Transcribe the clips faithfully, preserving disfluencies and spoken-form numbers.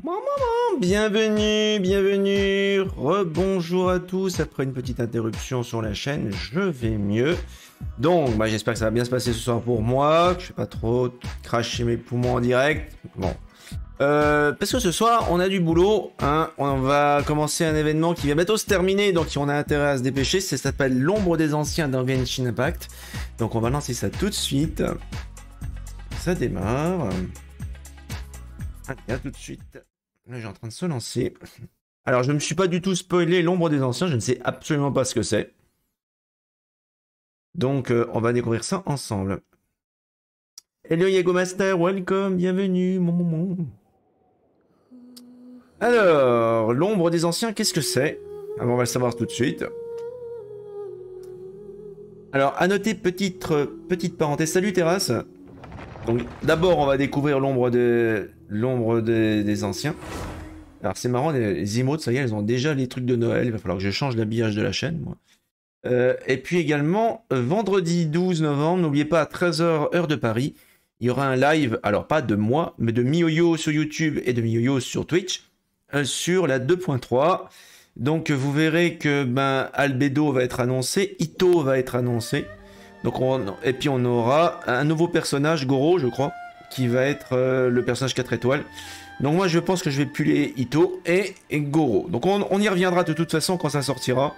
Bienvenue, bienvenue, rebonjour à tous. Après une petite interruption sur la chaîne, je vais mieux. Donc, bah, j'espère que ça va bien se passer ce soir pour moi, que je ne vais pas trop cracher mes poumons en direct. Bon, euh, parce que ce soir, on a du boulot. Hein. On va commencer un événement qui va bientôt se terminer, donc on a intérêt à se dépêcher. Ça s'appelle l'ombre des anciens dans Genshin Impact. Donc, on va lancer ça tout de suite. Ça démarre. Allez, à tout de suite. Là, j'ai en train de se lancer. Alors, je ne me suis pas du tout spoilé l'ombre des anciens. Je ne sais absolument pas ce que c'est. Donc, euh, on va découvrir ça ensemble. Hello Yago Master, welcome, bienvenue. Mon, mon, mon. Alors, l'ombre des anciens, qu'est-ce que c'est? Alors, on va le savoir tout de suite. Alors, à noter, petite, euh, petite parenthèse. Salut Terrasse. Donc, d'abord, on va découvrir l'ombre de... l'ombre des, des anciens. Alors, c'est marrant, les, les emotes, ça y est, elles ont déjà les trucs de Noël. Il va falloir que je change l'habillage de la chaîne, moi. Euh, et puis également, euh, vendredi douze novembre, n'oubliez pas, à treize heures, heure de Paris, il y aura un live, alors pas de moi, mais de MiYoYo sur YouTube et de MiYoYo sur Twitch, euh, sur la deux point trois. Donc, vous verrez que ben, Albedo va être annoncé, Ito va être annoncé. Donc on, et puis on aura un nouveau personnage, Goro, je crois, qui va être euh, le personnage quatre étoiles. Donc moi, je pense que je vais puller Ito et, et Goro. Donc on, on y reviendra de toute façon quand ça sortira.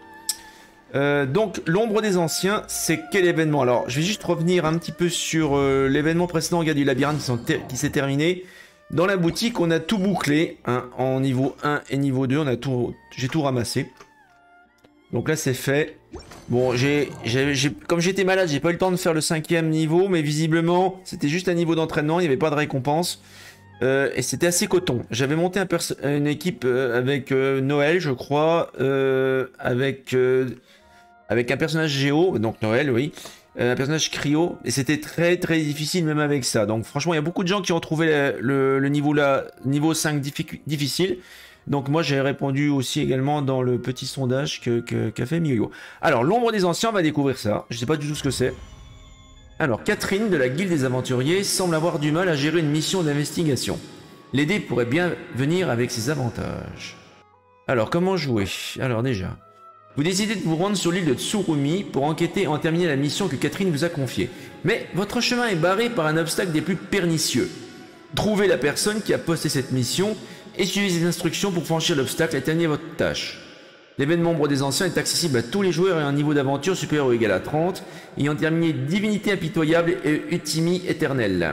Euh, donc l'ombre des anciens, c'est quel événement? Alors je vais juste revenir un petit peu sur euh, l'événement précédent, Gars du labyrinthe, qui, qui s'est terminé. Dans la boutique, on a tout bouclé, hein, en niveau un et niveau deux, on a tout, j'ai tout ramassé. Donc là c'est fait. Bon, j'ai, j'ai, j'ai, comme j'étais malade, j'ai pas eu le temps de faire le cinquième niveau, mais visiblement c'était juste un niveau d'entraînement, il n'y avait pas de récompense. Euh, et c'était assez coton. J'avais monté un une équipe euh, avec euh, Noël, je crois, euh, avec, euh, avec un personnage Géo, donc Noël, oui, euh, un personnage Cryo, et c'était très très difficile même avec ça. Donc franchement, il y a beaucoup de gens qui ont trouvé le, le, le niveau là, niveau cinq difficile. Donc moi j'ai répondu aussi également dans le petit sondage que, que, qu'a fait MiYoYo. Alors l'ombre des anciens, on va découvrir ça. Je sais pas du tout ce que c'est. Alors Catherine de la Guilde des Aventuriers semble avoir du mal à gérer une mission d'investigation. L'aider pourrait bien venir avec ses avantages. Alors comment jouer? Alors déjà, vous décidez de vous rendre sur l'île de Tsurumi pour enquêter et en terminer la mission que Catherine vous a confiée. Mais votre chemin est barré par un obstacle des plus pernicieux. Trouvez la personne qui a posté cette mission et suivez les instructions pour franchir l'obstacle et terminer votre tâche. L'événement Ombre des Anciens est accessible à tous les joueurs et un niveau d'aventure supérieur ou égal à trente, ayant terminé Divinité Impitoyable et Utimi Éternel.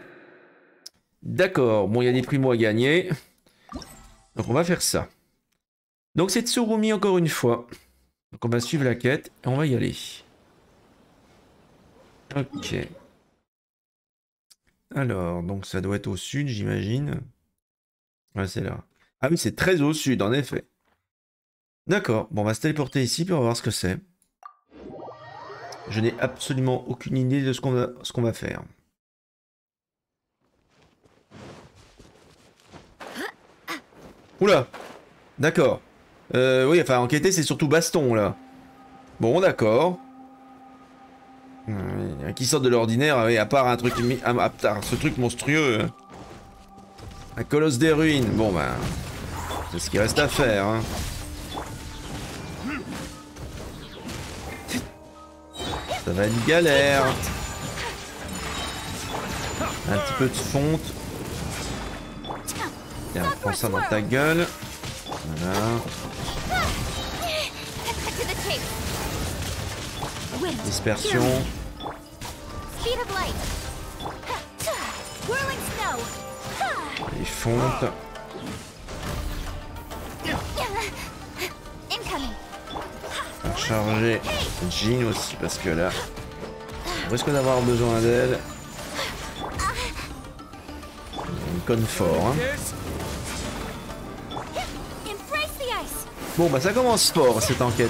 D'accord, bon il y a des primos à gagner. Donc on va faire ça. Donc c'est Tsurumi encore une fois. Donc on va suivre la quête et on va y aller. Ok. Alors, donc ça doit être au sud j'imagine. Ouais, c'est là. Ah oui, c'est très au sud, en effet. D'accord. Bon, on va se téléporter ici, puis on va voir ce que c'est. Je n'ai absolument aucune idée de ce qu'on va, ce qu'on va faire. Oula. D'accord. Euh, oui, enfin, enquêter, c'est surtout baston, là. Bon, d'accord. Hum, qui sort de l'ordinaire, à part un truc, à part ce truc monstrueux. Un colosse des ruines. Bon ben, c'est ce qu'il reste à faire. Hein. Ça va être galère. Un petit peu de fonte. Tiens, prends ça dans ta gueule. Voilà. Dispersion. Les fontes. Charger Jean aussi parce que là on risque d'avoir besoin d'elle. Une confort hein. Bon bah ça commence fort cette enquête.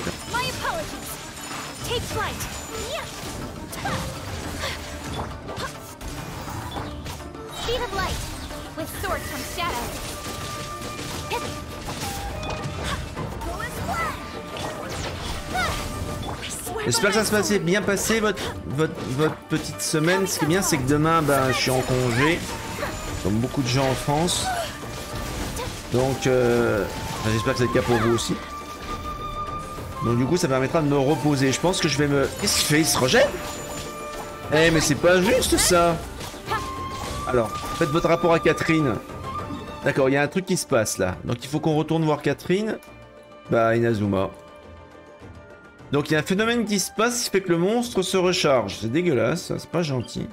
J'espère que ça se passait bien passé votre, votre, votre petite semaine. Ce qui est bien, c'est que demain, ben, je suis en congé, comme beaucoup de gens en France. Donc, euh, j'espère que c'est le cas pour vous aussi. Donc du coup, ça permettra de me reposer. Je pense que je vais me... Qu'est-ce qu'il fait? Il se rejette? Eh, mais c'est pas juste, ça. Alors, faites votre rapport à Catherine. D'accord, il y a un truc qui se passe, là. Donc il faut qu'on retourne voir Catherine. Bah, Inazuma. Donc il y a un phénomène qui se passe qui fait que le monstre se recharge. C'est dégueulasse, c'est pas gentil.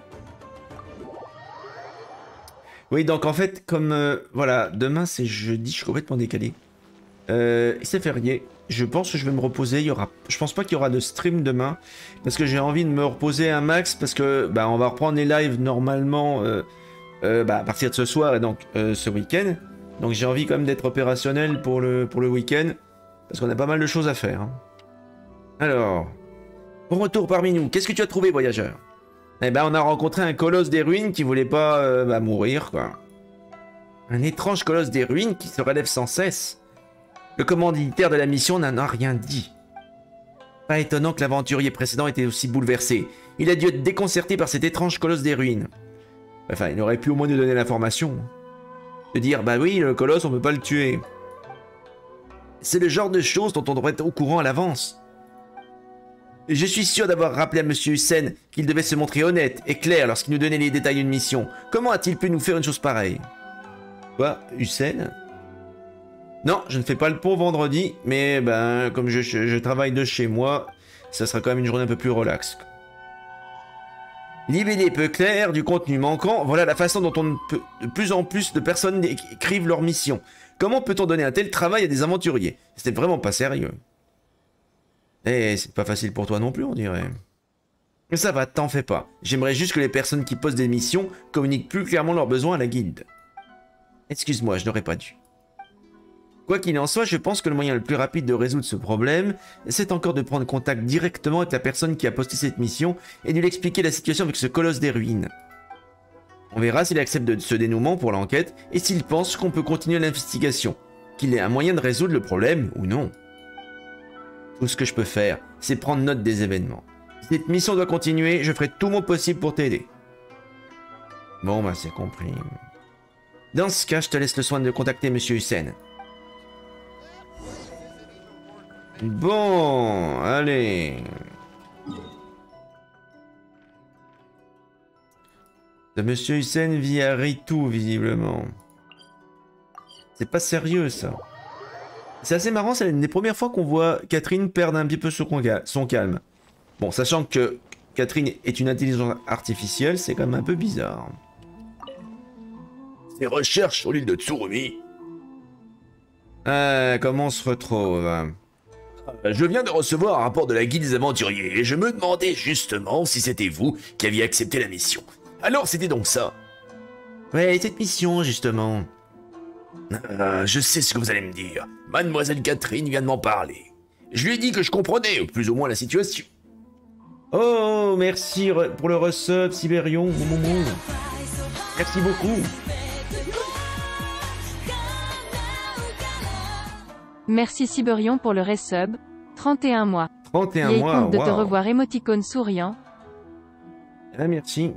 Oui, donc en fait, comme... Euh, voilà, demain c'est jeudi, je suis complètement décalé. Euh, c'est férié. Je pense que je vais me reposer. Il y aura... Je pense pas qu'il y aura de stream demain. Parce que j'ai envie de me reposer un max. Parce que bah, on va reprendre les lives normalement euh, euh, bah, à partir de ce soir et donc euh, ce week-end. Donc j'ai envie quand même d'être opérationnel pour le, pour le week-end. Parce qu'on a pas mal de choses à faire. Hein. Alors, bon retour parmi nous. Qu'est-ce que tu as trouvé, voyageur? Eh ben, on a rencontré un colosse des ruines qui voulait pas euh, bah, mourir, quoi. Un étrange colosse des ruines qui se relève sans cesse. Le commanditaire de la mission n'en a rien dit. Pas étonnant que l'aventurier précédent était aussi bouleversé. Il a dû être déconcerté par cet étrange colosse des ruines. Enfin, il aurait pu au moins nous donner l'information. De dire, bah oui, le colosse, on peut pas le tuer. C'est le genre de choses dont on devrait être au courant à l'avance. Je suis sûr d'avoir rappelé à Monsieur Hussein qu'il devait se montrer honnête et clair lorsqu'il nous donnait les détails d'une mission. Comment a-t-il pu nous faire une chose pareille? Quoi, Hussein? Non, je ne fais pas le pont vendredi, mais ben, comme je, je, je travaille de chez moi, ça sera quand même une journée un peu plus relaxe. Libellé peu clair, du contenu manquant, voilà la façon dont on peut, de plus en plus de personnes écrivent leur mission. Comment peut-on donner un tel travail à des aventuriers? C'était vraiment pas sérieux. Eh, c'est pas facile pour toi non plus, on dirait. Mais ça va, t'en fais pas. J'aimerais juste que les personnes qui posent des missions communiquent plus clairement leurs besoins à la guilde. Excuse-moi, je n'aurais pas dû. Quoi qu'il en soit, je pense que le moyen le plus rapide de résoudre ce problème, c'est encore de prendre contact directement avec la personne qui a posté cette mission et de lui expliquer la situation avec ce colosse des ruines. On verra s'il accepte de ce dénouement pour l'enquête et s'il pense qu'on peut continuer l'investigation, qu'il ait un moyen de résoudre le problème ou non. Tout ce que je peux faire, c'est prendre note des événements. Si cette mission doit continuer, je ferai tout mon possible pour t'aider. Bon, bah c'est compris. Dans ce cas, je te laisse le soin de contacter Monsieur Hussein. Bon, allez. De Monsieur Hussein vit à Ritu, visiblement. C'est pas sérieux, ça. C'est assez marrant, c'est une des premières fois qu'on voit Catherine perdre un petit peu son calme. Bon, sachant que Catherine est une intelligence artificielle, c'est quand même un peu bizarre. Ces recherches sur l'île de Tsurumi. Ah, comment on se retrouve? Je viens de recevoir un rapport de la guilde des aventuriers et je me demandais justement si c'était vous qui aviez accepté la mission. Alors c'était donc ça? Ouais, cette mission, justement. Euh, je sais ce que vous allez me dire. Mademoiselle Catherine vient de m'en parler. Je lui ai dit que je comprenais plus ou moins la situation. Oh, merci pour le resub, Siberion, mon moment. Merci beaucoup. Merci Siberion pour le resub. trente et un mois. trente et un Yay, mois, compte de wow. te revoir émoticône souriant. Ah, merci.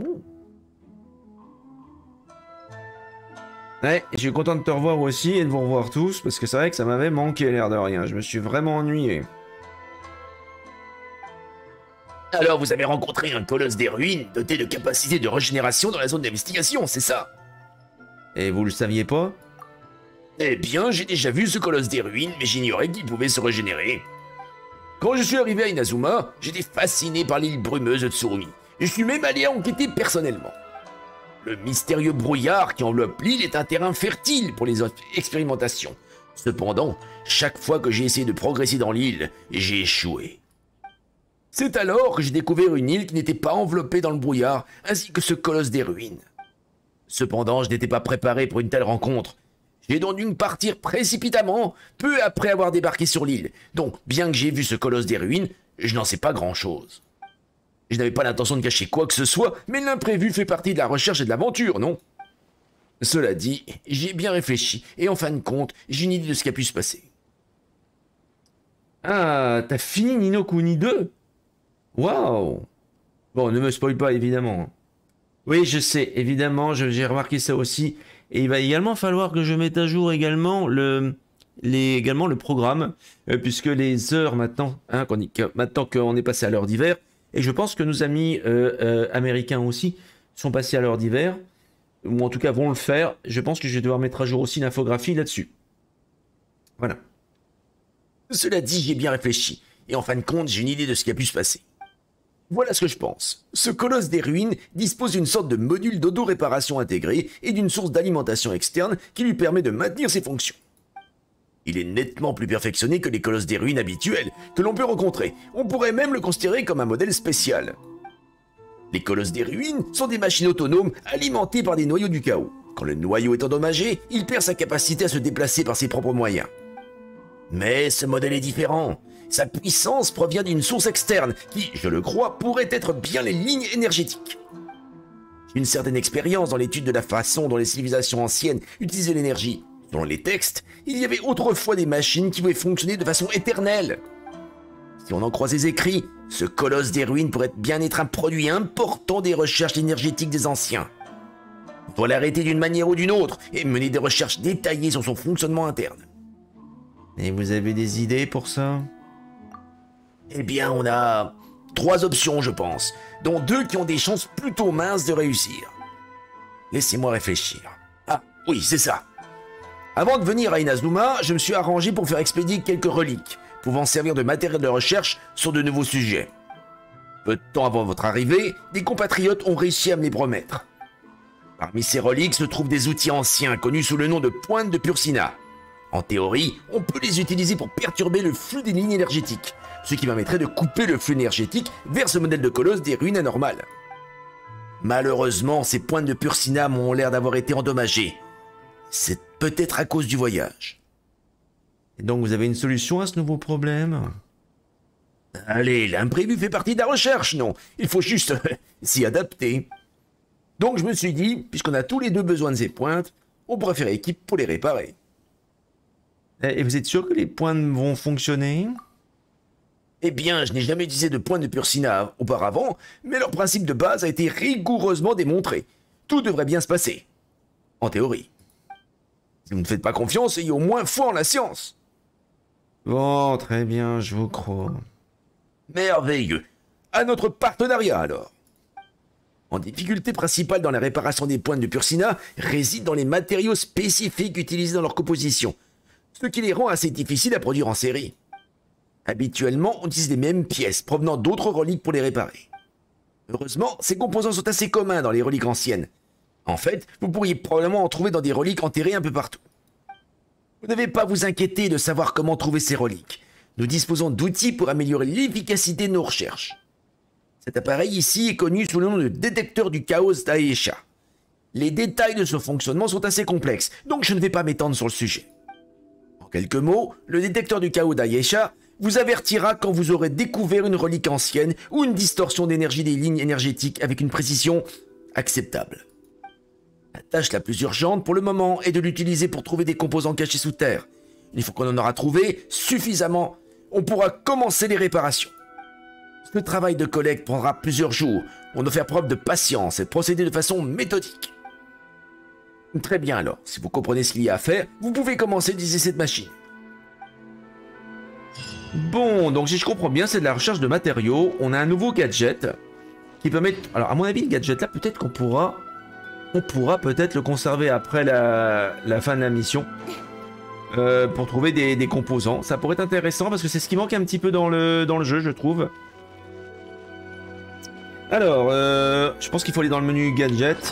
Ouais, je suis content de te revoir aussi et de vous revoir tous, parce que c'est vrai que ça m'avait manqué l'air de rien. Je me suis vraiment ennuyé. Alors vous avez rencontré un colosse des ruines doté de capacités de régénération dans la zone d'investigation, c'est ça? Et vous le saviez pas? Eh bien, j'ai déjà vu ce colosse des ruines, mais j'ignorais qu'il pouvait se régénérer. Quand je suis arrivé à Inazuma, j'étais fasciné par l'île brumeuse de Tsurumi. Je suis même allé enquêter personnellement. Le mystérieux brouillard qui enveloppe l'île est un terrain fertile pour les expérimentations. Cependant, chaque fois que j'ai essayé de progresser dans l'île, j'ai échoué. C'est alors que j'ai découvert une île qui n'était pas enveloppée dans le brouillard, ainsi que ce colosse des ruines. Cependant, je n'étais pas préparé pour une telle rencontre. J'ai donc dû partir précipitamment, peu après avoir débarqué sur l'île. Donc, bien que j'ai vu ce colosse des ruines, je n'en sais pas grand-chose. Je n'avais pas l'intention de cacher quoi que ce soit, mais l'imprévu fait partie de la recherche et de l'aventure, non? Cela dit, j'ai bien réfléchi, et en fin de compte, j'ai une idée de ce qui a pu se passer. Ah, t'as fini Ni no Kuni deux? Waouh! Bon, ne me spoil pas, évidemment. Oui, je sais, évidemment, j'ai remarqué ça aussi. Et il va également falloir que je mette à jour également le, les, également le programme, euh, puisque les heures maintenant, hein, qu'on y, que, maintenant qu'on est passé à l'heure d'hiver, et je pense que nos amis euh, euh, américains aussi sont passés à l'heure d'hiver, ou en tout cas vont le faire. Je pense que je vais devoir mettre à jour aussi l'infographie là-dessus. Voilà. Cela dit, j'ai bien réfléchi, et en fin de compte, j'ai une idée de ce qui a pu se passer. Voilà ce que je pense. Ce colosse des ruines dispose d'une sorte de module d'auto-réparation intégré et d'une source d'alimentation externe qui lui permet de maintenir ses fonctions. Il est nettement plus perfectionné que les colosses des ruines habituels que l'on peut rencontrer. On pourrait même le considérer comme un modèle spécial. Les colosses des ruines sont des machines autonomes alimentées par des noyaux du chaos. Quand le noyau est endommagé, il perd sa capacité à se déplacer par ses propres moyens. Mais ce modèle est différent. Sa puissance provient d'une source externe qui, je le crois, pourrait être bien les lignes énergétiques. J'ai une certaine expérience dans l'étude de la façon dont les civilisations anciennes utilisaient l'énergie. Dans les textes, il y avait autrefois des machines qui pouvaient fonctionner de façon éternelle. Si on en croit les écrits, ce colosse des ruines pourrait bien être un produit important des recherches énergétiques des anciens. Il faut l'arrêter d'une manière ou d'une autre et mener des recherches détaillées sur son fonctionnement interne. Et vous avez des idées pour ça? Eh bien, on a trois options, je pense, dont deux qui ont des chances plutôt minces de réussir. Laissez-moi réfléchir. Ah, oui, c'est ça. Avant de venir à Inazuma, je me suis arrangé pour faire expédier quelques reliques, pouvant servir de matériel de recherche sur de nouveaux sujets. Peu de temps avant votre arrivée, des compatriotes ont réussi à me les promettre. Parmi ces reliques se trouvent des outils anciens connus sous le nom de pointes de Pursina. En théorie, on peut les utiliser pour perturber le flux des lignes énergétiques, ce qui permettrait de couper le flux énergétique vers ce modèle de colosse des ruines anormales. Malheureusement, ces pointes de Pursina m'ont l'air d'avoir été endommagées. C'est peut-être à cause du voyage. Et donc vous avez une solution à ce nouveau problème? Allez, l'imprévu fait partie de la recherche, non? Il faut juste s'y adapter. Donc je me suis dit, puisqu'on a tous les deux besoin de ces pointes, on pourrait faire équipe pour les réparer. Et vous êtes sûr que les pointes vont fonctionner? Eh bien, je n'ai jamais utilisé de points de Pursina auparavant, mais leur principe de base a été rigoureusement démontré. Tout devrait bien se passer. En théorie. Si vous ne faites pas confiance, ayez au moins foi en la science. Bon, très bien, je vous crois. Merveilleux. À notre partenariat alors. En difficulté principale dans la réparation des pointes de Pursina réside dans les matériaux spécifiques utilisés dans leur composition, ce qui les rend assez difficiles à produire en série. Habituellement, on utilise les mêmes pièces provenant d'autres reliques pour les réparer. Heureusement, ces composants sont assez communs dans les reliques anciennes. En fait, vous pourriez probablement en trouver dans des reliques enterrées un peu partout. Vous n'avez pas à vous inquiéter de savoir comment trouver ces reliques. Nous disposons d'outils pour améliorer l'efficacité de nos recherches. Cet appareil ici est connu sous le nom de détecteur du chaos d'Aesha. Les détails de ce fonctionnement sont assez complexes, donc je ne vais pas m'étendre sur le sujet. En quelques mots, le détecteur du chaos d'Aesha vous avertira quand vous aurez découvert une relique ancienne ou une distorsion d'énergie des lignes énergétiques avec une précision acceptable. La tâche la plus urgente pour le moment est de l'utiliser pour trouver des composants cachés sous terre. Une fois qu'on en aura trouvé suffisamment, on pourra commencer les réparations. Ce travail de collecte prendra plusieurs jours. On doit faire preuve de patience et procéder de façon méthodique. Très bien alors, si vous comprenez ce qu'il y a à faire, vous pouvez commencer à utiliser cette machine. Bon, donc si je comprends bien, c'est de la recherche de matériaux. On a un nouveau gadget qui permet... Alors, à mon avis, le gadget là, peut-être qu'on pourra... On pourra peut-être le conserver après la, la fin de la mission. Euh, pour trouver des, des composants. Ça pourrait être intéressant parce que c'est ce qui manque un petit peu dans le, dans le jeu, je trouve. Alors, euh, je pense qu'il faut aller dans le menu gadget.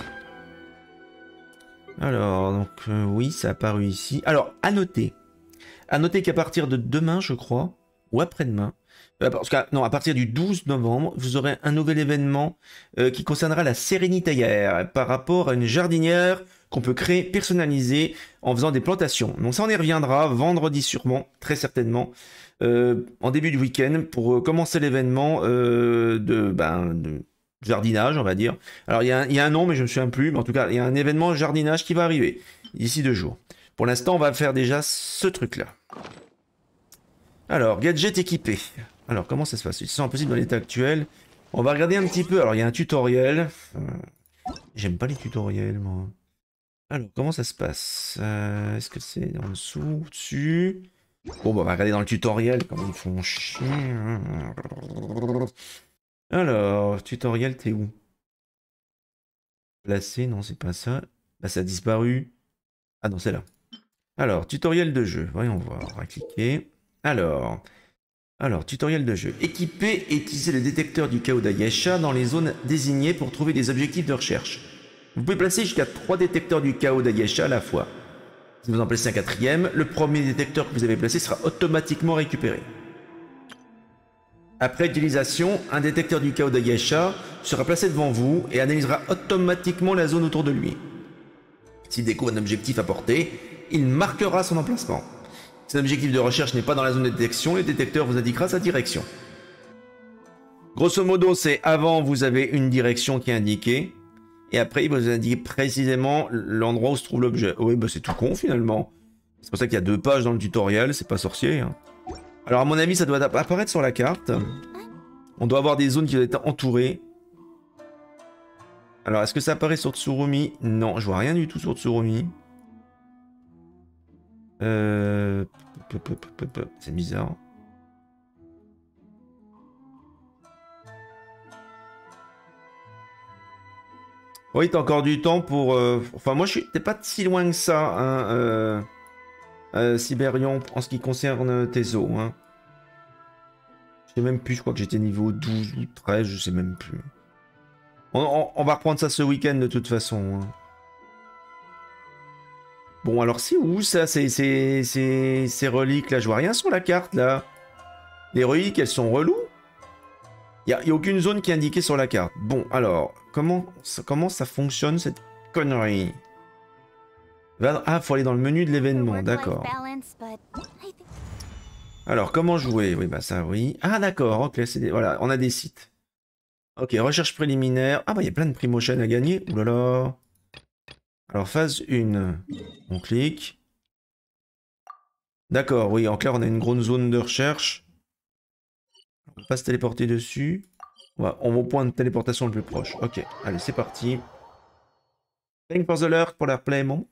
Alors, donc, euh, oui, ça a apparu ici. Alors, à noter. À noter qu'à partir de demain, je crois, ou après-demain, euh, parce que, non, à partir du douze novembre, vous aurez un nouvel événement euh, qui concernera la sérénitaillère par rapport à une jardinière qu'on peut créer personnalisée en faisant des plantations. Donc ça, on y reviendra vendredi sûrement, très certainement, euh, en début du week-end, pour euh, commencer l'événement euh, de, ben, de jardinage, on va dire. Alors, il y, y a un nom, mais je ne me souviens plus, mais en tout cas, il y a un événement jardinage qui va arriver d'ici deux jours. Pour l'instant, on va faire déjà ce truc-là. Alors, gadget équipé. Alors, comment ça se passe? C'est impossible dans l'état actuel. On va regarder un petit peu. Alors, il y a un tutoriel. Euh, J'aime pas les tutoriels, moi. Alors, comment ça se passe? euh, Est-ce que c'est en dessous, au-dessus? Bon, bah, on va regarder dans le tutoriel, comme ils font chier. Alors, tutoriel, t'es où? Placé, non, c'est pas ça. Bah, ça a disparu. Ah non, c'est là. Alors, tutoriel de jeu. Voyons voir. On va cliquer. Alors, alors, tutoriel de jeu. Équiper et utiliser le détecteur du chaos d'Ayesha dans les zones désignées pour trouver des objectifs de recherche. Vous pouvez placer jusqu'à trois détecteurs du chaos d'Ayesha à la fois. Si vous en placez un quatrième, le premier détecteur que vous avez placé sera automatiquement récupéré. Après utilisation, un détecteur du chaos d'Ayesha sera placé devant vous et analysera automatiquement la zone autour de lui. S'il découvre un objectif à portée, il marquera son emplacement. Si un objectif de recherche n'est pas dans la zone de détection, le détecteur vous indiquera sa direction. Grosso modo, c'est avant vous avez une direction qui est indiquée, et après il vous indique précisément l'endroit où se trouve l'objet. Oui, bah c'est tout con finalement. C'est pour ça qu'il y a deux pages dans le tutoriel, c'est pas sorcier. Hein. Alors à mon avis, ça doit apparaître sur la carte. On doit avoir des zones qui doivent être entourées. Alors, est-ce que ça apparaît sur Tsurumi? Non, je vois rien du tout sur Tsurumi. Euh... C'est bizarre. Oui, t'as encore du temps pour... Euh... Enfin, moi, je suis... T'es pas si loin que ça, hein, euh... Euh, Siberion, en ce qui concerne tes os, hein. Je sais même plus, je crois que j'étais niveau douze ou treize, je sais même plus. On, on, on va reprendre ça ce week-end de toute façon. Hein. Bon, alors c'est où ça, ces, ces, ces, ces reliques là? Je vois rien sur la carte là. Les reliques, elles sont reloues. Il n'y a, a aucune zone qui est indiquée sur la carte. Bon, alors, comment ça, comment ça fonctionne cette connerie? Ah, faut aller dans le menu de l'événement, d'accord. Alors, comment jouer? Oui, bah ça, oui. Ah, d'accord, ok, c'est des... voilà, on a des sites. Ok, recherche préliminaire. Ah, bah, il y a plein de Primotion à gagner. Ouh là là. Alors, phase un. On clique. D'accord, oui, en clair, on a une grande zone de recherche. On va pas se téléporter dessus. On va, on va au point de téléportation le plus proche. Ok, allez, c'est parti. Thank for the alert pour la play, mon.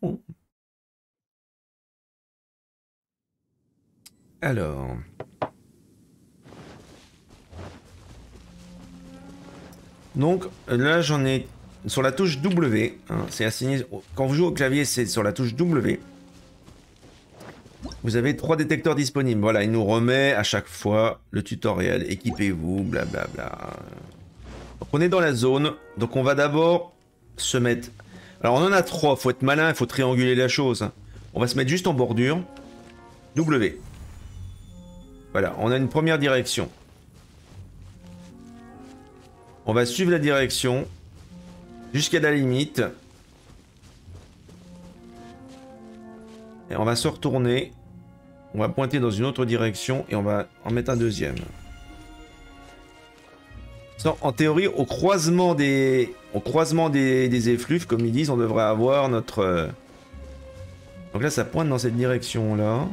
Alors. Donc là j'en ai sur la touche W, hein, c'est assigné, quand vous jouez au clavier c'est sur la touche W. Vous avez trois détecteurs disponibles, voilà, il nous remet à chaque fois le tutoriel, équipez-vous, blablabla. Donc on est dans la zone, donc on va d'abord se mettre... Alors on en a trois, faut être malin, il faut trianguler la chose. On va se mettre juste en bordure, W. Voilà, on a une première direction. On va suivre la direction jusqu'à la limite. Et on va se retourner. On va pointer dans une autre direction et on va en mettre un deuxième. En théorie, au croisement des, au croisement des, des effluves, comme ils disent, on devrait avoir notre... Donc là, ça pointe dans cette direction-là.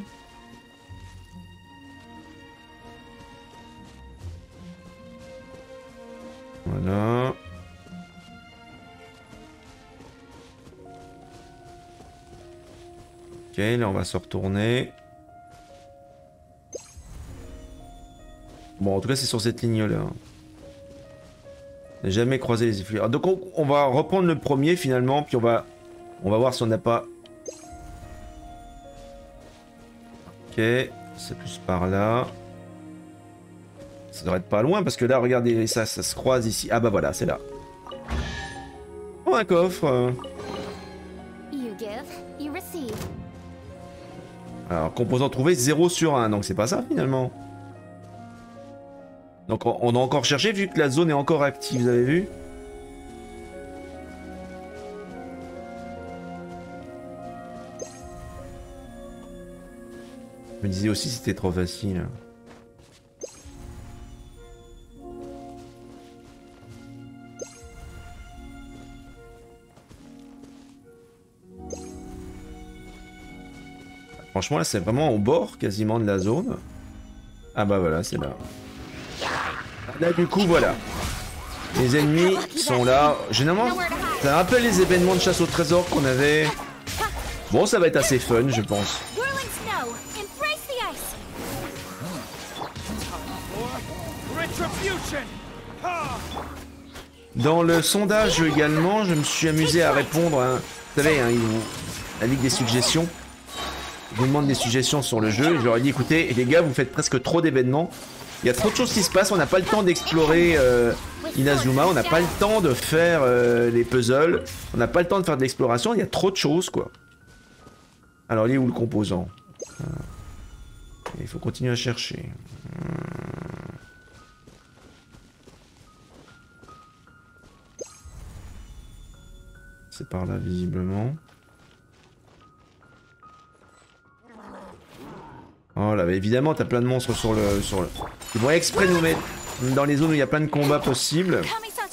Voilà. Ok, là on va se retourner. Bon, en tout cas, c'est sur cette ligne-là. On n'a jamais croisé les effluves. Donc on, on va reprendre le premier finalement, puis on va, on va voir si on n'a pas... Ok, c'est plus par là. Ça devrait être pas loin parce que là, regardez, ça, ça se croise ici. Ah bah voilà, c'est là. Oh, un coffre. Alors, composant trouvé zéro sur un, donc c'est pas ça finalement. Donc on a encore cherché vu que la zone est encore active, vous avez vu? Je me disais aussi c'était trop facile. Franchement là c'est vraiment au bord quasiment de la zone. Ah bah voilà, c'est là. Là du coup voilà. Les ennemis sont là. Généralement ça rappelle les événements de chasse au trésor qu'on avait Bon, ça va être assez fun, je pense. Dans le sondage également, je me suis amusé à répondre à... Vous savez, hein, ils vous... la Ligue des suggestions. Ils vous demandent des suggestions sur le jeu. Je leur ai dit, écoutez, les gars, vous faites presque trop d'événements. Il y a trop de choses qui se passent. On n'a pas le temps d'explorer euh, Inazuma. On n'a pas le temps de faire euh, les puzzles. On n'a pas le temps de faire de l'exploration. Il y a trop de choses, quoi. Alors, il est où le composant? Il faut continuer à chercher. C'est par là, visiblement. Oh là, mais évidemment, t'as plein de monstres sur le, sur le... Ils vont exprès nous mettre dans les zones où il y a plein de combats possibles.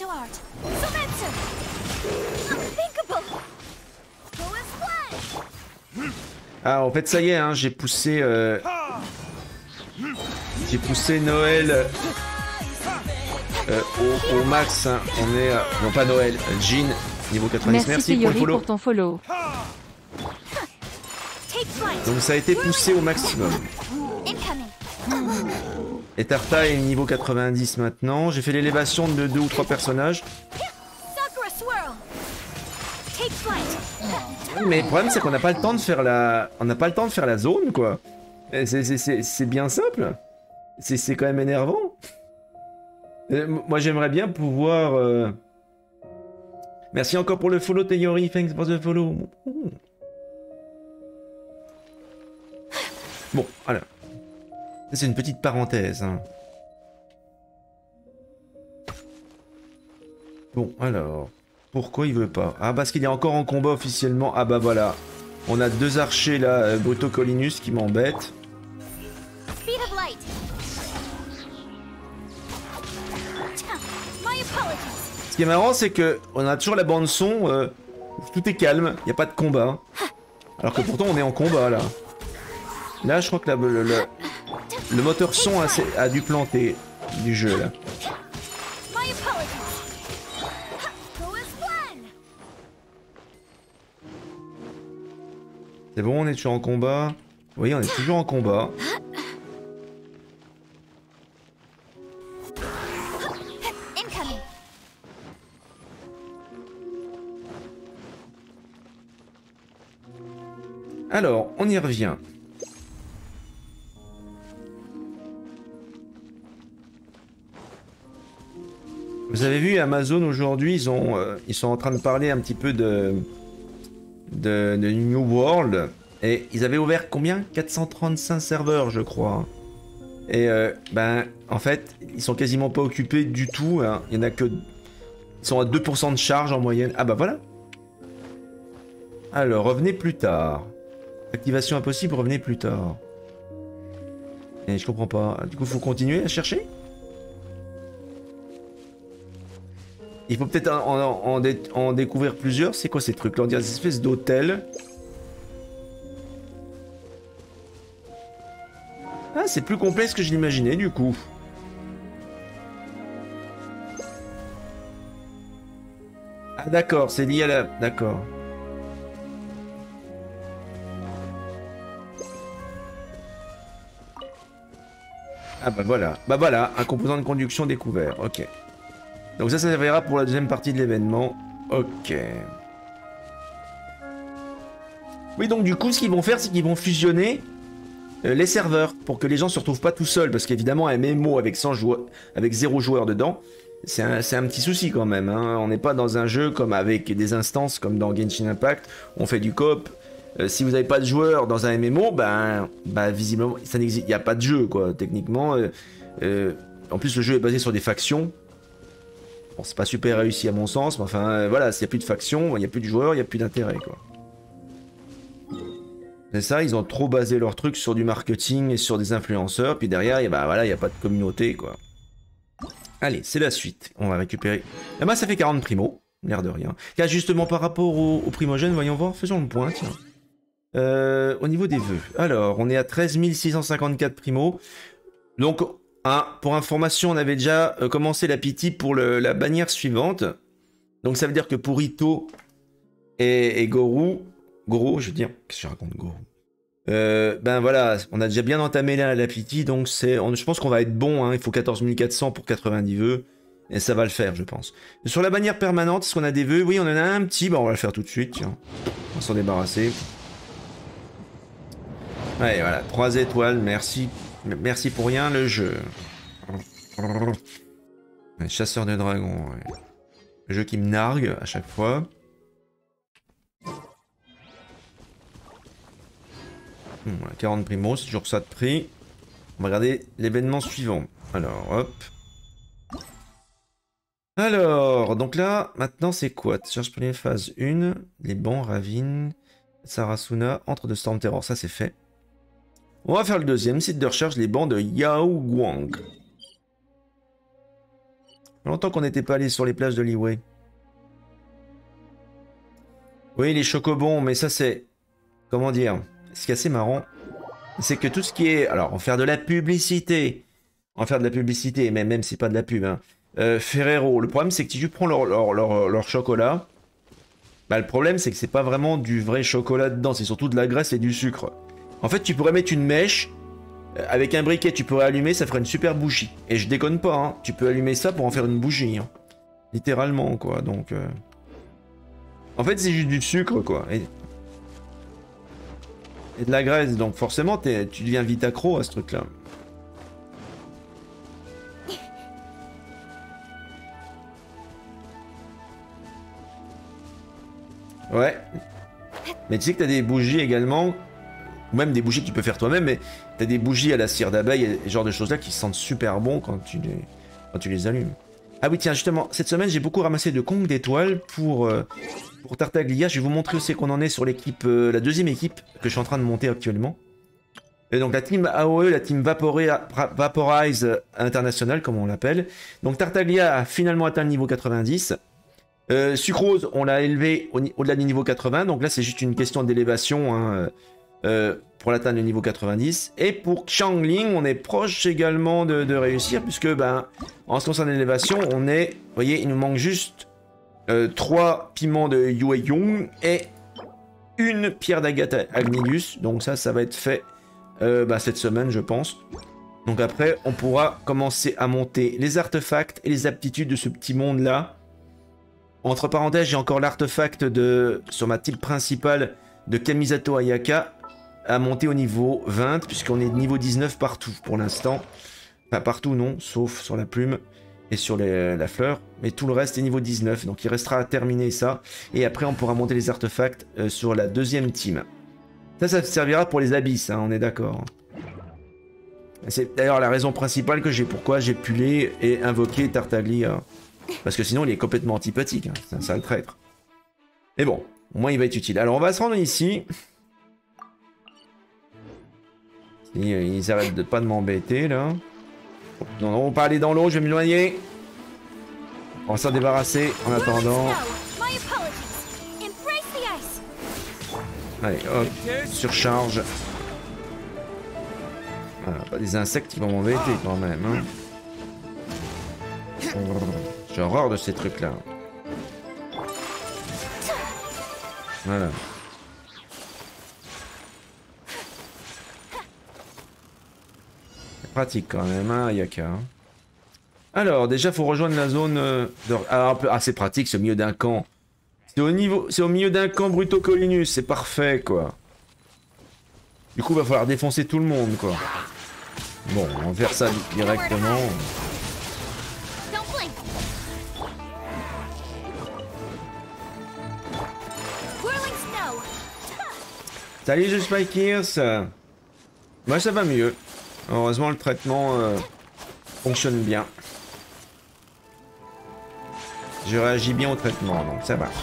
Ah, en fait, ça y est, hein, j'ai poussé... Euh... J'ai poussé Noël euh, au, au max. Hein. On est... Euh... Non, pas Noël, Jean, niveau quatre-vingt-dix. Merci, Merci pour, le follow. Pour ton follow. Donc ça a été poussé au maximum. Et Tarta est niveau quatre-vingt-dix maintenant. J'ai fait l'élévation de deux ou trois personnages. Mais le problème c'est qu'on n'a pas le temps de faire la... On n'a pas le temps de faire la zone, quoi. C'est bien simple. C'est quand même énervant. Euh, moi j'aimerais bien pouvoir... Euh... Merci encore pour le follow, Théorie. Thanks for the follow. Ouh. Bon, alors. C'est une petite parenthèse. Hein. Bon, alors. Pourquoi il veut pas? Ah, parce qu'il est encore en combat officiellement. Ah bah voilà. On a deux archers là, euh, Bruto Collinus, qui m'embêtent. Ce qui est marrant, c'est que on a toujours la bande son. Euh, tout est calme, il n'y a pas de combat. Alors que pourtant on est en combat là. Là, je crois que la, le, le, le moteur son a, a dû planter du jeu là. C'est bon, on est toujours en combat. Oui, on est toujours en combat. Alors, on y revient. Vous avez vu Amazon aujourd'hui, ils ont, euh, ils sont en train de parler un petit peu de, de, de New World et ils avaient ouvert combien? quatre cent trente-cinq serveurs, je crois. Et euh, ben, en fait, ils sont quasiment pas occupés du tout. Hein. Il y en a que, ils sont à deux pour cent de charge en moyenne. Ah bah voilà. Alors, revenez plus tard. Activation impossible, revenez plus tard. Et je comprends pas. Du coup, faut continuer à chercher. Il faut peut-être en, en, en, dé en découvrir plusieurs. C'est quoi ces trucs là? On dirait des espèces d'hôtels. Ah, c'est plus complexe que je l'imaginais du coup. Ah d'accord, c'est lié à la... D'accord. Ah bah voilà, bah voilà, un composant de conduction découvert, ok. Donc ça, ça servira pour la deuxième partie de l'événement, ok. Oui, donc du coup, ce qu'ils vont faire, c'est qu'ils vont fusionner euh, les serveurs pour que les gens ne se retrouvent pas tout seuls, parce qu'évidemment, un M M O avec, cent joueurs, avec zéro joueur dedans, c'est un, un petit souci quand même, hein. On n'est pas dans un jeu comme avec des instances, comme dans Genshin Impact, on fait du coop. Euh, si vous n'avez pas de joueurs dans un M M O, ben, ben visiblement, ça n'existe, il n'y a pas de jeu, quoi, techniquement. Euh, euh, en plus, le jeu est basé sur des factions. Bon, c'est pas super réussi à mon sens, mais enfin, euh, voilà, s'il n'y a plus de factions, il n'y a plus de joueurs, il n'y a plus d'intérêt, quoi. C'est ça, ils ont trop basé leur truc sur du marketing et sur des influenceurs, puis derrière, et ben, voilà, il n'y a pas de communauté, quoi. Allez, c'est la suite. On va récupérer... Ah bah, ça fait quarante primo, l'air de rien. Car justement, par rapport aux au primogènes, voyons voir, faisons le point, tiens. Euh, au niveau des vœux, alors on est à treize mille six cent cinquante-quatre primo. Donc, hein, pour information, on avait déjà euh, commencé la pitié pour le, la bannière suivante. Donc ça veut dire que pour Ito et, et Goru, Goro, je veux dire. Qu'est-ce que je raconte, Goro? Euh, ben voilà, on a déjà bien entamé la, la pitié, donc c'est, on, je pense qu'on va être bon, hein, il faut quatorze mille quatre cents pour quatre-vingt-dix vœux, et ça va le faire, je pense. Sur la bannière permanente, est-ce qu'on a des vœux? Oui, on en a un petit, bah on va le faire tout de suite, tiens. On va s'en débarrasser. Ouais, voilà, trois étoiles, merci. Merci pour rien, le jeu. Chasseur de dragons, ouais. Le jeu qui me nargue à chaque fois. Bon, quarante primos, c'est toujours ça de prix. On va regarder l'événement suivant. Alors, hop. Alors, donc là, maintenant c'est quoi? Charge premier phase un, les bancs, Ravine, Sarasuna, entre de Storm Terror, ça c'est fait. On va faire le deuxième, site de recherche, les bancs de Yao Guang. Longtemps qu'on n'était pas allé sur les plages de Liyue. Oui, les chocobons, mais ça c'est... Comment dire? Ce qui est assez marrant, c'est que tout ce qui est... Alors, on va faire de la publicité. On va faire de la publicité, mais même si c'est pas de la pub. Hein. Euh, Ferrero, le problème c'est que si tu prends leur, leur, leur, leur chocolat, bah, le problème c'est que c'est pas vraiment du vrai chocolat dedans, c'est surtout de la graisse et du sucre. En fait, tu pourrais mettre une mèche, euh, avec un briquet, tu pourrais allumer, ça ferait une super bougie. Et je déconne pas, hein, tu peux allumer ça pour en faire une bougie. Hein. Littéralement, quoi, donc... Euh... En fait, c'est juste du sucre, quoi. Et... et de la graisse, donc forcément, tu deviens vite accro à ce truc-là. Ouais. Mais tu sais que t'as des bougies également, ou même des bougies que tu peux faire toi-même, mais t'as des bougies à la cire d'abeille et ce genre de choses-là qui sentent super bon quand tu les, quand tu les allumes. Ah oui, tiens, justement, cette semaine, j'ai beaucoup ramassé de Kong d'étoiles pour, euh, pour Tartaglia. Je vais vous montrer aussi qu'on en est sur l'équipe, euh, la deuxième équipe que je suis en train de monter actuellement. Et donc la team A O E, la team Vapori- Vaporize International, comme on l'appelle. Donc Tartaglia a finalement atteint le niveau quatre-vingt-dix. Euh, Sucrose, on l'a élevé au, au-delà du niveau quatre-vingts, donc là c'est juste une question d'élévation hein, euh, pour l'atteindre le niveau quatre-vingt-dix. Et pour Xiangling, on est proche également de, de réussir, puisque ben, en ce qui concerne l'élévation, on est, vous voyez, il nous manque juste euh, trois piments de Yueyong et une pierre d'agate Agnidus, donc ça, ça va être fait euh, ben, cette semaine, je pense. Donc après, on pourra commencer à monter les artefacts et les aptitudes de ce petit monde-là. Entre parenthèses, j'ai encore l'artefact de sur ma type principale de Kamisato Ayaka à monter au niveau vingt, puisqu'on est niveau dix-neuf partout pour l'instant. Enfin, partout non, sauf sur la plume et sur les, la fleur. Mais tout le reste est niveau dix-neuf, donc il restera à terminer ça. Et après, on pourra monter les artefacts euh, sur la deuxième team. Ça, ça servira pour les abysses, hein, on est d'accord. C'est d'ailleurs la raison principale que j'ai pourquoi j'ai pulé et invoqué Tartaglia. Parce que sinon, il est complètement antipathique. Hein. C'est un sale traître. Mais bon, au moins, il va être utile. Alors, on va se rendre ici. Ils, ils arrêtent de pas de m'embêter, là. Non, non, on va pas aller dans l'eau, je vais m'éloigner. On va s'en débarrasser en attendant. Allez, hop. Surcharge. Voilà, pas des insectes qui vont m'embêter, quand même. Hein. J'ai horreur de ces trucs là. Voilà. C'est pratique quand même, hein, Ayaka. Alors, déjà, faut rejoindre la zone euh, de... Ah, ah c'est pratique, c'est au milieu d'un camp. C'est au niveau, c'est au milieu d'un camp Brutocolinus, c'est parfait, quoi. Du coup, va falloir défoncer tout le monde, quoi. Bon, on va faire ça directement. Salut, je Spikeers. Moi, ça va mieux. Heureusement, le traitement euh, fonctionne bien. Je réagis bien au traitement, donc ça va.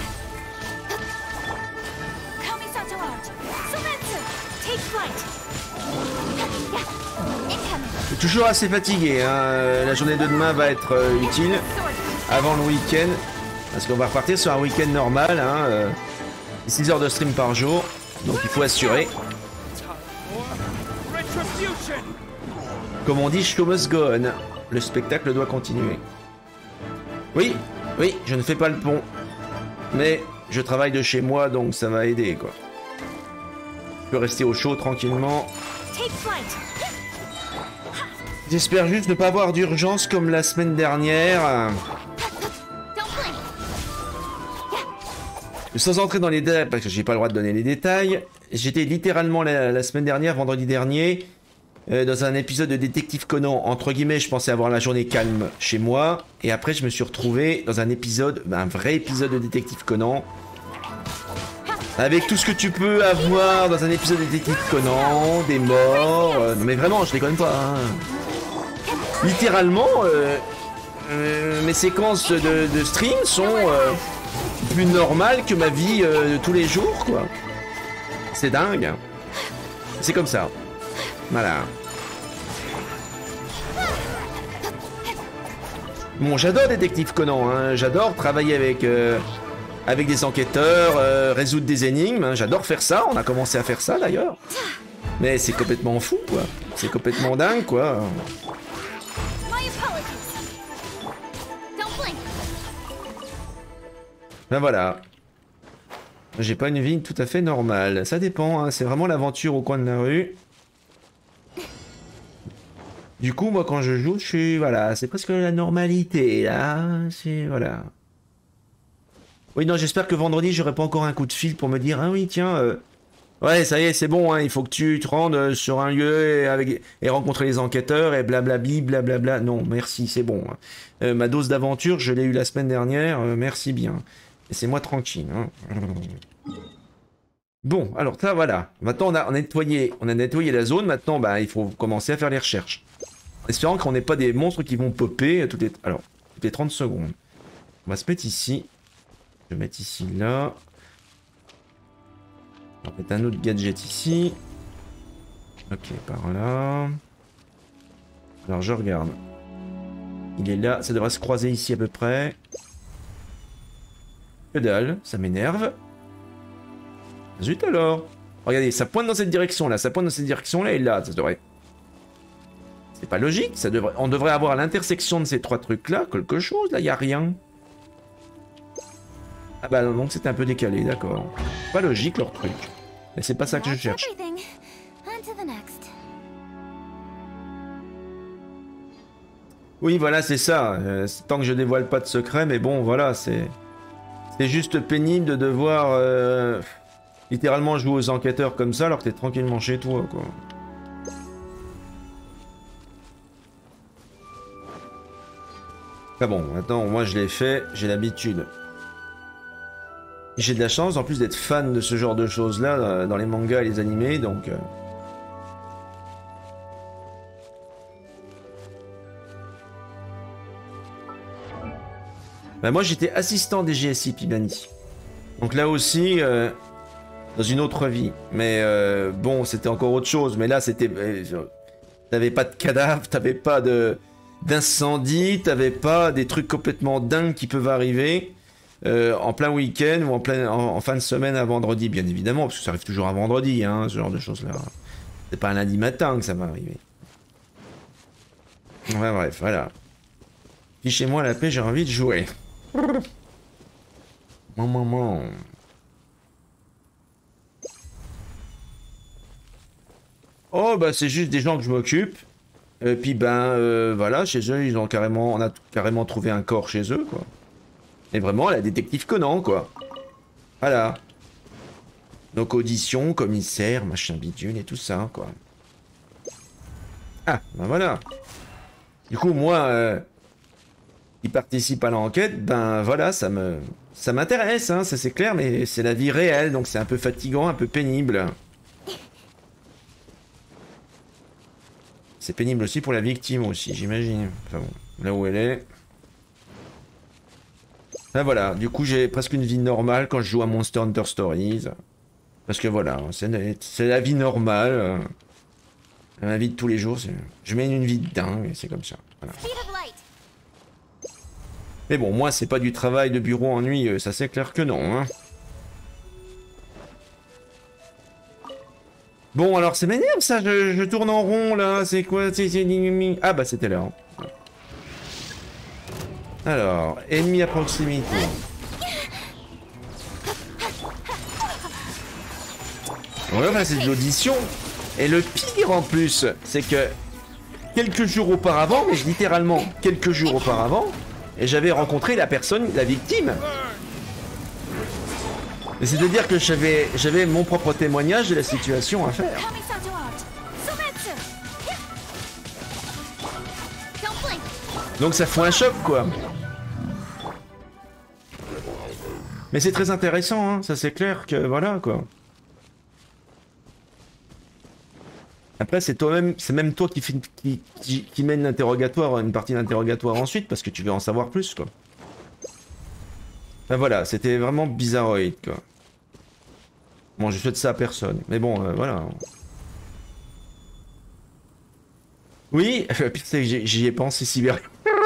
Je suis toujours assez fatigué. Hein. La journée de demain va être euh, utile avant le week-end. Parce qu'on va repartir sur un week-end normal. Hein, euh, six heures de stream par jour. Donc il faut assurer. Comme on dit, show must go on. Le spectacle doit continuer. Oui, oui, je ne fais pas le pont. Mais je travaille de chez moi, donc ça va aider, quoi. Je peux rester au chaud tranquillement. J'espère juste ne pas avoir d'urgence comme la semaine dernière. Sans entrer dans les détails, parce que j'ai pas le droit de donner les détails, j'étais littéralement la, la semaine dernière, vendredi dernier, euh, dans un épisode de Détective Conan. Entre guillemets, je pensais avoir la journée calme chez moi, et après je me suis retrouvé dans un épisode, un vrai épisode de Détective Conan, avec tout ce que tu peux avoir dans un épisode de Détective Conan, des morts, euh, mais vraiment, je déconne pas. Hein. Littéralement, euh, euh, mes séquences de, de stream sont euh, plus normales que ma vie euh, de tous les jours, quoi. C'est dingue. C'est comme ça. Voilà. Bon, j'adore Détective Conan, hein. J'adore travailler avec, euh, avec des enquêteurs, euh, résoudre des énigmes, hein. J'adore faire ça, on a commencé à faire ça d'ailleurs. Mais c'est complètement fou, quoi. C'est complètement dingue, quoi. Ben voilà. J'ai pas une vie tout à fait normale. Ça dépend, hein. C'est vraiment l'aventure au coin de la rue. Du coup, moi, quand je joue, je suis... Voilà, c'est presque la normalité, là. C'est... Voilà. Oui, non, j'espère que vendredi, j'aurai pas encore un coup de fil pour me dire... Ah oui, tiens... Euh... Ouais, ça y est, c'est bon, hein. Il faut que tu te rendes sur un lieu et, avec... et rencontrer les enquêteurs et blablabli, blablabla. Non, merci, c'est bon. Hein. Euh, ma dose d'aventure, je l'ai eu la semaine dernière. Euh, merci bien. Laissez-moi tranquille. Hein. Bon, alors ça, voilà. Maintenant, on a, on a nettoyé, on a nettoyé la zone. Maintenant, bah, il faut commencer à faire les recherches. En espérant qu'on n'ait pas des monstres qui vont popper toutes les, alors, toutes les trente secondes. On va se mettre ici. Je vais mettre ici, là. On va mettre un autre gadget ici. Ok, par là. Alors, je regarde. Il est là. Ça devrait se croiser ici à peu près. Que dalle, ça m'énerve. Zut alors. Regardez, ça pointe dans cette direction là, ça pointe dans cette direction là et là, ça devrait... C'est pas logique, ça devrait... on devrait avoir à l'intersection de ces trois trucs là quelque chose, là, y a rien. Ah bah non, donc c'est un peu décalé, d'accord. Pas logique leur truc. Mais c'est pas ça que je cherche. Oui, voilà, c'est ça. Euh, tant que je dévoile pas de secret, mais bon, voilà, c'est... C'est juste pénible de devoir euh, littéralement jouer aux enquêteurs comme ça alors que t'es tranquillement chez toi, quoi. Ah bon, maintenant, moi je l'ai fait, j'ai l'habitude. J'ai de la chance en plus d'être fan de ce genre de choses-là dans les mangas et les animés, donc... Euh... Ben moi j'étais assistant D G S I Pibani. Donc là aussi, euh, dans une autre vie. Mais euh, bon, c'était encore autre chose. Mais là, c'était... Euh, t'avais pas de cadavres, t'avais pas de d'incendie, t'avais pas des trucs complètement dingues qui peuvent arriver euh, en plein week-end ou en, plein, en, en fin de semaine à vendredi, bien évidemment. Parce que ça arrive toujours à vendredi, hein, ce genre de choses-là. C'est pas un lundi matin que ça va arriver. Ouais, bref, voilà. Fichez-moi la paix, j'ai envie de jouer. Maman, maman. Oh bah c'est juste des gens que je m'occupe. Et puis ben euh, voilà, chez eux ils ont carrément, on a carrément trouvé un corps chez eux quoi. Et vraiment la détective Conan quoi. Voilà. Donc audition, commissaire, machin bidule et tout ça quoi. Ah ben voilà. Du coup moi. Euh, qui participe à l'enquête, ben voilà, ça me ça m'intéresse, hein, ça c'est clair, mais c'est la vie réelle, donc c'est un peu fatigant, un peu pénible. C'est pénible aussi pour la victime aussi, j'imagine. Enfin bon, là où elle est. Ben voilà, du coup j'ai presque une vie normale quand je joue à Monster Hunter Stories. Parce que voilà, c'est la vie normale. La vie de tous les jours, je mène une vie de dingue, c'est comme ça. Voilà. Mais bon, moi, c'est pas du travail de bureau ennuyeux, ça c'est clair que non. Hein. Bon, alors c'est m'énerve ça, je, je tourne en rond là, c'est quoi? Ah bah c'était là. Alors, ennemi à proximité. Ouais, bah, c'est de l'audition. Et le pire en plus, c'est que quelques jours auparavant, mais littéralement quelques jours auparavant, et j'avais rencontré la personne, la victime. Et c'est-à-dire que j'avais j'avais mon propre témoignage de la situation à faire. Donc ça fout un choc, quoi. Mais c'est très intéressant, hein. Ça c'est clair que voilà, quoi. Après, c'est toi-même, c'est même toi qui, qui, qui, qui mène l'interrogatoire, une partie d'interrogatoire ensuite, parce que tu veux en savoir plus, quoi. Ben voilà, c'était vraiment bizarroïde, quoi. Bon, je souhaite ça à personne, mais bon, euh, voilà. Oui, le pire c'est que j'y ai pensé, Sibérie.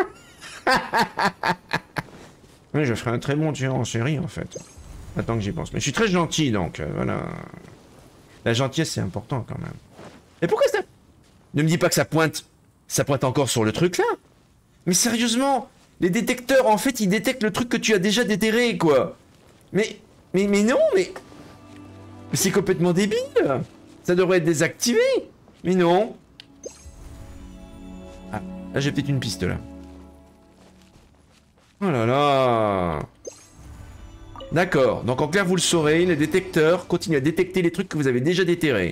Oui, je ferai un très bon tueur en série, en fait. Attends que j'y pense. Mais je suis très gentil, donc, euh, voilà. La gentillesse, c'est important, quand même. Mais pourquoi ça... Ne me dis pas que ça pointe... Ça pointe encore sur le truc, là. Mais sérieusement, les détecteurs, en fait, ils détectent le truc que tu as déjà déterré, quoi. Mais... Mais, mais non, mais... Mais c'est complètement débile. Ça devrait être désactivé. Mais non. Ah, là, j'ai peut-être une piste, là. Oh là là. D'accord. Donc, en clair, vous le saurez, les détecteurs continuent à détecter les trucs que vous avez déjà déterrés.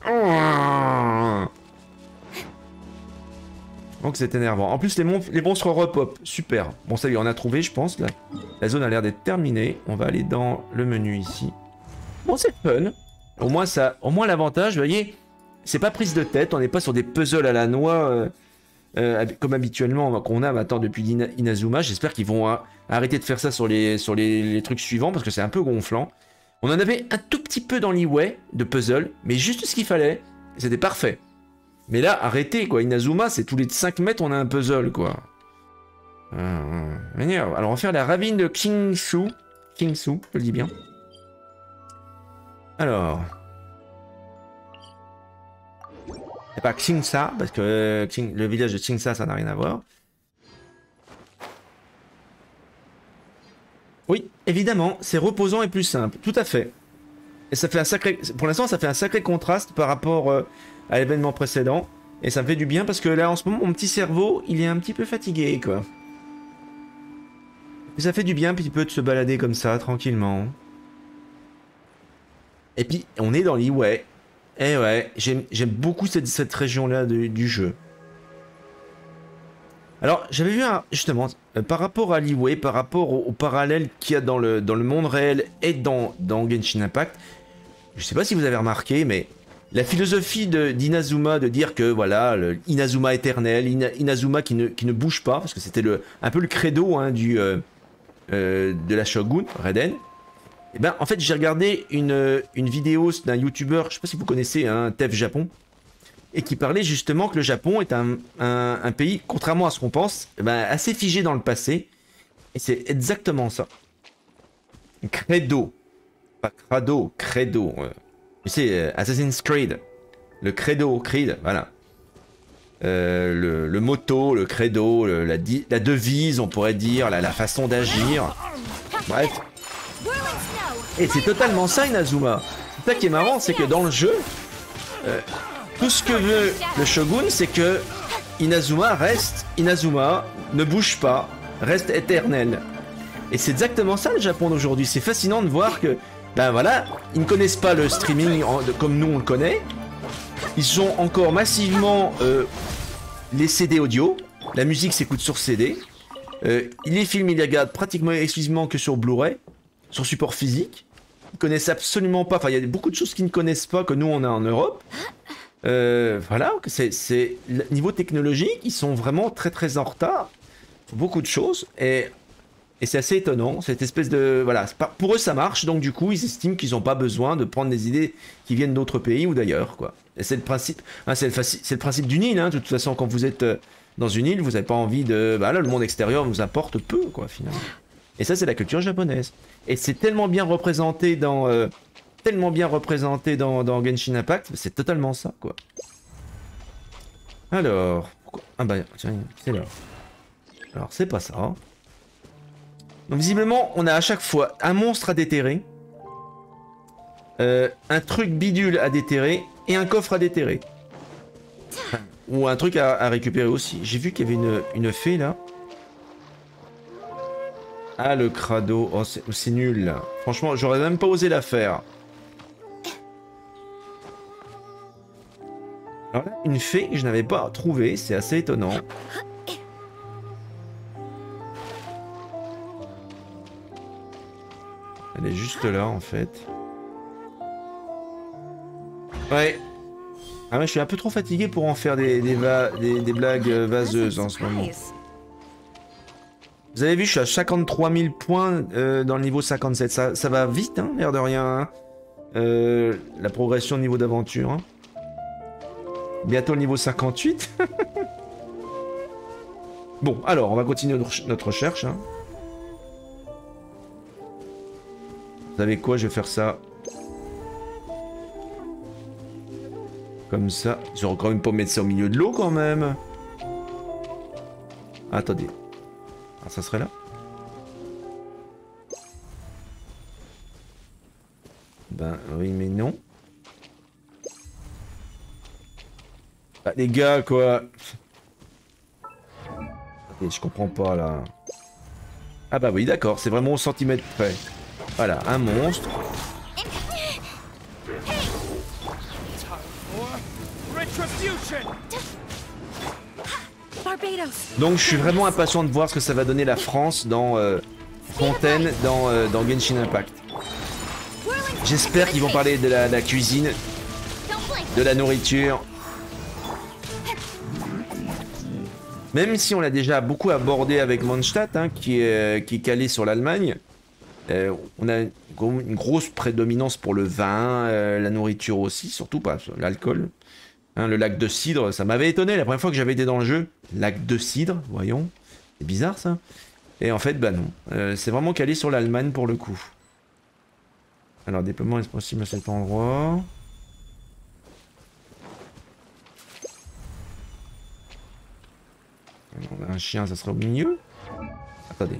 Donc c'est énervant. En plus les, mon les monstres repop. Super. Bon ça y est, on a trouvé je pense. Là. La zone a l'air d'être terminée. On va aller dans le menu ici. Bon c'est fun. Au moins ça, au moins l'avantage, vous voyez, c'est pas prise de tête. On n'est pas sur des puzzles à la noix euh, euh, comme habituellement qu'on a maintenant depuis Ina Inazuma. J'espère qu'ils vont hein, arrêter de faire ça sur les, sur les, les trucs suivants parce que c'est un peu gonflant. On en avait un tout petit peu dans l'Iway de puzzle, mais juste ce qu'il fallait. C'était parfait. Mais là, arrêtez, quoi. Inazuma, c'est tous les cinq mètres, on a un puzzle, quoi. Euh, alors, on va faire la ravine de Kingsu. Kingsu, je le dis bien. Alors. C'est pas Kingsa, parce que euh, King, le village de Kingsa, ça n'a rien à voir. Oui, évidemment, c'est reposant et plus simple, tout à fait. Et ça fait un sacré, pour l'instant, ça fait un sacré contraste par rapport euh, à l'événement précédent. Et ça me fait du bien parce que là, en ce moment, mon petit cerveau, il est un petit peu fatigué, quoi. Et ça fait du bien un petit peu de se balader comme ça, tranquillement. Et puis, on est dans l'Iway. Eh ouais, j'aime beaucoup cette, cette région-là du jeu. Alors, j'avais vu un, justement, euh, par rapport à l'Iway, par rapport au, au parallèle qu'il y a dans le, dans le monde réel et dans, dans Genshin Impact, je sais pas si vous avez remarqué, mais la philosophie d'Inazuma de, de dire que, voilà, le Inazuma éternel, Ina, Inazuma qui ne, qui ne bouge pas, parce que c'était le, un peu le credo hein, du, euh, euh, de la Shogun, Raiden, et ben, en fait, j'ai regardé une, une vidéo d'un youtubeur, je sais pas si vous connaissez, hein, Tev Japon, et qui parlait justement que le Japon est un, un, un pays, contrairement à ce qu'on pense, ben, assez figé dans le passé. Et c'est exactement ça. Credo. Pas crado, credo. Tu sais, euh, Assassin's Creed. Le credo, Creed, voilà. Euh, le, le motto, le credo, le, la, la devise, on pourrait dire, la, la façon d'agir. Bref. Et c'est totalement ça, Inazuma. C'est ça qui est marrant, c'est que dans le jeu... Euh, tout ce que veut le Shogun, c'est que Inazuma reste Inazuma, ne bouge pas, reste éternel. Et c'est exactement ça le Japon d'aujourd'hui. C'est fascinant de voir que, ben voilà, ils ne connaissent pas le streaming en, de, comme nous on le connaît. Ils sont encore massivement euh, les C D audio. La musique s'écoute sur C D. Euh, les films, ils les regardent pratiquement exclusivement que sur Blu-ray, sur support physique. Ils connaissent absolument pas. Enfin, il y a beaucoup de choses qu'ils ne connaissent pas que nous on a en Europe. Euh, voilà, c'est niveau technologique, ils sont vraiment très très en retard pour beaucoup de choses et, et c'est assez étonnant cette espèce de voilà, pas, pour eux ça marche donc du coup ils estiment qu'ils n'ont pas besoin de prendre des idées qui viennent d'autres pays ou d'ailleurs quoi. Et c'est le principe, hein, c'est le, le principe d'une île. Hein, de toute façon, quand vous êtes dans une île, vous n'avez pas envie de bah là le monde extérieur nous apporte peu quoi finalement. Et ça c'est la culture japonaise et c'est tellement bien représenté dans euh, tellement bien représenté dans, dans Genshin Impact, c'est totalement ça, quoi. Alors, pourquoi... ah bah tiens, c'est là. Alors c'est pas ça. Donc visiblement, on a à chaque fois un monstre à déterrer. euh, un truc bidule à déterrer et un coffre à déterrer. Enfin, ou un truc à, à récupérer aussi. J'ai vu qu'il y avait une, une fée là. Ah, le crado. Oh, c'est nul là. Franchement, j'aurais même pas osé la faire. Alors là, une fée que je n'avais pas trouvée, c'est assez étonnant. Elle est juste là en fait. Ouais. Ah ouais, je suis un peu trop fatigué pour en faire des, des, va des, des blagues vaseuses en ce moment. Vous avez vu, je suis à cinquante-trois mille points euh, dans le niveau cinquante-sept. Ça, ça va vite, hein, l'air de rien. Hein. Euh, la progression de niveau d'aventure. Hein. Bientôt le niveau cinquante-huit. Bon, alors, on va continuer notre, notre recherche. Hein. Vous savez quoi, je vais faire ça. Comme ça. J'aurais quand même pas mettre ça au milieu de l'eau, quand même. Attendez. Ah, ça serait là? Ben oui, mais non. Ah, les gars, quoi. Attendez, je comprends pas, là. Ah bah oui, d'accord, c'est vraiment au centimètre près. Voilà, un monstre. Donc je suis vraiment impatient de voir ce que ça va donner la France dans euh, Fontaine, dans, euh, dans Genshin Impact. J'espère qu'ils vont parler de la, de la cuisine, de la nourriture. Même si on l'a déjà beaucoup abordé avec Mondstadt, hein, qui, est, qui est calé sur l'Allemagne, euh, on a une grosse prédominance pour le vin, euh, la nourriture aussi, surtout pas l'alcool. Hein, le lac de Cidre, ça m'avait étonné la première fois que j'avais été dans le jeu. Lac de Cidre, voyons. C'est bizarre ça. Et en fait, bah non. Euh, c'est vraiment calé sur l'Allemagne pour le coup. Alors, déploiement est possible à cet endroit. Alors, un chien, ça serait au milieu. Attendez.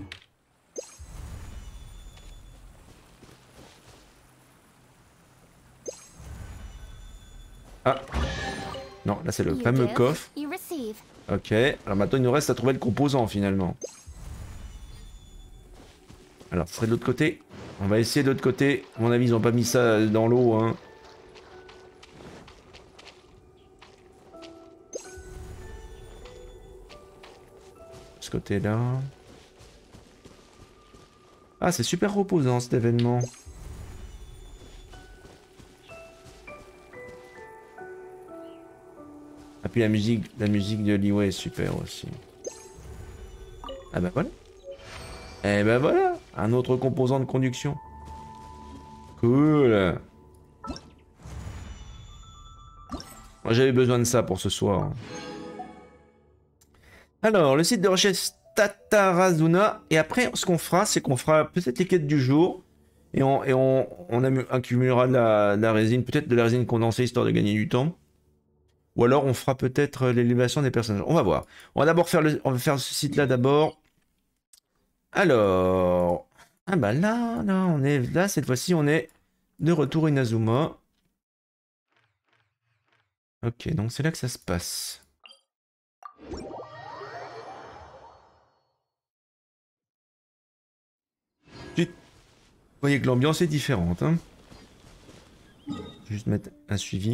Ah. Non, là c'est le fameux coffre. Ok, alors maintenant il nous reste à trouver le composant finalement. Alors, ce serait de l'autre côté. On va essayer de l'autre côté. À mon avis, ils n'ont pas mis ça dans l'eau, hein. Ce côté-là. Ah, c'est super reposant cet événement. Ah, puis la musique, la musique de Liyue est super aussi. Ah bah voilà. Eh ben voilà, un autre composant de conduction. Cool. Moi j'avais besoin de ça pour ce soir. Alors, le site de recherche Tatarazuna. Et après, ce qu'on fera, c'est qu'on fera peut-être les quêtes du jour. Et on, et on, on accumulera de la, de la résine, peut-être de la résine condensée, histoire de gagner du temps. Ou alors on fera peut-être l'élévation des personnages. On va voir. On va d'abord faire, le, on va faire ce site-là d'abord. Alors... Ah bah là, là, on est... Là, cette fois-ci, on est de retour à Inazuma. Ok, donc c'est là que ça se passe. Vous voyez que l'ambiance est différente. Hein. Je vais juste mettre un suivi.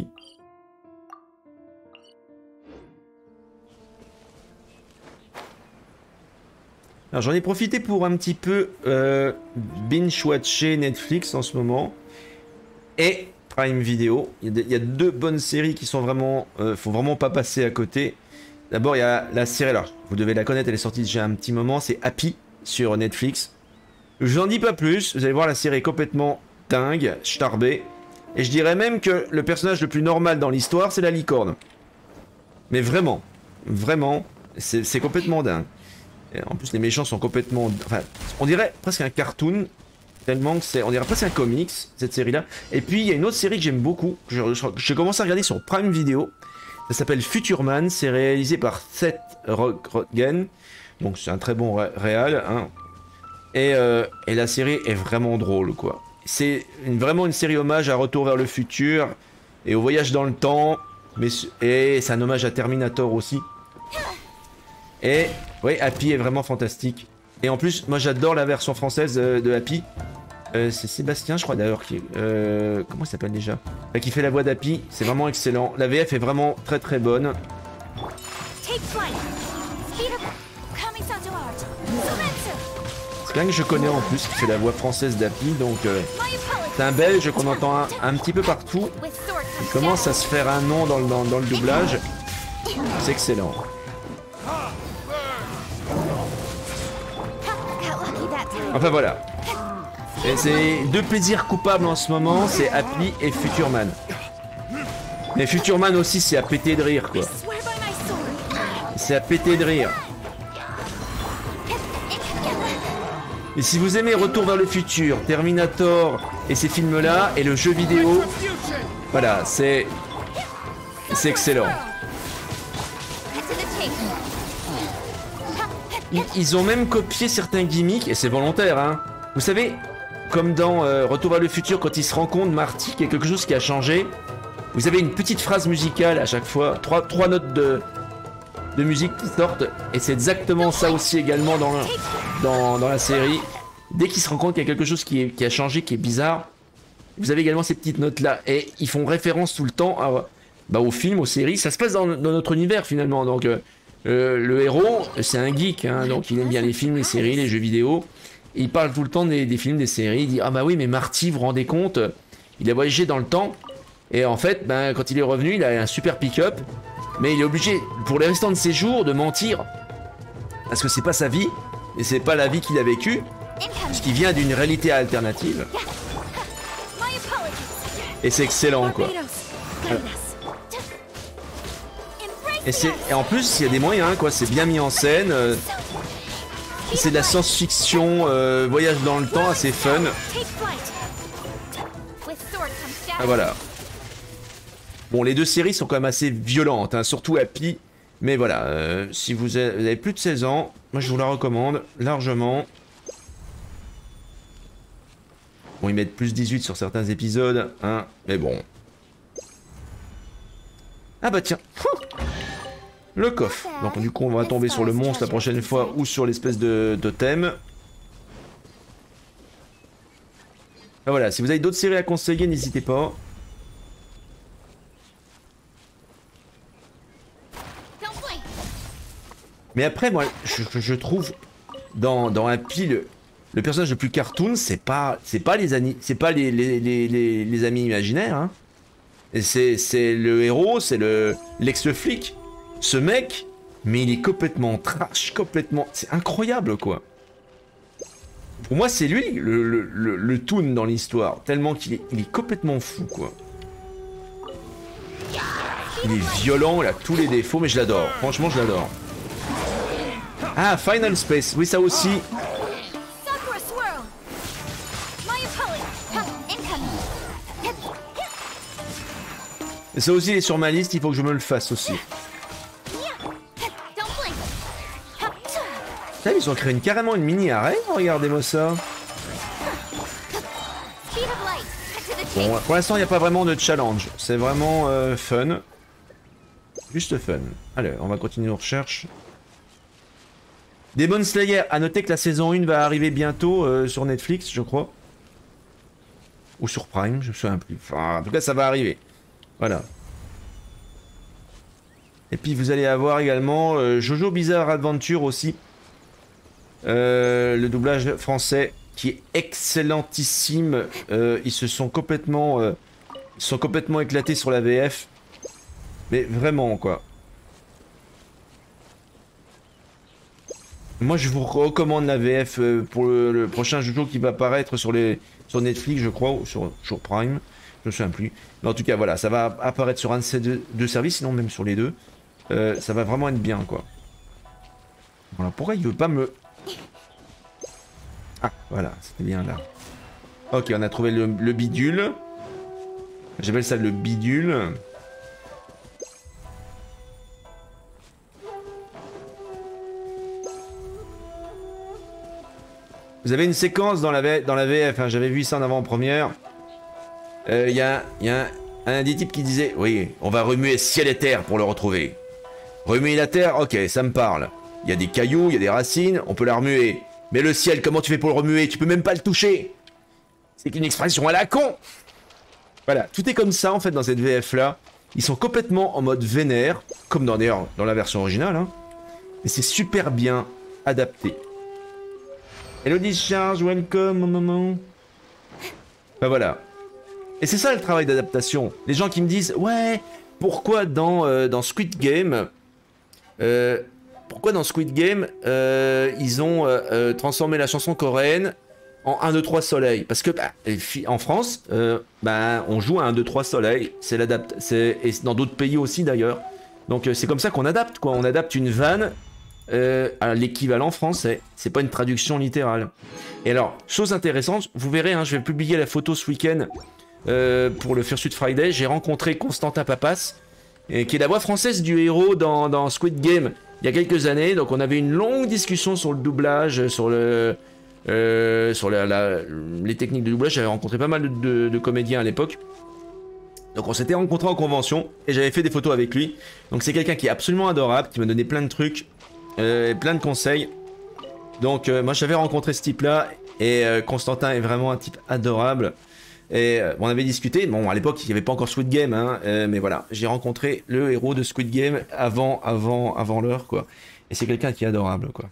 Alors j'en ai profité pour un petit peu euh, binge-watcher Netflix en ce moment. Et Prime Video. Il y, a il y a deux bonnes séries qui sont vraiment... Euh, faut vraiment pas passer à côté. D'abord il y a la série, alors vous devez la connaître, elle est sortie déjà un petit moment. C'est Happy sur Netflix. Je n'en dis pas plus, vous allez voir, la série est complètement dingue, starbée. Et je dirais même que le personnage le plus normal dans l'histoire, c'est la licorne. Mais vraiment, vraiment, c'est complètement dingue. Et en plus, les méchants sont complètement... Enfin, on dirait presque un cartoon, tellement que c'est... On dirait presque un comics, cette série-là. Et puis, il y a une autre série que j'aime beaucoup, que j'ai commencé à regarder sur Prime Video. Ça s'appelle Futureman, c'est réalisé par Seth Rogen. Donc, c'est un très bon ré réal, hein. Et, euh, et la série est vraiment drôle, quoi. c'est une, vraiment une série hommage à Retour vers le futur et au voyage dans le temps, mais et c'est un hommage à Terminator aussi. Et oui, Happy est vraiment fantastique. Et en plus, moi j'adore la version française de, de Happy. Euh, c'est Sébastien, je crois d'ailleurs, qui euh, comment il s'appelle déjà, enfin, qui fait la voix d'Happy. C'est vraiment excellent. La V F est vraiment très très bonne. C'est quelqu'un que je connais en plus, qui fait la voix française d'Happy, donc euh, c'est un Belge qu'on entend un, un petit peu partout. Il commence à se faire un nom dans le, dans, dans le doublage. C'est excellent. Enfin voilà. Et c'est deux plaisirs coupables en ce moment, c'est Happy et Futurman. Mais Futurman aussi, c'est à péter de rire, quoi. C'est à péter de rire. Et si vous aimez Retour vers le futur, Terminator et ces films-là, et le jeu vidéo, voilà, c'est... c'est excellent. Ils, ils ont même copié certains gimmicks, et c'est volontaire, hein. Vous savez, comme dans euh, Retour vers le futur, quand ils se rendent compte, Marty, qu'il y a quelque chose qui a changé, vous avez une petite phrase musicale à chaque fois, trois, trois notes de, de musique qui sortent, et c'est exactement ça aussi également dans, dans, dans la série. Dès qu'ils se rendent compte qu'il y a quelque chose qui, est, qui a changé, qui est bizarre, vous avez également ces petites notes-là, et ils font référence tout le temps à, bah, aux films, aux séries. Ça se passe dans, dans notre univers finalement, donc euh, euh, le héros, c'est un geek, hein, donc il aime bien les films, les séries, les jeux vidéo. Il parle tout le temps des, des films, des séries. Il dit ah bah oui, mais Marty, vous vous rendez compte, il a voyagé dans le temps. Et en fait, ben, quand il est revenu, il a un super pick-up. Mais il est obligé, pour les restants de ses jours, de mentir. Parce que c'est pas sa vie. Et c'est pas la vie qu'il a vécue. Puisqu'il vient d'une réalité alternative. Et c'est excellent, quoi. Et, c'est, et en plus, il y a des moyens, quoi. C'est bien mis en scène. Euh, c'est de la science-fiction, euh, voyage dans le temps, assez fun. Ah, voilà. Bon, les deux séries sont quand même assez violentes, hein, surtout Happy. Mais voilà, euh, si vous avez plus de seize ans, moi je vous la recommande largement. Bon, ils mettent plus dix-huit sur certains épisodes, hein, mais bon. Ah bah tiens, le coffre. Donc du coup, on va tomber sur le monstre la prochaine fois ou sur l'espèce de, de thème. Ah, voilà, si vous avez d'autres séries à conseiller, n'hésitez pas. Mais après, moi, je, je trouve dans, dans Happy, le, le personnage le plus cartoon, c'est pas, c'est pas les amis, c'est pas les, les, les, les, les amis imaginaires. Hein. C'est le héros, c'est le l'ex-flic. Ce mec, mais il est complètement trash, complètement, c'est incroyable quoi. Pour moi, c'est lui le, le, le, le toon dans l'histoire, tellement qu'il est, il est complètement fou quoi. Il est violent, il a tous les défauts, mais je l'adore. Franchement, je l'adore. Ah, Final Space, oui ça aussi. Et ça aussi il est sur ma liste, il faut que je me le fasse aussi. Là, ils ont créé une, carrément une mini arène, regardez-moi ça. Bon, pour l'instant il n'y a pas vraiment de challenge, c'est vraiment euh, fun. Juste fun. Allez, on va continuer nos recherches. Demon Slayer, à noter que la saison un va arriver bientôt euh, sur Netflix, je crois. Ou sur Prime, je me souviens plus. Enfin, en tout cas, ça va arriver. Voilà. Et puis, vous allez avoir également euh, Jojo Bizarre Adventure aussi. Euh, le doublage français qui est excellentissime. Euh, ils se sont complètement, euh, ils sont complètement éclatés sur la V F. Mais vraiment, quoi. Moi, je vous recommande la V F pour le, le prochain Jojo qui va apparaître sur, les, sur Netflix, je crois, ou sur, sur Prime. Je ne me souviens plus. Mais en tout cas, voilà, ça va apparaître sur un de ces deux, deux services, sinon même sur les deux. Euh, ça va vraiment être bien, quoi. Voilà, pourquoi il veut pas me... Ah, voilà, c'était bien là. Ok, on a trouvé le, le bidule. J'appelle ça le bidule. vous avez une séquence dans la, v... dans la V F, hein, j'avais vu ça en avant-première. Il euh, y a, y a un, un des types qui disait, oui, on va remuer ciel et terre pour le retrouver. Remuer la terre, ok, ça me parle. Il y a des cailloux, il y a des racines, on peut la remuer. Mais le ciel, comment tu fais pour le remuer? Tu peux même pas le toucher. C'est qu'une expression à la con. Voilà, tout est comme ça en fait dans cette V F là. Ils sont complètement en mode vénère, comme dans, d'ailleurs dans la version originale. Hein. Et c'est super bien adapté. Hello Discharge, welcome, mon maman. Ben voilà. Et c'est ça le travail d'adaptation. Les gens qui me disent, ouais, pourquoi dans, euh, dans Squid Game, euh, pourquoi dans Squid Game, euh, ils ont euh, euh, transformé la chanson coréenne en un, deux, trois soleil? Parce que bah, en France, euh, bah, on joue à un, deux, trois soleil. C'est l'adapte, c'est et dans d'autres pays aussi d'ailleurs. Donc euh, c'est comme ça qu'on adapte, quoi. On adapte une vanne euh, à l'équivalent français. C'est pas une traduction littérale. Et alors, chose intéressante, vous verrez, hein, je vais publier la photo ce week-end. Euh, pour le Fursuit Friday, j'ai rencontré Constantin Papas, et, qui est la voix française du héros dans, dans Squid Game il y a quelques années. Donc on avait une longue discussion sur le doublage, sur, le, euh, sur la, la, les techniques de doublage. J'avais rencontré pas mal de, de, de comédiens à l'époque. Donc on s'était rencontrés en convention et j'avais fait des photos avec lui. Donc c'est quelqu'un qui est absolument adorable, qui m'a donné plein de trucs, euh, plein de conseils. Donc euh, moi j'avais rencontré ce type là et euh, Constantin est vraiment un type adorable. Et euh, on avait discuté, bon à l'époque il n'y avait pas encore Squid Game, hein, euh, mais voilà, j'ai rencontré le héros de Squid Game avant, avant, avant l'heure, quoi. Et c'est quelqu'un qui est adorable, quoi.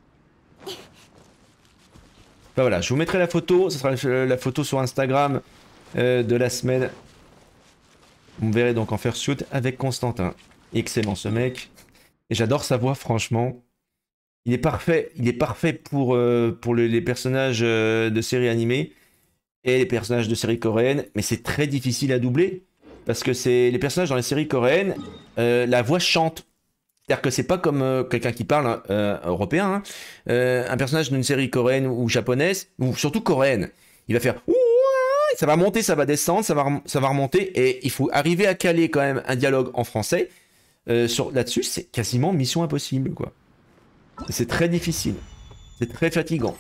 Bah voilà, je vous mettrai la photo, ce sera la, la photo sur Instagram euh, de la semaine. Vous me verrez donc en fursuit avec Constantin. Excellent ce mec. Et j'adore sa voix, franchement. Il est parfait, il est parfait pour, euh, pour le, les personnages euh, de séries animées. Et les personnages de séries coréennes, mais c'est très difficile à doubler parce que c'est les personnages dans les séries coréennes, euh, la voix chante. C'est-à-dire que c'est pas comme euh, quelqu'un qui parle euh, européen, hein. euh, un personnage d'une série coréenne ou japonaise, ou surtout coréenne, il va faire ça va monter, ça va descendre, ça va, ça va remonter, et il faut arriver à caler quand même un dialogue en français. Euh, sur là-dessus, c'est quasiment mission impossible, quoi. C'est très difficile, c'est très fatigant.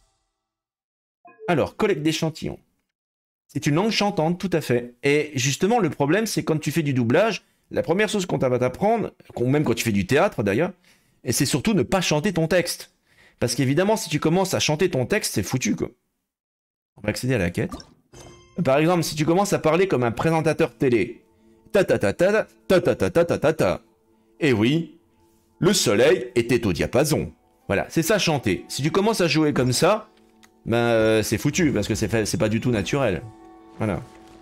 Alors, collecte d'échantillons. C'est une langue chantante, tout à fait. Et justement, le problème, c'est quand tu fais du doublage, la première chose qu'on va t'apprendre, même quand tu fais du théâtre d'ailleurs, et c'est surtout ne pas chanter ton texte. Parce qu'évidemment, si tu commences à chanter ton texte, c'est foutu, quoi. On va accéder à la quête. Par exemple, si tu commences à parler comme un présentateur télé. Ta ta ta ta ta ta ta ta ta ta ta. Et oui, le soleil était au diapason. Voilà, c'est ça chanter. Si tu commences à jouer comme ça, ben euh, c'est foutu parce que c'est c'est pas du tout naturel. Voilà.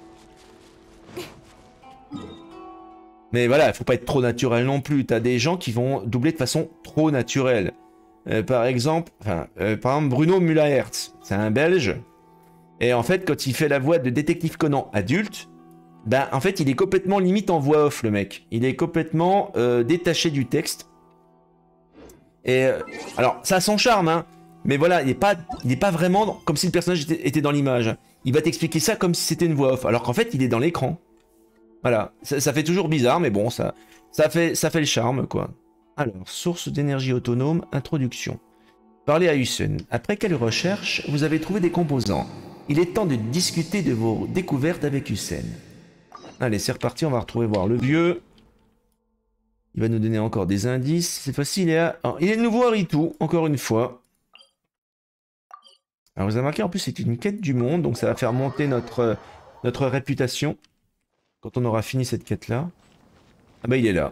Mais voilà, il faut pas être trop naturel non plus. T'as des gens qui vont doubler de façon trop naturelle. Euh, par exemple, enfin, euh, par exemple Bruno Müller-Hertz, c'est un Belge. Et en fait, quand il fait la voix de détective Conan adulte, ben en fait, il est complètement limite en voix off, le mec. Il est complètement euh, détaché du texte. Et euh, alors, ça a son charme, hein. Mais voilà, il n'est pas, il est pas vraiment comme si le personnage était, était dans l'image. Il va t'expliquer ça comme si c'était une voix off, alors qu'en fait, il est dans l'écran. Voilà, ça, ça fait toujours bizarre, mais bon, ça, ça, fait, ça fait le charme, quoi. Alors, source d'énergie autonome, introduction. Parlez à Hussein. Après quelle recherche, vous avez trouvé des composants? Il est temps de discuter de vos découvertes avec Hussein. Allez, c'est reparti, on va retrouver voir le vieux. Il va nous donner encore des indices. Cette fois-ci, il est à... Oh, il est de nouveau à Ritu, encore une fois. Alors, vous avez remarqué, en plus, c'est une quête du monde, donc ça va faire monter notre, notre réputation quand on aura fini cette quête-là. Ah bah, il est là.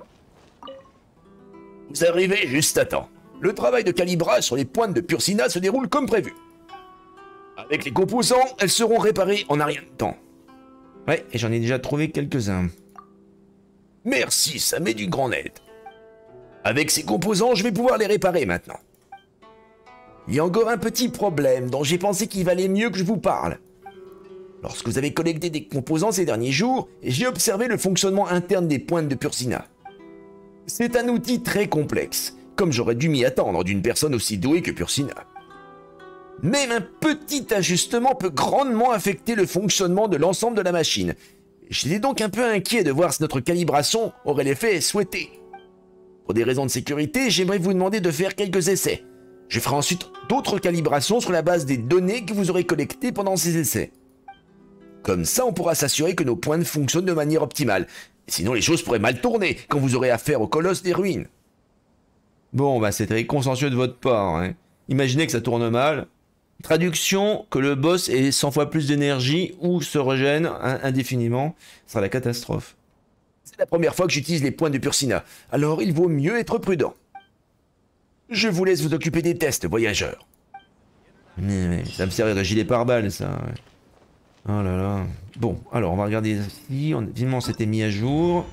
Vous arrivez juste à temps. Le travail de calibrage sur les pointes de Pursina se déroule comme prévu. Avec les composants, elles seront réparées en un rien de temps. Ouais, et j'en ai déjà trouvé quelques-uns. Merci, ça m'est d'une grande aide. Avec ces composants, je vais pouvoir les réparer maintenant. Il y a encore un petit problème dont j'ai pensé qu'il valait mieux que je vous parle. Lorsque vous avez collecté des composants ces derniers jours, j'ai observé le fonctionnement interne des pointes de Pursina. C'est un outil très complexe, comme j'aurais dû m'y attendre d'une personne aussi douée que Pursina. Même un petit ajustement peut grandement affecter le fonctionnement de l'ensemble de la machine. J'étais donc un peu inquiet de voir si notre calibration aurait l'effet souhaité. Pour des raisons de sécurité, j'aimerais vous demander de faire quelques essais. Je ferai ensuite d'autres calibrations sur la base des données que vous aurez collectées pendant ces essais. Comme ça, on pourra s'assurer que nos points fonctionnent de manière optimale. Sinon, les choses pourraient mal tourner quand vous aurez affaire au colosse des ruines. Bon, bah c'est très consciencieux de votre part. Hein. Imaginez que ça tourne mal. Traduction, que le boss ait cent fois plus d'énergie ou se régène indéfiniment, ce sera la catastrophe. C'est la première fois que j'utilise les points de Pursina, alors il vaut mieux être prudent. Je vous laisse vous occuper des tests, voyageurs. Mais, mais, ça me sert de gilet pare-balles, ça. Ouais. Oh là là. Bon, alors on va regarder ici. On, évidemment, c'était mis à jour.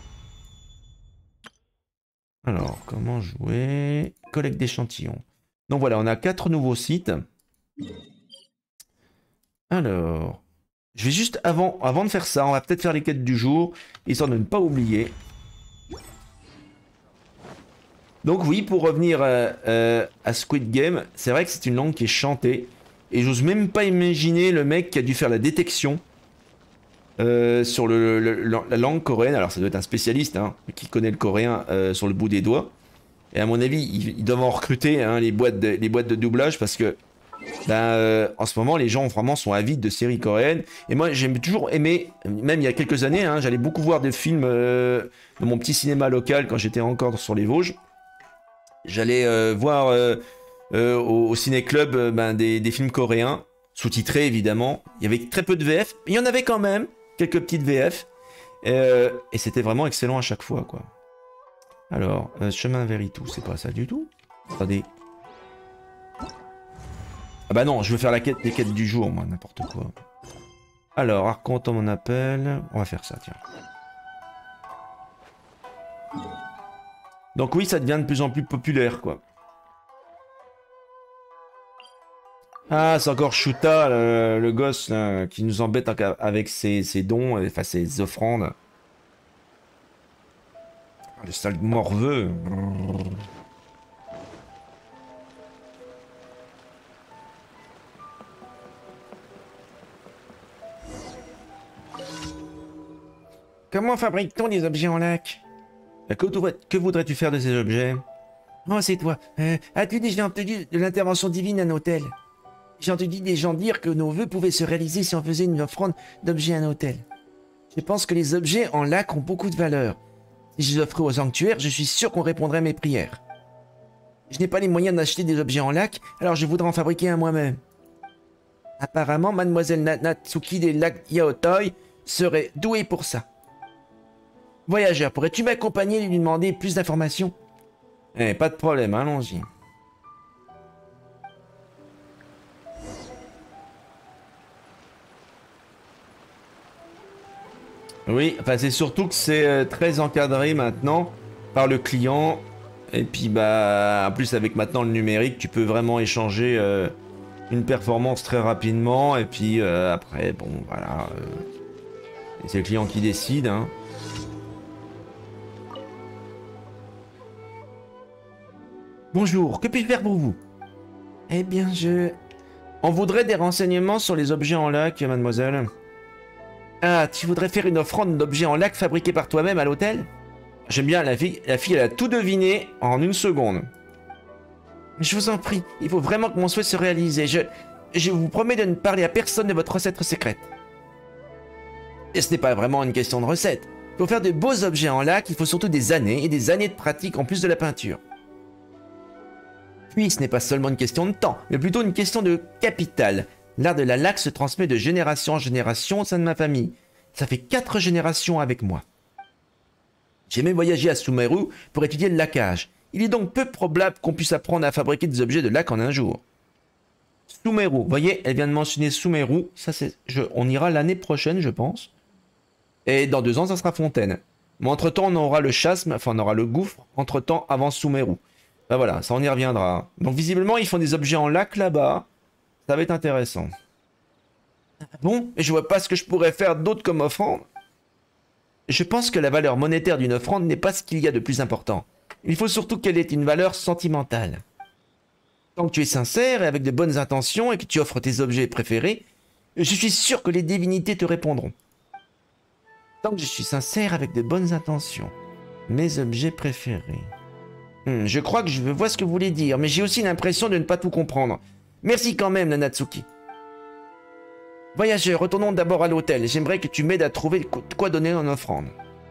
Alors, comment jouer? Collecte d'échantillons. Donc voilà, on a quatre nouveaux sites. Alors, je vais juste, avant, avant de faire ça, on va peut-être faire les quêtes du jour, histoire de ne pas oublier. Donc oui, pour revenir euh, euh, à Squid Game, c'est vrai que c'est une langue qui est chantée. Et j'ose même pas imaginer le mec qui a dû faire la détection euh, sur le, le, le, la langue coréenne. Alors ça doit être un spécialiste hein, qui connaît le coréen euh, sur le bout des doigts. Et à mon avis, ils, ils doivent en recruter hein, les, boîtes de, les boîtes de doublage parce que ben, euh, en ce moment, les gens vraiment sont avides de séries coréennes. Et moi, j'ai toujours aimé, même il y a quelques années, hein, j'allais beaucoup voir des films euh, dans mon petit cinéma local quand j'étais encore sur les Vosges. J'allais euh, voir euh, euh, au, au ciné-club euh, ben, des, des films coréens, sous-titrés évidemment. Il y avait très peu de V F, mais il y en avait quand même, quelques petites V F. Euh, et c'était vraiment excellent à chaque fois, quoi. Alors, euh, chemin vers Itou, c'est pas ça du tout. Attendez. Ah bah non, je veux faire la quête, les quêtes du jour, moi, n'importe quoi. Alors, Archonte, on appelle. On va faire ça, tiens. Donc oui, ça devient de plus en plus populaire, quoi. Ah, c'est encore Shuta, le, le gosse, là, qui nous embête avec ses, ses dons, enfin ses offrandes. Le sale morveux. Comment fabrique-t-on des objets en lac? Que voudrais-tu faire de ces objets? Oh, c'est toi. Euh, As-tu déjà entendu de l'intervention divine à un hôtel? J'ai entendu des gens dire que nos vœux pouvaient se réaliser si on faisait une offrande d'objets à un hôtel. Je pense que les objets en lac ont beaucoup de valeur. Si je les offrais au sanctuaire, je suis sûr qu'on répondrait à mes prières. Je n'ai pas les moyens d'acheter des objets en lac, alors je voudrais en fabriquer un moi-même. Apparemment, mademoiselle Natsuki des lacs Yaotoi serait douée pour ça. Voyageur, pourrais-tu m'accompagner et lui demander plus d'informations? Eh, pas de problème, allons-y. Oui, enfin c'est surtout que c'est euh, très encadré maintenant par le client. Et puis bah en plus avec maintenant le numérique, tu peux vraiment échanger euh, une performance très rapidement. Et puis euh, après, bon voilà, euh, c'est le client qui décide. Hein. Bonjour, que puis-je faire pour vous? Eh bien je... On voudrait des renseignements sur les objets en lac, mademoiselle. Ah, tu voudrais faire une offrande d'objets en lac fabriqués par toi-même à l'hôtel? J'aime bien, la fille, la fille, elle a tout deviné en une seconde. Je vous en prie, il faut vraiment que mon souhait se réalise. Je, je vous promets de ne parler à personne de votre recette secrète. Et ce n'est pas vraiment une question de recette. Pour faire de beaux objets en lac, il faut surtout des années et des années de pratique en plus de la peinture. Puis, ce n'est pas seulement une question de temps, mais plutôt une question de capital. L'art de la laque se transmet de génération en génération au sein de ma famille. Ça fait quatre générations avec moi. J'ai même voyagé à Sumeru pour étudier le laquage. Il est donc peu probable qu'on puisse apprendre à fabriquer des objets de lac en un jour. Sumeru, vous voyez, elle vient de mentionner Sumeru. Ça, c'est, je, on ira l'année prochaine, je pense. Et dans deux ans, ça sera Fontaine. Mais entre-temps, on aura le chasme, enfin, on aura le gouffre, entre-temps, avant Sumeru. Ben voilà, ça on y reviendra. Donc visiblement, ils font des objets en lac là-bas. Ça va être intéressant. Bon, mais je vois pas ce que je pourrais faire d'autre comme offrande. Je pense que la valeur monétaire d'une offrande n'est pas ce qu'il y a de plus important. Il faut surtout qu'elle ait une valeur sentimentale. Tant que tu es sincère et avec de bonnes intentions et que tu offres tes objets préférés, je suis sûr que les divinités te répondront. Tant que je suis sincère avec de bonnes intentions. Mes objets préférés. Hmm, je crois que je vois ce que vous voulez dire, mais j'ai aussi l'impression de ne pas tout comprendre. Merci quand même, Nanatsuki. Voyageur, retournons d'abord à l'hôtel. J'aimerais que tu m'aides à trouver quoi donner en offrande.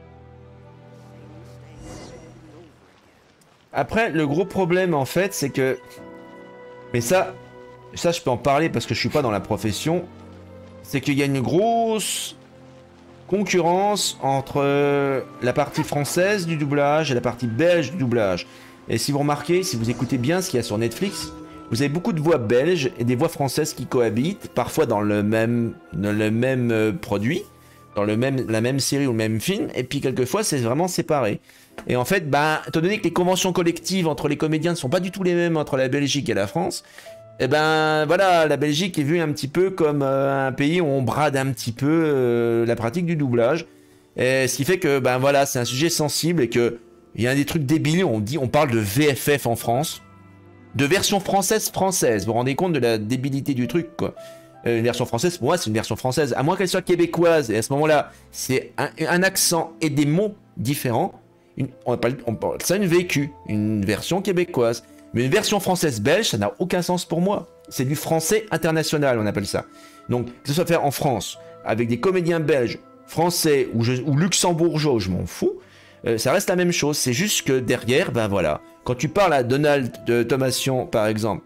Après, le gros problème, en fait, c'est que... Mais ça, ça, je peux en parler parce que je suis pas dans la profession. C'est qu'il y a une grosse concurrence entre la partie française du doublage et la partie belge du doublage. Et si vous remarquez, si vous écoutez bien ce qu'il y a sur Netflix, vous avez beaucoup de voix belges et des voix françaises qui cohabitent, parfois dans le même, dans le même euh, produit, dans le même, la même série ou le même film, et puis quelquefois c'est vraiment séparé. Et en fait, bah, étant donné que les conventions collectives entre les comédiens ne sont pas du tout les mêmes entre la Belgique et la France, et ben voilà, la Belgique est vue un petit peu comme euh, un pays où on brade un petit peu euh, la pratique du doublage. Et ce qui fait que ben voilà, c'est un sujet sensible et que il y a des trucs débiles. On dit, on parle de V F F en France, de version française française. Vous vous rendez compte de la débilité du truc, quoi. Euh, une version française, pour moi, c'est une version française, à moins qu'elle soit québécoise. Et à ce moment-là, c'est un, un accent et des mots différents. Une, on appelle, on parle ça une V Q, une version québécoise. Mais une version française belge, ça n'a aucun sens pour moi. C'est du français international, on appelle ça. Donc, que ce soit fait en France, avec des comédiens belges, français ou, je, ou luxembourgeois, je m'en fous, euh, ça reste la même chose. C'est juste que derrière, ben voilà, quand tu parles à Donald de Thomasian, par exemple,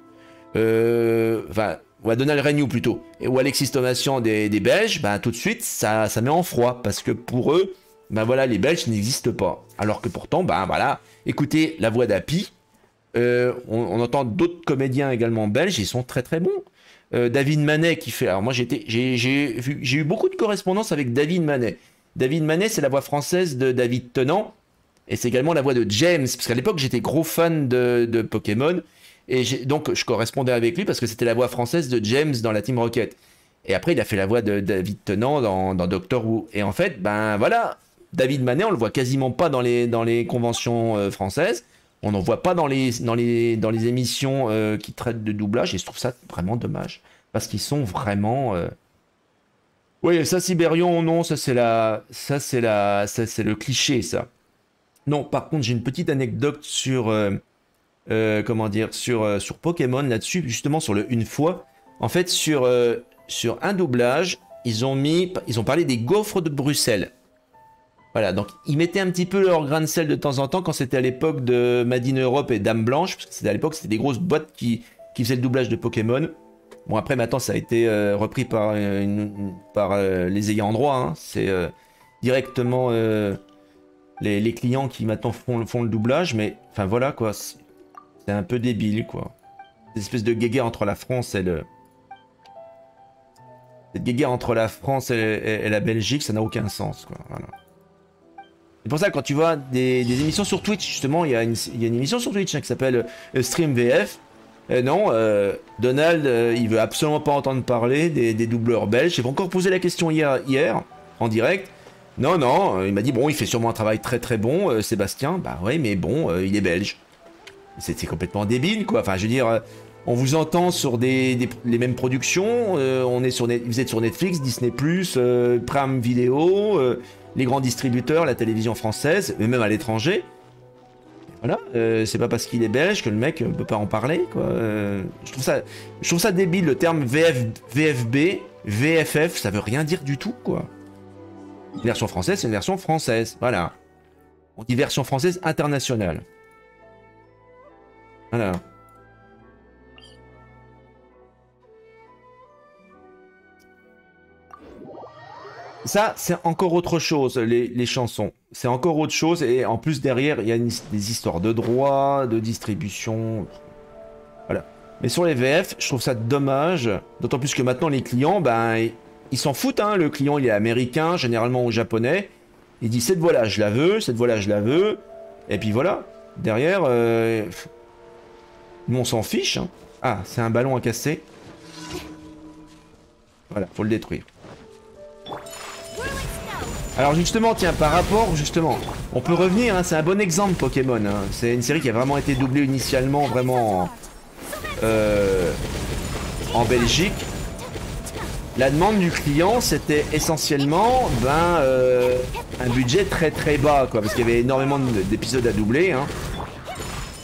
euh, enfin, ou à Donald Renew plutôt, ou Alexis Thomasian des, des Belges, ben tout de suite, ça, ça met en froid, parce que pour eux, ben voilà, les Belges n'existent pas. Alors que pourtant, ben voilà, écoutez la voix d'Happy, Euh, on, on entend d'autres comédiens également belges, ils sont très très bons. Euh, David Manet qui fait... Alors moi j'ai j'ai eu beaucoup de correspondance avec David Manet. David Manet, c'est la voix française de David Tennant, et c'est également la voix de James, parce qu'à l'époque j'étais gros fan de, de Pokémon, et donc je correspondais avec lui parce que c'était la voix française de James dans la Team Rocket. Et après il a fait la voix de David Tennant dans, dans Doctor Who. Et en fait, ben voilà, David Manet, on le voit quasiment pas dans les, dans les conventions euh, françaises. On n'en voit pas dans les, dans les, dans les émissions euh, qui traitent de doublage, et je trouve ça vraiment dommage. Parce qu'ils sont vraiment... Euh... Oui, ça, Sibérion, non, ça c'est la... Ça c'est la... Ça c'est le cliché, ça. Non, par contre, j'ai une petite anecdote sur... Euh, euh, comment dire, sur, euh, sur Pokémon, là-dessus, justement, sur le une fois. En fait, sur, euh, sur un doublage, ils ont mis... Ils ont parlé des gaufres de Bruxelles. Voilà, donc ils mettaient un petit peu leur grain de sel de temps en temps quand c'était à l'époque de Made in Europe et Dame Blanche, parce que c'était à l'époque, c'était des grosses boîtes qui, qui faisaient le doublage de Pokémon. Bon, après, maintenant, ça a été euh, repris par, euh, une, par euh, les ayants droit. Hein. C'est euh, directement euh, les, les clients qui maintenant font, font le doublage, mais enfin voilà, quoi. C'est un peu débile, quoi. Cette espèce de guéguerre entre la France et le... Cette guéguerre entre la France et, et, et la Belgique, ça n'a aucun sens, quoi. Voilà. C'est pour ça que quand tu vois des, des émissions sur Twitch, justement, il y a une, il y a une émission sur Twitch hein, qui s'appelle euh, Stream V F. Euh, non, euh, Donald, euh, il veut absolument pas entendre parler des, des doubleurs belges. J'ai encore posé la question hier, hier en direct. Non, non, euh, il m'a dit, bon, il fait sûrement un travail très très bon, euh, Sébastien. Bah ouais, mais bon, euh, il est belge. C'était complètement débile, quoi. Enfin, je veux dire, euh, on vous entend sur des, des, les mêmes productions. Euh, on est sur Net, vous êtes sur Netflix, Disney plus, euh, Prime Video... Euh, les grands distributeurs, la télévision française, mais même à l'étranger. Voilà, euh, c'est pas parce qu'il est belge que le mec ne peut pas en parler, quoi. Euh, je, trouve ça, je trouve ça débile, le terme V F, V F B, V F F, ça veut rien dire du tout, quoi. Une version française, c'est une version française, voilà. On dit version française internationale. Voilà. Ça, c'est encore autre chose, les, les chansons. C'est encore autre chose, et en plus, derrière, il y a une, des histoires de droits, de distribution. Voilà. Mais sur les V F, je trouve ça dommage, d'autant plus que maintenant, les clients, ben, ils s'en foutent, hein. Le client, il est américain, généralement ou japonais. Il dit, cette voix-là, je la veux, cette voix-là, je la veux. Et puis voilà. Derrière, euh, nous, on s'en fiche. Hein. Ah, c'est un ballon à casser. Voilà, faut le détruire. Alors justement, tiens, par rapport, justement, on peut revenir, hein, c'est un bon exemple Pokémon, hein, c'est une série qui a vraiment été doublée initialement, vraiment, en, euh, en Belgique. La demande du client, c'était essentiellement, ben, euh, un budget très très bas, quoi, parce qu'il y avait énormément d'épisodes à doubler, hein.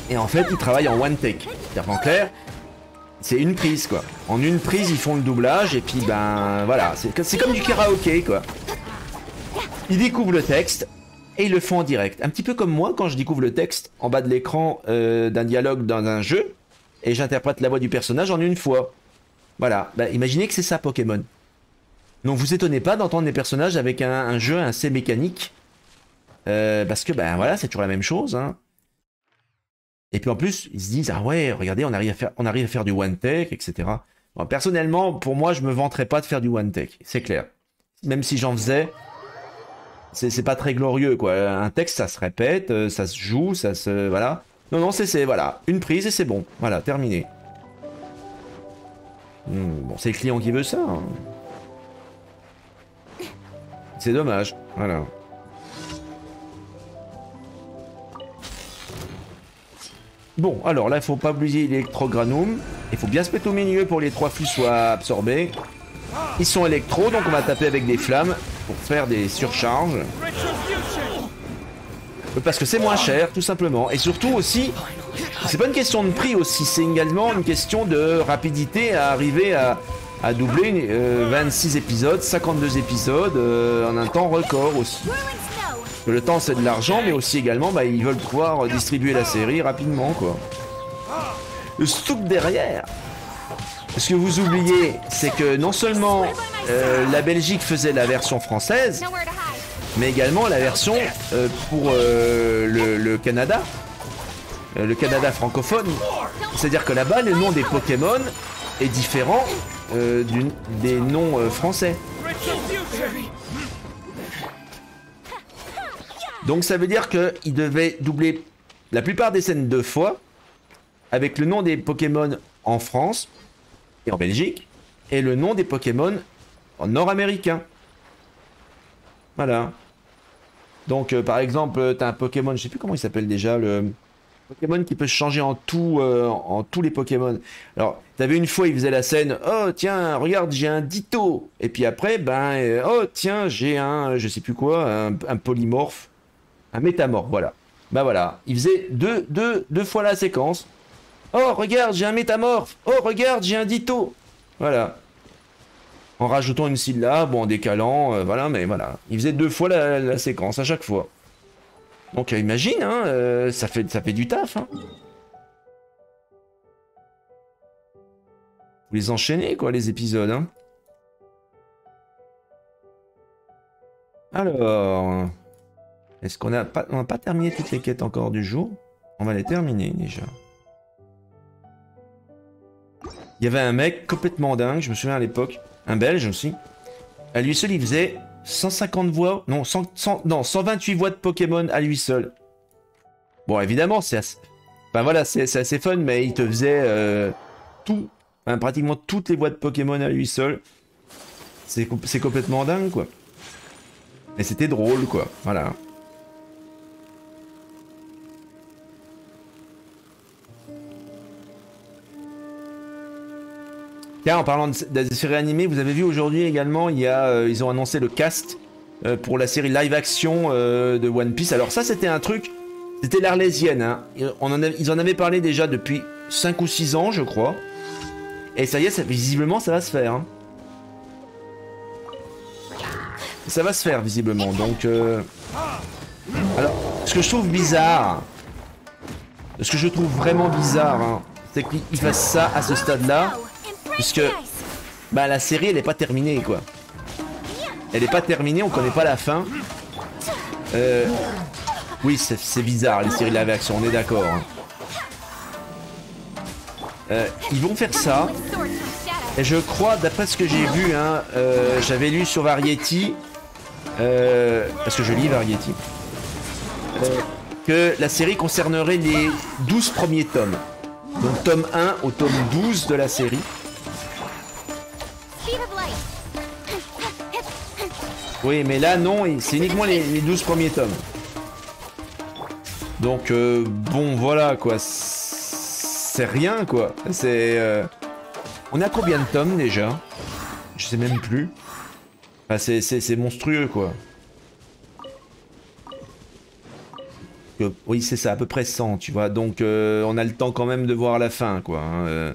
Et en fait, ils travaillent en one take. C'est-à-dire qu'en clair, c'est une prise, quoi. En une prise, ils font le doublage, et puis, ben, voilà. C'est comme du karaoké, quoi. Ils découvrent le texte, et ils le font en direct. Un petit peu comme moi, quand je découvre le texte en bas de l'écran euh, d'un dialogue dans un jeu, et j'interprète la voix du personnage en une fois. Voilà. Ben, imaginez que c'est ça, Pokémon. Donc, vous étonnez pas d'entendre des personnages avec un, un jeu assez mécanique. Euh, parce que, ben, voilà, c'est toujours la même chose, hein. Et puis en plus, ils se disent, ah ouais, regardez, on arrive à faire, on arrive à faire du one take, et cetera. Bon, personnellement, pour moi, je me vanterais pas de faire du one take, c'est clair. Même si j'en faisais, c'est pas très glorieux, quoi. Un texte, ça se répète, ça se joue, ça se... Voilà. Non, non, c'est... Voilà. Une prise et c'est bon. Voilà, terminé. Hmm, bon, c'est le client qui veut ça. Hein. C'est dommage. Voilà. Bon, alors là, il faut pas oublier l'électrogranum. Il faut bien se mettre au milieu pour que les trois flux soient absorbés. Ils sont électro, donc on va taper avec des flammes pour faire des surcharges. Parce que c'est moins cher, tout simplement. Et surtout aussi, c'est pas une question de prix aussi, c'est également une question de rapidité à arriver à, à doubler euh, vingt-six épisodes, cinquante-deux épisodes euh, en un temps record aussi. Le temps c'est de l'argent, mais aussi également bah, ils veulent pouvoir distribuer la série rapidement, quoi. Le truc derrière, ce que vous oubliez, c'est que non seulement euh, la Belgique faisait la version française, mais également la version euh, pour euh, le, le Canada, euh, le Canada francophone. C'est-à-dire que là-bas, le nom des Pokémon est différent euh, du, des noms euh, français. Donc ça veut dire qu'ils devaient doubler la plupart des scènes deux fois, avec le nom des Pokémon en France et en Belgique, et le nom des Pokémon en nord-américain. Voilà. Donc euh, par exemple, tu as un Pokémon, je sais plus comment il s'appelle déjà, le Pokémon qui peut se changer en tout, euh, en tous les Pokémon. Alors, tu avais une fois, il faisait la scène, oh tiens, regarde, j'ai un Ditto. Et puis après, ben, euh, oh tiens, j'ai un, je sais plus quoi, un, un polymorphe. Un métamorphe, voilà. Bah voilà, il faisait deux, deux, deux fois la séquence. Oh, regarde, j'ai un métamorphe. Oh, regarde, j'ai un Ditto. Voilà. En rajoutant une syllabe, ou en décalant, euh, voilà, mais voilà. Il faisait deux fois la, la séquence à chaque fois. Donc, euh, imagine, hein, euh, ça, fait, ça fait du taf, hein. Vous les enchaînez, quoi, les épisodes, hein. Alors... Est-ce qu'on a pas, on n'a pas terminé toutes les quêtes encore du jour? On va les terminer déjà. Il y avait un mec complètement dingue, je me souviens à l'époque, un Belge aussi. À lui seul, il faisait cent cinquante voix, non, cent, cent, non, cent vingt-huit voix de Pokémon à lui seul. Bon, évidemment, c'est assez, ben voilà, c'est assez fun, mais il te faisait euh, tout, hein, pratiquement toutes les voix de Pokémon à lui seul. C'est complètement dingue, quoi. Mais c'était drôle, quoi. Voilà. Tiens, en parlant de, de séries animées, vous avez vu aujourd'hui également, il y a, euh, ils ont annoncé le cast euh, pour la série live action euh, de One Piece. Alors ça, c'était un truc, c'était l'Arlésienne. Hein. On en a, ils en avaient parlé déjà depuis cinq ou six ans, je crois. Et ça y est, ça, visiblement, ça va se faire. Hein. Ça va se faire, visiblement. Donc, euh... alors, ce que je trouve bizarre, ce que je trouve vraiment bizarre, hein, c'est qu'ils fassent ça à ce stade-là. Puisque bah, la série elle est pas terminée quoi. Elle est pas terminée, on connaît pas la fin. Euh, oui c'est bizarre les séries live action, on est d'accord. Hein. Euh, ils vont faire ça. Et je crois, d'après ce que j'ai vu, hein, euh, j'avais lu sur Variety, euh, parce que je lis Variety, euh, que la série concernerait les douze premiers tomes. Donc tome un au tome douze de la série. Oui, mais là, non, c'est uniquement les, les douze premiers tomes. Donc, euh, bon, voilà, quoi. C'est rien, quoi. C'est... Euh... On est à combien de tomes, déjà? Je sais même plus. Enfin, c'est monstrueux, quoi. que, oui, c'est ça, à peu près cent, tu vois. Donc, euh, on a le temps quand même de voir la fin, quoi. Hein, euh.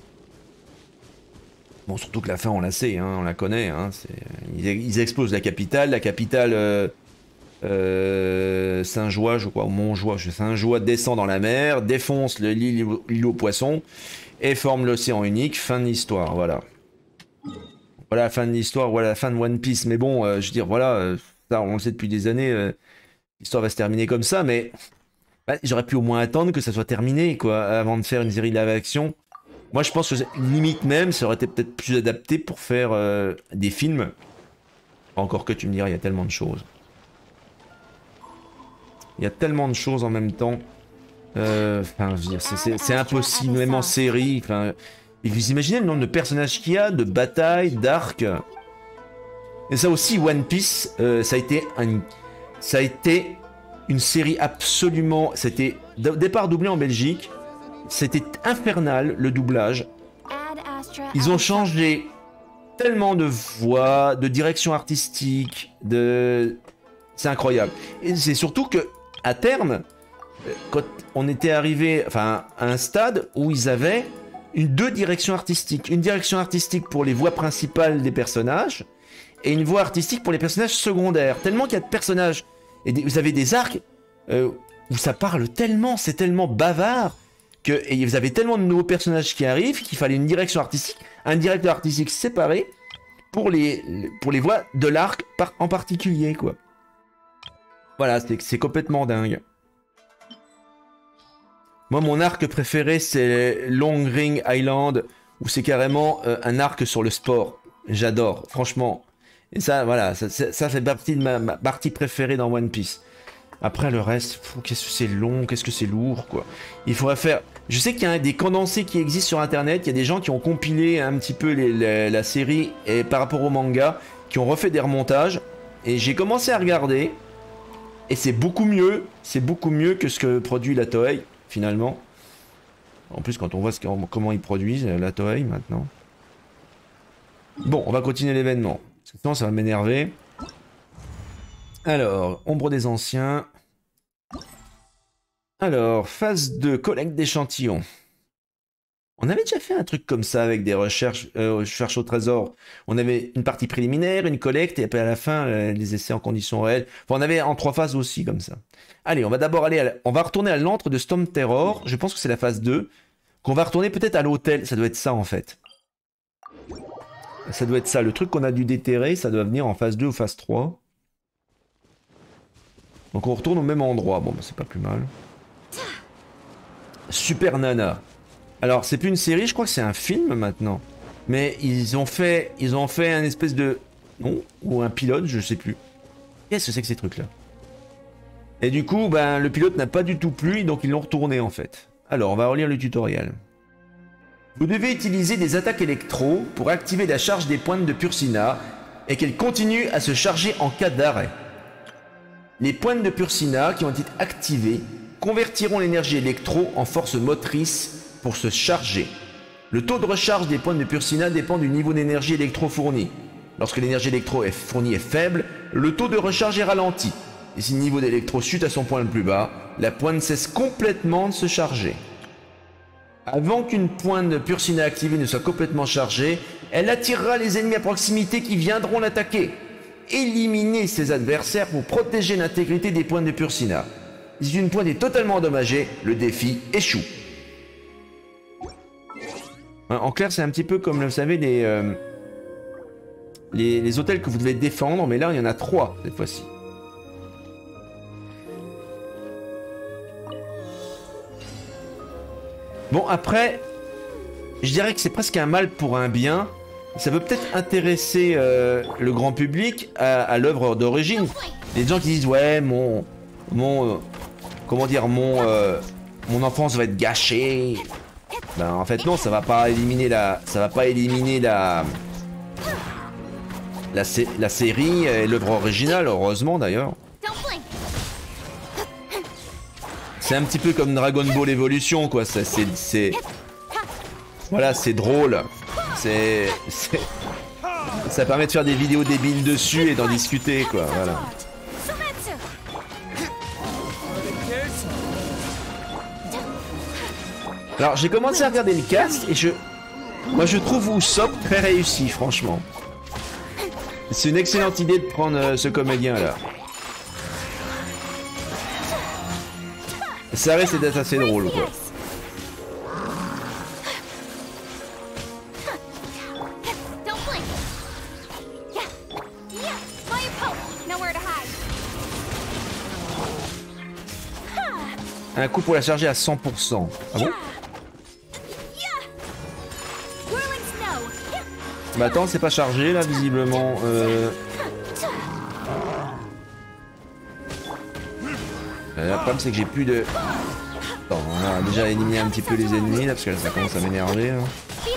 Bon, surtout que la fin, on la sait, hein, on la connaît. Hein, ils, ils explosent la capitale. La capitale euh, euh, Saint-Joie, je crois, ou Montjoie, Saint-Joie descend dans la mer, défonce l'île aux poissons et forme l'océan unique. Fin de l'histoire, voilà. Voilà la fin de l'histoire, voilà la fin de One Piece. Mais bon, euh, je veux dire, voilà, euh, ça, on le sait depuis des années. Euh, L'histoire va se terminer comme ça, mais bah, j'aurais pu au moins attendre que ça soit terminé, quoi, avant de faire une série live action. Moi, je pense que limite même, ça aurait été peut-être plus adapté pour faire euh, des films. Encore que tu me diras, il y a tellement de choses. Il y a tellement de choses en même temps. Euh, enfin, je veux dire, c'est impossible, même en série. Enfin, et vous imaginez le nombre de personnages qu'il y a, de batailles, d'arcs. Et ça aussi, One Piece, euh, ça a été un... Ça a été une série absolument... C'était au départ doublé en Belgique. C'était infernal, le doublage. Ils ont changé tellement de voix, de direction artistique, de... C'est incroyable. Et c'est surtout que, à terme, quand on était arrivé enfin, à un stade où ils avaient une, deux directions artistiques. Une direction artistique pour les voix principales des personnages et une voix artistique pour les personnages secondaires. Tellement qu'il y a de personnages... Et des, vous avez des arcs euh, où ça parle tellement, c'est tellement bavard, que, et vous avez tellement de nouveaux personnages qui arrivent qu'il fallait une direction artistique, un directeur artistique séparé pour les, pour les voix de l'arc par, en particulier, quoi. Voilà, c'est complètement dingue. Moi, mon arc préféré, c'est Long Ring Island, où c'est carrément euh, un arc sur le sport. J'adore, franchement. Et ça, voilà, ça, ça, ça fait partie de ma, ma partie préférée dans One Piece. Après, le reste, qu'est-ce que c'est long, qu'est-ce que c'est lourd, quoi. Il faudrait faire... Je sais qu'il y a des condensés qui existent sur Internet, il y a des gens qui ont compilé un petit peu les, les, la série et par rapport au manga, qui ont refait des remontages, et j'ai commencé à regarder, et c'est beaucoup mieux, c'est beaucoup mieux que ce que produit la Toei, finalement. En plus, quand on voit ce qu comment ils produisent la Toei, maintenant. Bon, on va continuer l'événement. Sinon, ça va m'énerver. Alors, ombre des anciens. Alors, phase deux, collecte d'échantillons. On avait déjà fait un truc comme ça avec des recherches, euh, recherches au trésor. On avait une partie préliminaire, une collecte, et après à la fin, euh, les essais en conditions réelles. Enfin, on avait en trois phases aussi, comme ça. Allez, on va d'abord aller, à la... on va retourner à l'antre de Storm Terror. Je pense que c'est la phase deux. Qu'on va retourner peut-être à l'hôtel. Ça doit être ça, en fait. Ça doit être ça. Le truc qu'on a dû déterrer, ça doit venir en phase deux ou phase trois. Donc on retourne au même endroit. Bon, bah, c'est pas plus mal. Super Nana. Alors, c'est plus une série, je crois que c'est un film maintenant. Mais ils ont fait, ils ont fait un espèce de... Non, ou un pilote, je sais plus. Qu'est-ce que c'est que ces trucs-là? Et du coup, ben, le pilote n'a pas du tout plu, donc ils l'ont retourné en fait. Alors, on va relire le tutoriel. Vous devez utiliser des attaques électro pour activer la charge des pointes de Pursina et qu'elle continue à se charger en cas d'arrêt. Les pointes de Pursina qui ont été activées convertiront l'énergie électro en force motrice pour se charger. Le taux de recharge des pointes de Pursina dépend du niveau d'énergie électro fournie. Lorsque l'énergie électro est fournie est faible, le taux de recharge est ralenti. Et si le niveau d'électro chute à son point le plus bas, la pointe cesse complètement de se charger. Avant qu'une pointe de Pursina activée ne soit complètement chargée, elle attirera les ennemis à proximité qui viendront l'attaquer. Éliminez ses adversaires pour protéger l'intégrité des pointes de Pursina. Si une pointe est totalement endommagée, le défi échoue. En clair, c'est un petit peu comme, vous savez, les, euh, les, les hôtels que vous devez défendre, mais là, il y en a trois cette fois-ci. Bon, après, je dirais que c'est presque un mal pour un bien. Ça peut peut-être intéresser euh, le grand public à, à l'œuvre d'origine. Les gens qui disent, ouais, mon... mon euh, comment dire, mon... Euh, mon enfance va être gâchée. Ben, en fait, non, ça va pas éliminer la... Ça va pas éliminer la... La, la série et l'œuvre originale, heureusement d'ailleurs. C'est un petit peu comme Dragon Ball Evolution, quoi. C'est... Voilà, c'est drôle. C'est... Ça permet de faire des vidéos débiles dessus et d'en discuter, quoi. Voilà. Alors j'ai commencé à regarder le cast et je... Moi je trouve Usopp très réussi franchement. C'est une excellente idée de prendre euh, ce comédien là. Ça risque d'être assez drôle quoi. Un coup pour la charger à cent pour cent. Ah bon? Bah attends, c'est pas chargé là visiblement. Euh... Le problème c'est que j'ai plus de... Attends, on a déjà éliminé un petit peu les ennemis là parce que là, ça commence à m'énerver. Hein.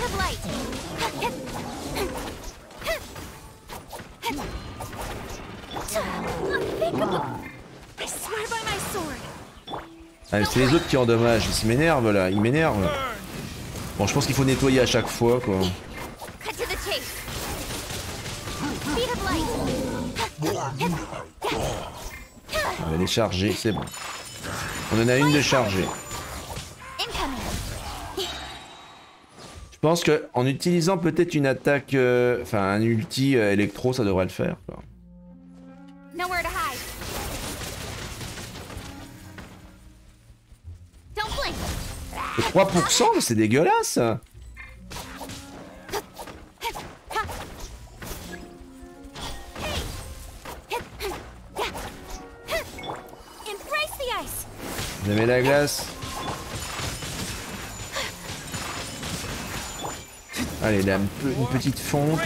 Ah, c'est les autres qui endommagent, ils se m'énervent là, ils m'énervent. Bon, je pense qu'il faut nettoyer à chaque fois quoi. Elle est chargée, c'est bon. On en a une de chargée. Je pense que en utilisant peut-être une attaque, euh, enfin un ulti euh, électro, ça devrait le faire. Quoi. trois pour cent, c'est dégueulasse. Je mets la glace. Allez, là, une petite fonte.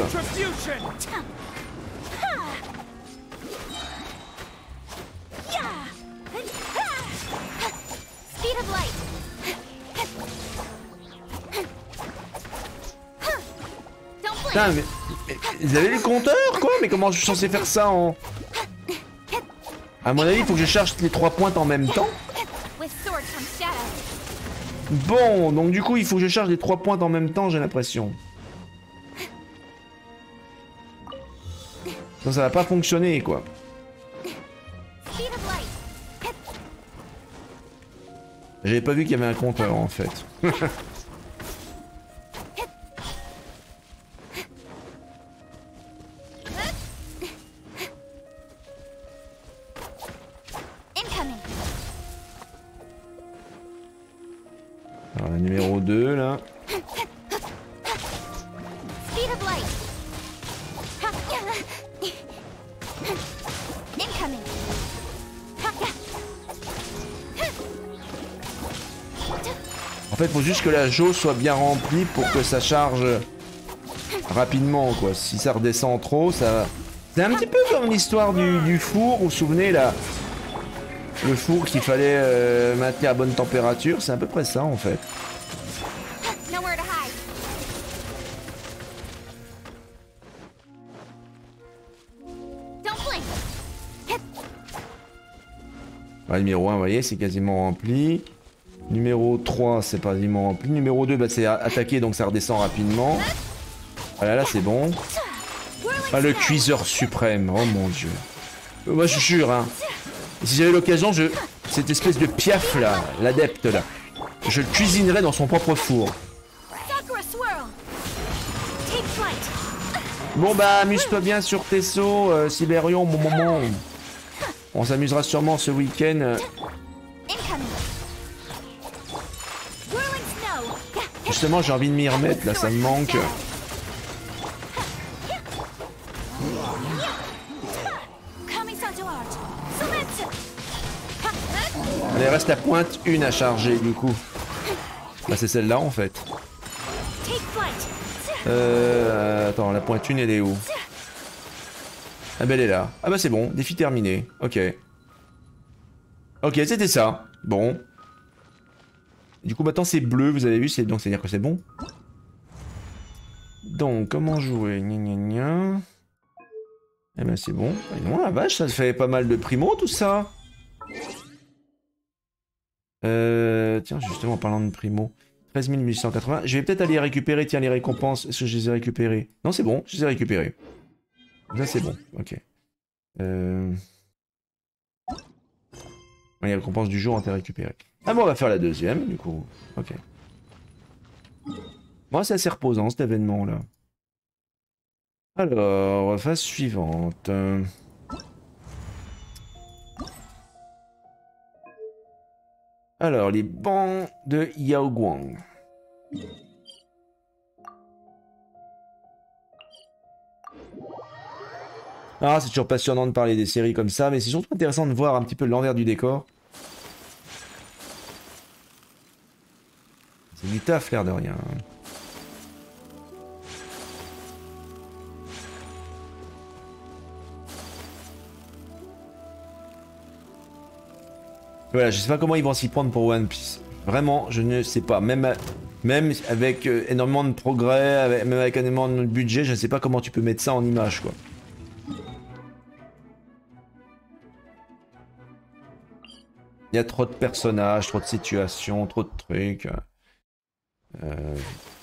Putain, mais, mais vous avez les compteurs quoi? Mais comment je suis censé faire ça en... À mon avis, il faut que je charge les trois pointes en même temps. Bon, donc du coup, il faut que je charge les trois pointes en même temps, j'ai l'impression. Donc ça va pas fonctionner, quoi. J'avais pas vu qu'il y avait un compteur, en fait. Alors, la numéro deux, là. En fait, il faut juste que la jauge soit bien remplie pour que ça charge rapidement, quoi. Si ça redescend trop, ça... C'est un petit peu comme l'histoire du, du four, vous vous souvenez, là. Le four qu'il fallait euh, maintenir à bonne température, c'est à peu près ça, en fait. Ah, numéro un, vous voyez, c'est quasiment rempli. Numéro trois, c'est quasiment rempli. Numéro deux, bah, c'est attaqué, donc ça redescend rapidement. Voilà, là, c'est bon. Ah, le cuiseur suprême, oh mon dieu. Euh, moi, je jure, hein. Si j'avais l'occasion, je... cette espèce de piaf, là, l'adepte, là, je le cuisinerais dans son propre four. Bon, bah, amuse-toi bien sur tes sauts, euh, Siberion, mon moment. On s'amusera sûrement ce week-end. Euh... Justement, j'ai envie de m'y remettre, là, ça me manque. Allez, reste la pointe une à charger, du coup. Bah, c'est celle-là, en fait. Euh... Attends, la pointe une, elle est où? Ah bah, elle est là. Ah bah, c'est bon, défi terminé. Ok. Ok, c'était ça. Bon. Du coup, maintenant, c'est bleu, vous avez vu, c'est donc c'est-à-dire que c'est bon. Donc, comment jouer? Gna gna gna. Eh ben, c'est bon. Et non, la vache, ça fait pas mal de primo, tout ça. Euh, tiens, justement, en parlant de primo. treize mille huit cent quatre-vingts. Je vais peut-être aller récupérer, tiens, les récompenses. Est-ce que je les ai récupérées? Non, c'est bon, je les ai récupérées. Ça, c'est bon, ok. Euh... Les récompenses du jour ont été récupérées. Ah bon, on va faire la deuxième, du coup. Ok. Moi, c'est assez reposant, cet événement-là. Alors, phase suivante. Alors, les bancs de Yaoguang. Ah, c'est toujours passionnant de parler des séries comme ça, mais c'est surtout intéressant de voir un petit peu l'envers du décor. C'est du taf, l'air de rien. Voilà, je sais pas comment ils vont s'y prendre pour One Piece. Vraiment, je ne sais pas. Même, même avec euh, énormément de progrès, avec, même avec énormément de budget, je ne sais pas comment tu peux mettre ça en image, quoi. Il y a trop de personnages, trop de situations, trop de trucs. Euh...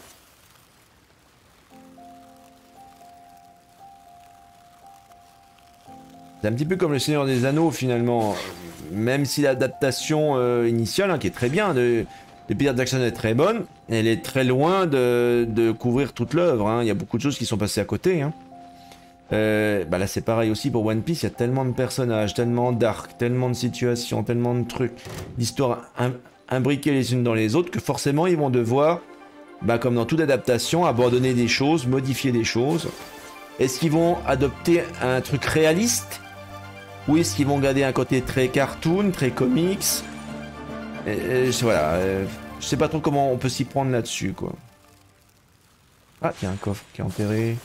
C'est un petit peu comme le Seigneur des Anneaux finalement. Même si l'adaptation euh, initiale, hein, qui est très bien, de, de Peter Jackson est très bonne, elle est très loin de, de couvrir toute l'œuvre. Hein. Il y a beaucoup de choses qui sont passées à côté. Hein. Euh, bah là c'est pareil aussi pour One Piece, il y a tellement de personnages, tellement d'arcs, tellement de situations, tellement de trucs, d'histoires im imbriquées les unes dans les autres, que forcément ils vont devoir, bah, comme dans toute adaptation, abandonner des choses, modifier des choses. Est-ce qu'ils vont adopter un truc réaliste? Ou est-ce qu'ils vont garder un côté très cartoon, très comics? et, et, Voilà, euh, je sais pas trop comment on peut s'y prendre là-dessus, quoi. Ah, il y a un coffre qui est enterré.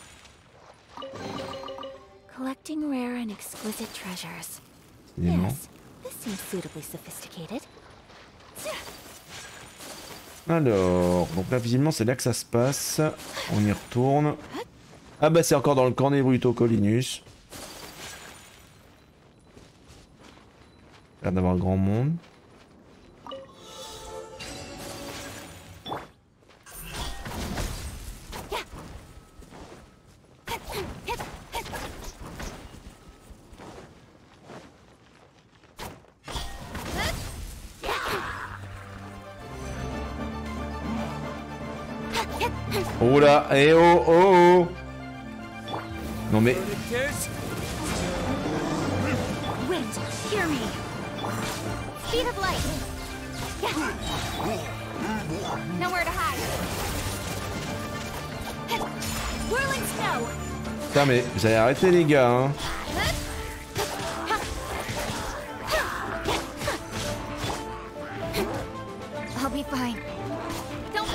Collecting rare and exquisite treasures. Évidemment. Yes, this seems suitably sophisticated. Alors, donc là visiblement c'est là que ça se passe. On y retourne. Ah bah c'est encore dans le camp des Brutocolinus. L'air d'avoir grand monde. Oh là, eh oh, oh, oh. Non mais... Wind, hear me. Speed of light. Nowhere to hide. Whirling snow. Putain mais vous allez arrêter les gars hein. I'll be fine. Don't...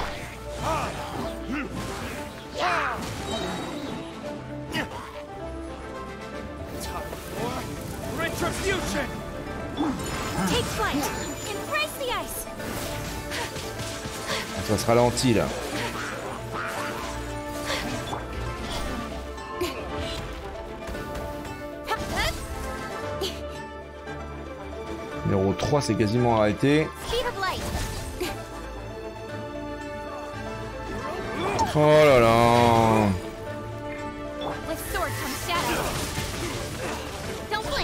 Retribution! Take flight. Embrace the ice. Ça se ralentit là. Numéro trois c'est quasiment arrêté. Speed of light. Oh là là. With sword comes shadow. Don't blink.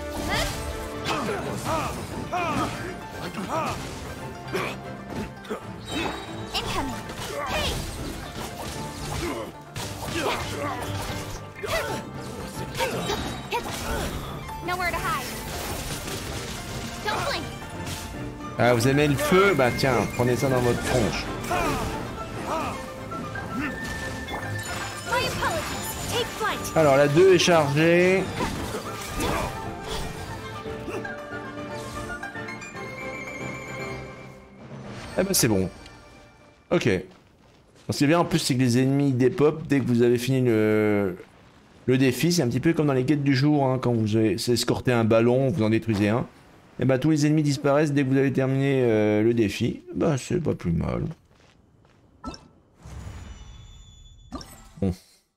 Incoming. Hey. Nowhere to hide. Don't blink. Ah vous aimez le feu? Bah tiens, prenez ça dans votre tronche. My apologies. Take flight. Alors la deux est chargée. Eh ben c'est bon. Ok. Ce qui est bien en plus c'est que les ennemis dépopent dès que vous avez fini le, le défi. C'est un petit peu comme dans les quêtes du jour, hein, quand vous avez escorté un ballon, vous en détruisez un. Et bah tous les ennemis disparaissent dès que vous avez terminé euh, le défi. Bah c'est pas plus mal. Bon.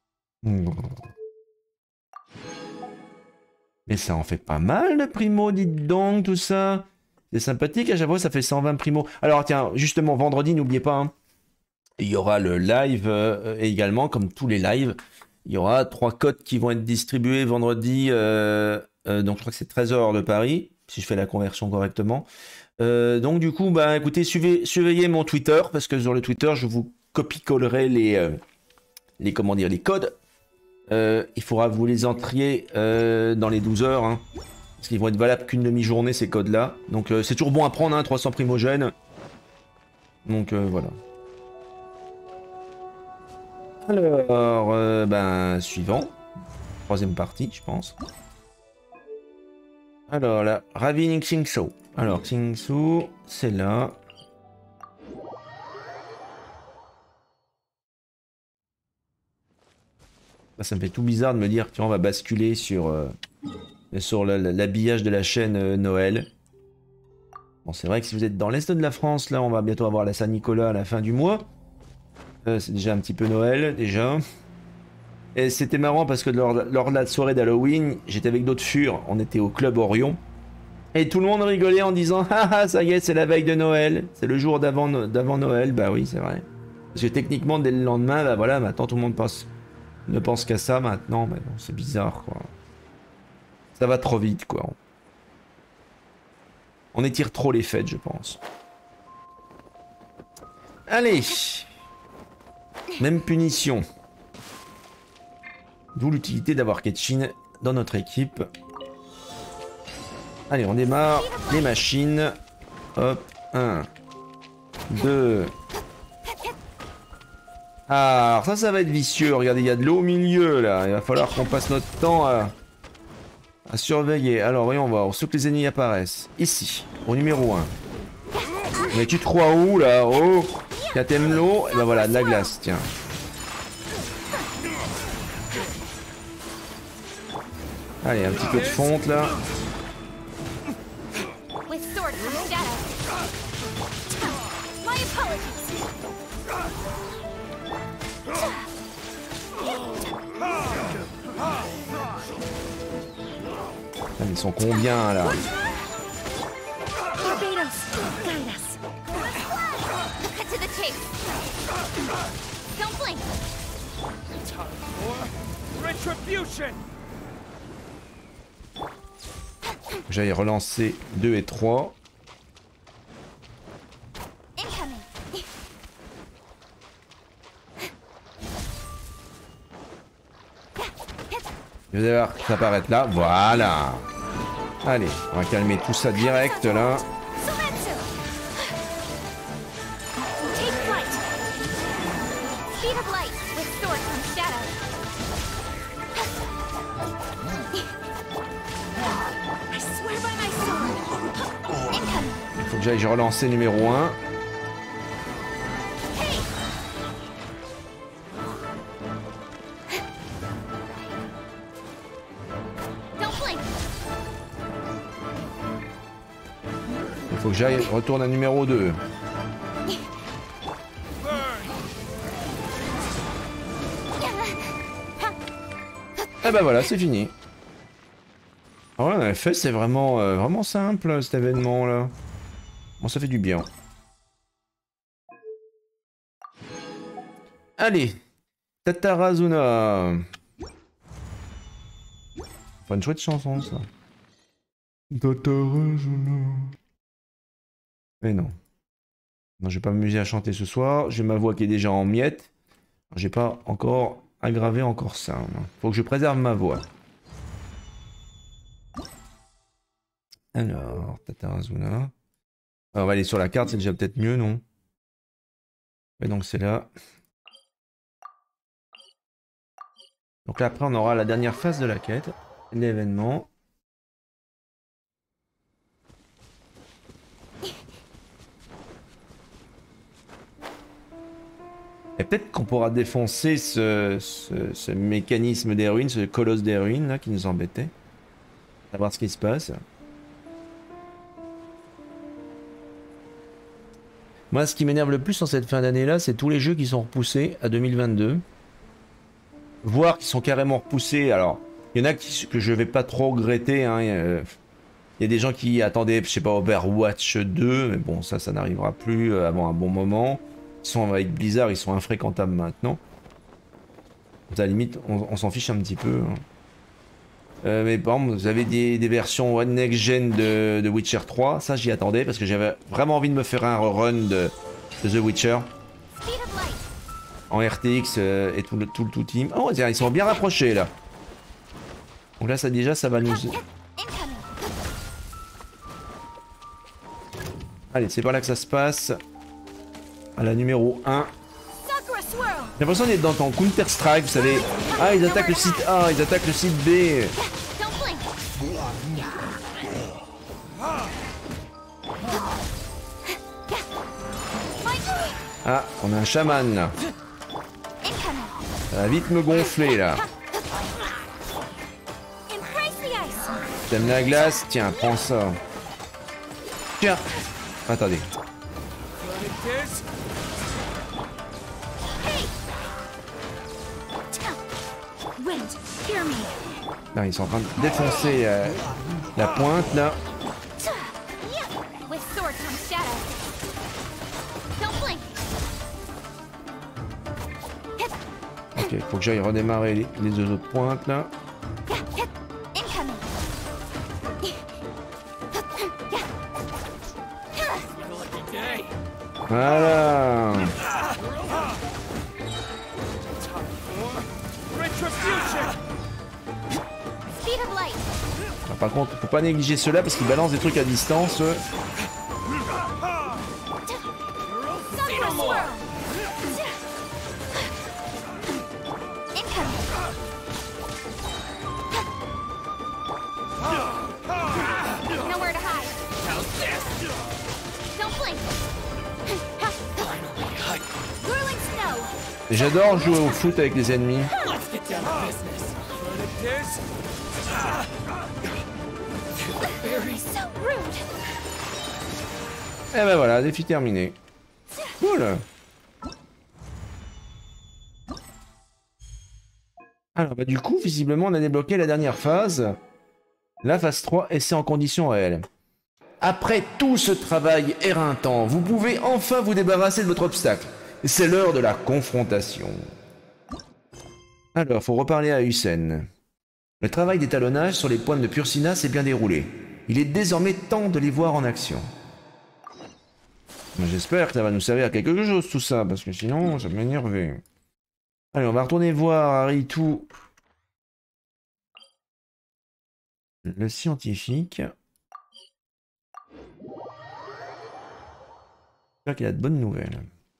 Mais ça en fait pas mal de primo, dites donc, tout ça. C'est sympathique, à chaque fois ça fait cent vingt primo. Alors tiens, justement, vendredi, n'oubliez pas, hein, il y aura le live euh, également, comme tous les lives. Il y aura trois codes qui vont être distribués vendredi, euh, euh, donc je crois que c'est treize heures de Paris. si je fais la conversion correctement. Euh, donc du coup, bah écoutez, suivez, surveillez mon Twitter, parce que sur le Twitter, je vous copie-collerai les, euh, les, comment dire, les codes. Euh, il faudra que vous les entriez euh, dans les douze heures, hein, parce qu'ils vont être valables qu'une demi-journée, ces codes-là. Donc euh, c'est toujours bon à prendre, hein, trois cents primogènes. Donc euh, voilà. Alors, euh, ben, suivant. Troisième partie, je pense. Alors là, Ravine Xingsu. Alors, Xingsu, c'est là. Ça me fait tout bizarre de me dire qu'on va basculer sur, euh, sur l'habillage de la chaîne euh, Noël. Bon, c'est vrai que si vous êtes dans l'est de la France, là, on va bientôt avoir la Saint-Nicolas à la fin du mois. Euh, c'est déjà un petit peu Noël, déjà. Et c'était marrant parce que lors, lors de la soirée d'Halloween, j'étais avec d'autres furs, on était au Club Orion. Et tout le monde rigolait en disant « Ah ah, ça y est, c'est la veille de Noël. C'est le jour d'avant Noël. » Bah oui, c'est vrai. Parce que techniquement, dès le lendemain, bah voilà, maintenant tout le monde pense, ne pense qu'à ça maintenant. Mais bon, c'est bizarre, quoi. Ça va trop vite, quoi. On étire trop les fêtes, je pense. Allez. Même punition. D'où l'utilité d'avoir Ketchin dans notre équipe. Allez, on démarre les machines. Hop, un, deux. Ah, alors ça, ça va être vicieux. Regardez, il y a de l'eau au milieu, là. Il va falloir qu'on passe notre temps à, à surveiller. Alors, voyons voir. Où que les ennemis apparaissent. Ici, au numéro un. Mais tu te crois où, là? Oh, t'aimes l'eau? Et ben voilà, de la glace, tiens. Allez, un petit peu de fonte, là. Ah, ils sont combien là? J'allais relancer deux et trois. Vous allez voir que ça apparaît là. Voilà. Allez, on va calmer tout ça direct là. Il faut que j'aille relancer numéro un. Il faut que j'aille retourne à numéro deux. Et ben voilà, c'est fini. Alors là, en effet, c'est vraiment, euh, vraiment simple cet événement là. Bon, ça fait du bien. Allez, Tatarazuna. Pas une chouette chanson ça. Tatarazuna. Mais non. Non, je vais pas m'amuser à chanter ce soir. J'ai ma voix qui est déjà en miettes. J'ai pas encore aggravé encore ça. Faut que je préserve ma voix. Alors, Tatarazuna. On va aller sur la carte, c'est déjà peut-être mieux, non? Et donc c'est là. Donc là après on aura la dernière phase de la quête, l'événement. Et peut-être qu'on pourra défoncer ce, ce, ce mécanisme des ruines, ce colosse des ruines là qui nous embêtait. Savoir ce qui se passe. Moi, ce qui m'énerve le plus en cette fin d'année-là, c'est tous les jeux qui sont repoussés à deux mille vingt-deux. Voire qui sont carrément repoussés. Alors, il y en a qui, que je vais pas trop regretter. Hein. Il, y a, il y a des gens qui attendaient, je sais pas, Overwatch deux. Mais bon, ça, ça n'arrivera plus avant un bon moment. Ils sont avec Blizzard, ils sont infréquentables maintenant. À la limite, on, on s'en fiche un petit peu. Hein. Euh, mais par exemple, vous avez des, des versions One Next Gen de, de Witcher trois. Ça, j'y attendais parce que j'avais vraiment envie de me faire un run de, de The Witcher. En R T X euh, et tout le tout, le tout team. Oh, tiens, ils sont bien rapprochés là. Donc là, ça déjà, ça va nous... Allez, c'est par là que ça se passe. À la numéro un. J'ai l'impression d'être dans ton Counter-Strike, vous savez. Ah, ils attaquent le site A, ils attaquent le site B. Ah, on a un chaman là. Ça va vite me gonfler là. T'aimes la glace? Tiens, prends ça. Tiens. Attendez. Là, ils sont en train de défoncer euh, la pointe là. Ok, faut que j'aille redémarrer les, les deux autres pointes là. Voilà. Alors, par contre, faut pas négliger ceux-là parce qu'ils balancent des trucs à distance. Eux. Et j'adore jouer au foot avec les ennemis. Et ben voilà, défi terminé. Cool. Alors bah du coup, visiblement, on a débloqué la dernière phase. La phase trois, essai en conditions réelles. Après tout ce travail éreintant, vous pouvez enfin vous débarrasser de votre obstacle. C'est l'heure de la confrontation. Alors, faut reparler à Hussein. Le travail d'étalonnage sur les pointes de Pursina s'est bien déroulé. Il est désormais temps de les voir en action. J'espère que ça va nous servir à quelque chose tout ça, parce que sinon, ça va m'énerver. Allez, on va retourner voir Aritu, le scientifique. J'espère qu'il a de bonnes nouvelles.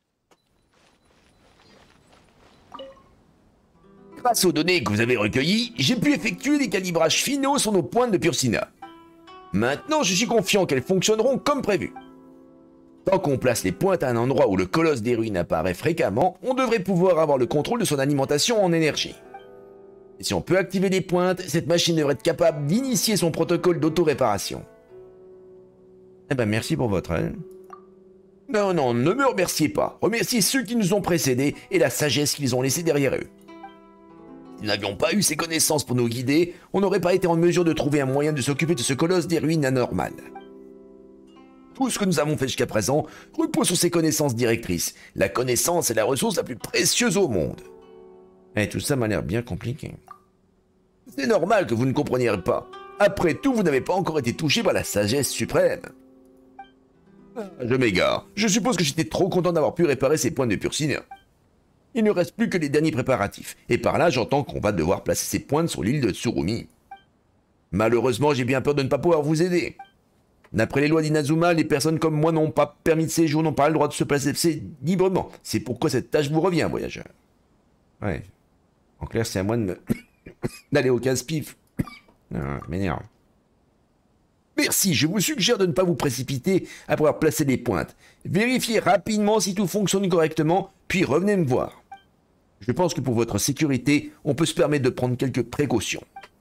Grâce aux données que vous avez recueillies, j'ai pu effectuer des calibrages finaux sur nos pointes de Pursina. Maintenant, je suis confiant qu'elles fonctionneront comme prévu. Tant qu'on place les pointes à un endroit où le colosse des ruines apparaît fréquemment, on devrait pouvoir avoir le contrôle de son alimentation en énergie. Et si on peut activer les pointes, cette machine devrait être capable d'initier son protocole d'auto-réparation. Eh ben merci pour votre aide. Non, non, ne me remerciez pas. Remerciez ceux qui nous ont précédés et la sagesse qu'ils ont laissée derrière eux. Si nous n'avions pas eu ces connaissances pour nous guider, on n'aurait pas été en mesure de trouver un moyen de s'occuper de ce colosse des ruines anormales. Tout ce que nous avons fait jusqu'à présent repose sur ces connaissances directrices. La connaissance est la ressource la plus précieuse au monde. Et tout ça m'a l'air bien compliqué. C'est normal que vous ne compreniez pas. Après tout, vous n'avez pas encore été touché par la sagesse suprême. Je m'égare. Je suppose que j'étais trop content d'avoir pu réparer ces points de Pursina. Il ne reste plus que les derniers préparatifs. Et par là, j'entends qu'on va devoir placer ces pointes sur l'île de Tsurumi. Malheureusement, j'ai bien peur de ne pas pouvoir vous aider. D'après les lois d'Inazuma, les personnes comme moi n'ont pas permis de séjour, n'ont pas le droit de se placer librement. C'est pourquoi cette tâche vous revient, voyageur. Ouais. En clair, c'est à moi de me... d'aller au casse-pif. Non, je m'énerve. Merci, je vous suggère de ne pas vous précipiter après avoir placé les pointes. Vérifiez rapidement si tout fonctionne correctement, puis revenez me voir. Je pense que pour votre sécurité, on peut se permettre de prendre quelques précautions.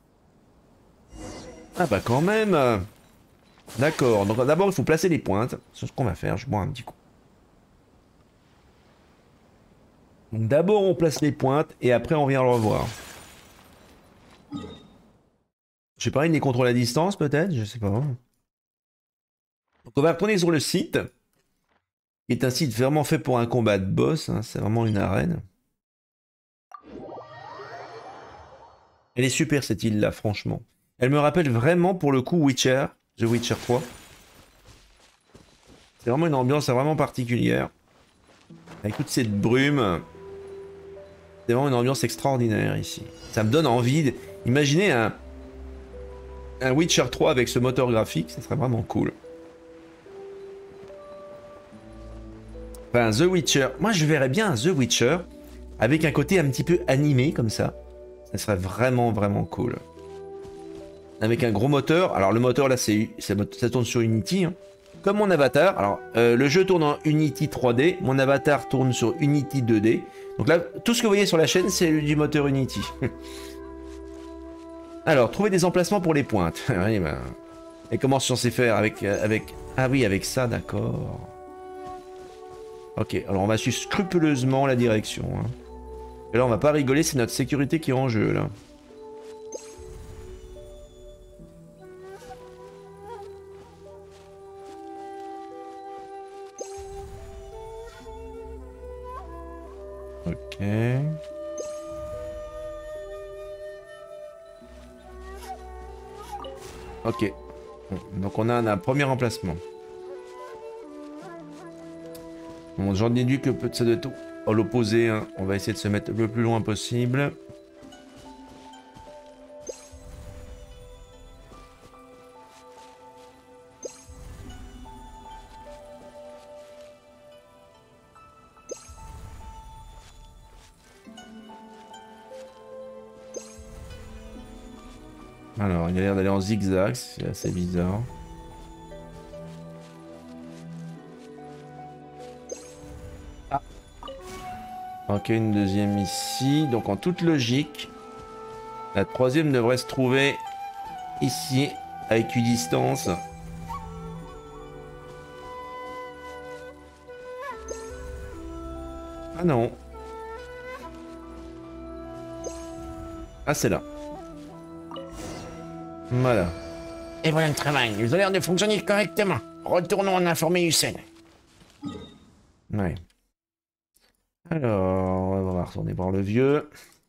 Ah bah quand même. D'accord, donc d'abord il faut placer les pointes. C'est ce qu'on va faire, je bois un petit coup. Donc d'abord on place les pointes et après on vient le revoir. Je sais pas, il les contrôle à distance peut-être, je sais pas. Donc on va retourner sur le site. Qui est un site vraiment fait pour un combat de boss, hein, c'est vraiment une arène. Elle est super cette île-là, franchement. Elle me rappelle vraiment pour le coup Witcher, The Witcher trois. C'est vraiment une ambiance vraiment particulière. Avec toute cette brume. C'est vraiment une ambiance extraordinaire ici. Ça me donne envie de... Imaginez un... un Witcher trois avec ce moteur graphique, ça serait vraiment cool. Enfin, The Witcher... Moi, je verrais bien un The Witcher avec un côté un petit peu animé, comme ça. Ça serait vraiment, vraiment cool. Avec un gros moteur. Alors, le moteur, là, c'est ça, ça tourne sur Unity, hein. Comme mon avatar. Alors, euh, le jeu tourne en Unity trois D. Mon avatar tourne sur Unity deux D. Donc là, tout ce que vous voyez sur la chaîne, c'est du moteur Unity. Alors, trouver des emplacements pour les pointes. Oui, ben... Et comment sont censé faire avec, avec... Ah oui, avec ça, d'accord. Ok, alors on va suivre scrupuleusement la direction. Hein. Et là, on va pas rigoler, c'est notre sécurité qui est en jeu, là. Ok. Ok. Bon, donc on a un, un premier emplacement. Bon, j'en déduis que peut-être ça doit être à l'opposé. Hein. On va essayer de se mettre le plus loin possible. Alors, il a l'air d'aller en zigzag, c'est assez bizarre. Ah. Ok, une deuxième ici. Donc, en toute logique, la troisième devrait se trouver ici, à équidistance. Ah non. Ah, c'est là. Voilà. Et voilà le travail, ils ont l'air de fonctionner correctement. Retournons en informer Hussein. Ouais. Alors, on va retourner voir le vieux.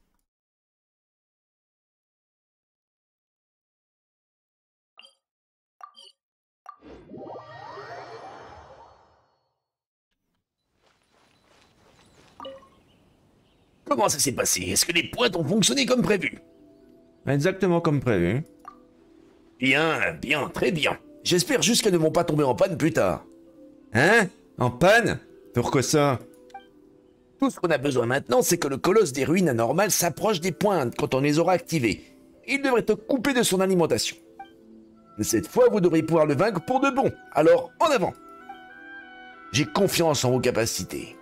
Comment ça s'est passé? Est-ce que les pointes ont fonctionné comme prévu? Exactement comme prévu. Bien, bien, très bien. J'espère juste qu'elles ne vont pas tomber en panne plus tard. Hein? En panne? Pourquoi ça? Tout ce qu'on a besoin maintenant, c'est que le colosse des ruines anormales s'approche des pointes quand on les aura activées. Il devrait te couper de son alimentation. Mais cette fois, vous devrez pouvoir le vaincre pour de bon. Alors, en avant! J'ai confiance en vos capacités.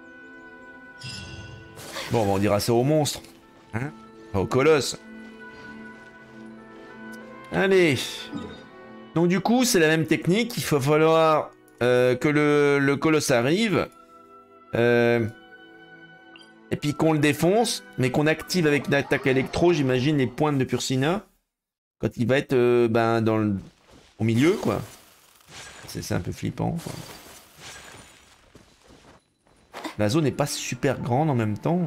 Bon, on dira ça au monstre. Hein? Pas au colosse. Allez. Donc du coup, c'est la même technique. Il va falloir euh, que le, le colosse arrive. Euh, et puis qu'on le défonce. Mais qu'on active avec une attaque électro, j'imagine, les pointes de Pursina. Quand il va être euh, ben, dans le, au milieu, quoi. C'est un peu flippant, quoi. La zone n'est pas super grande en même temps.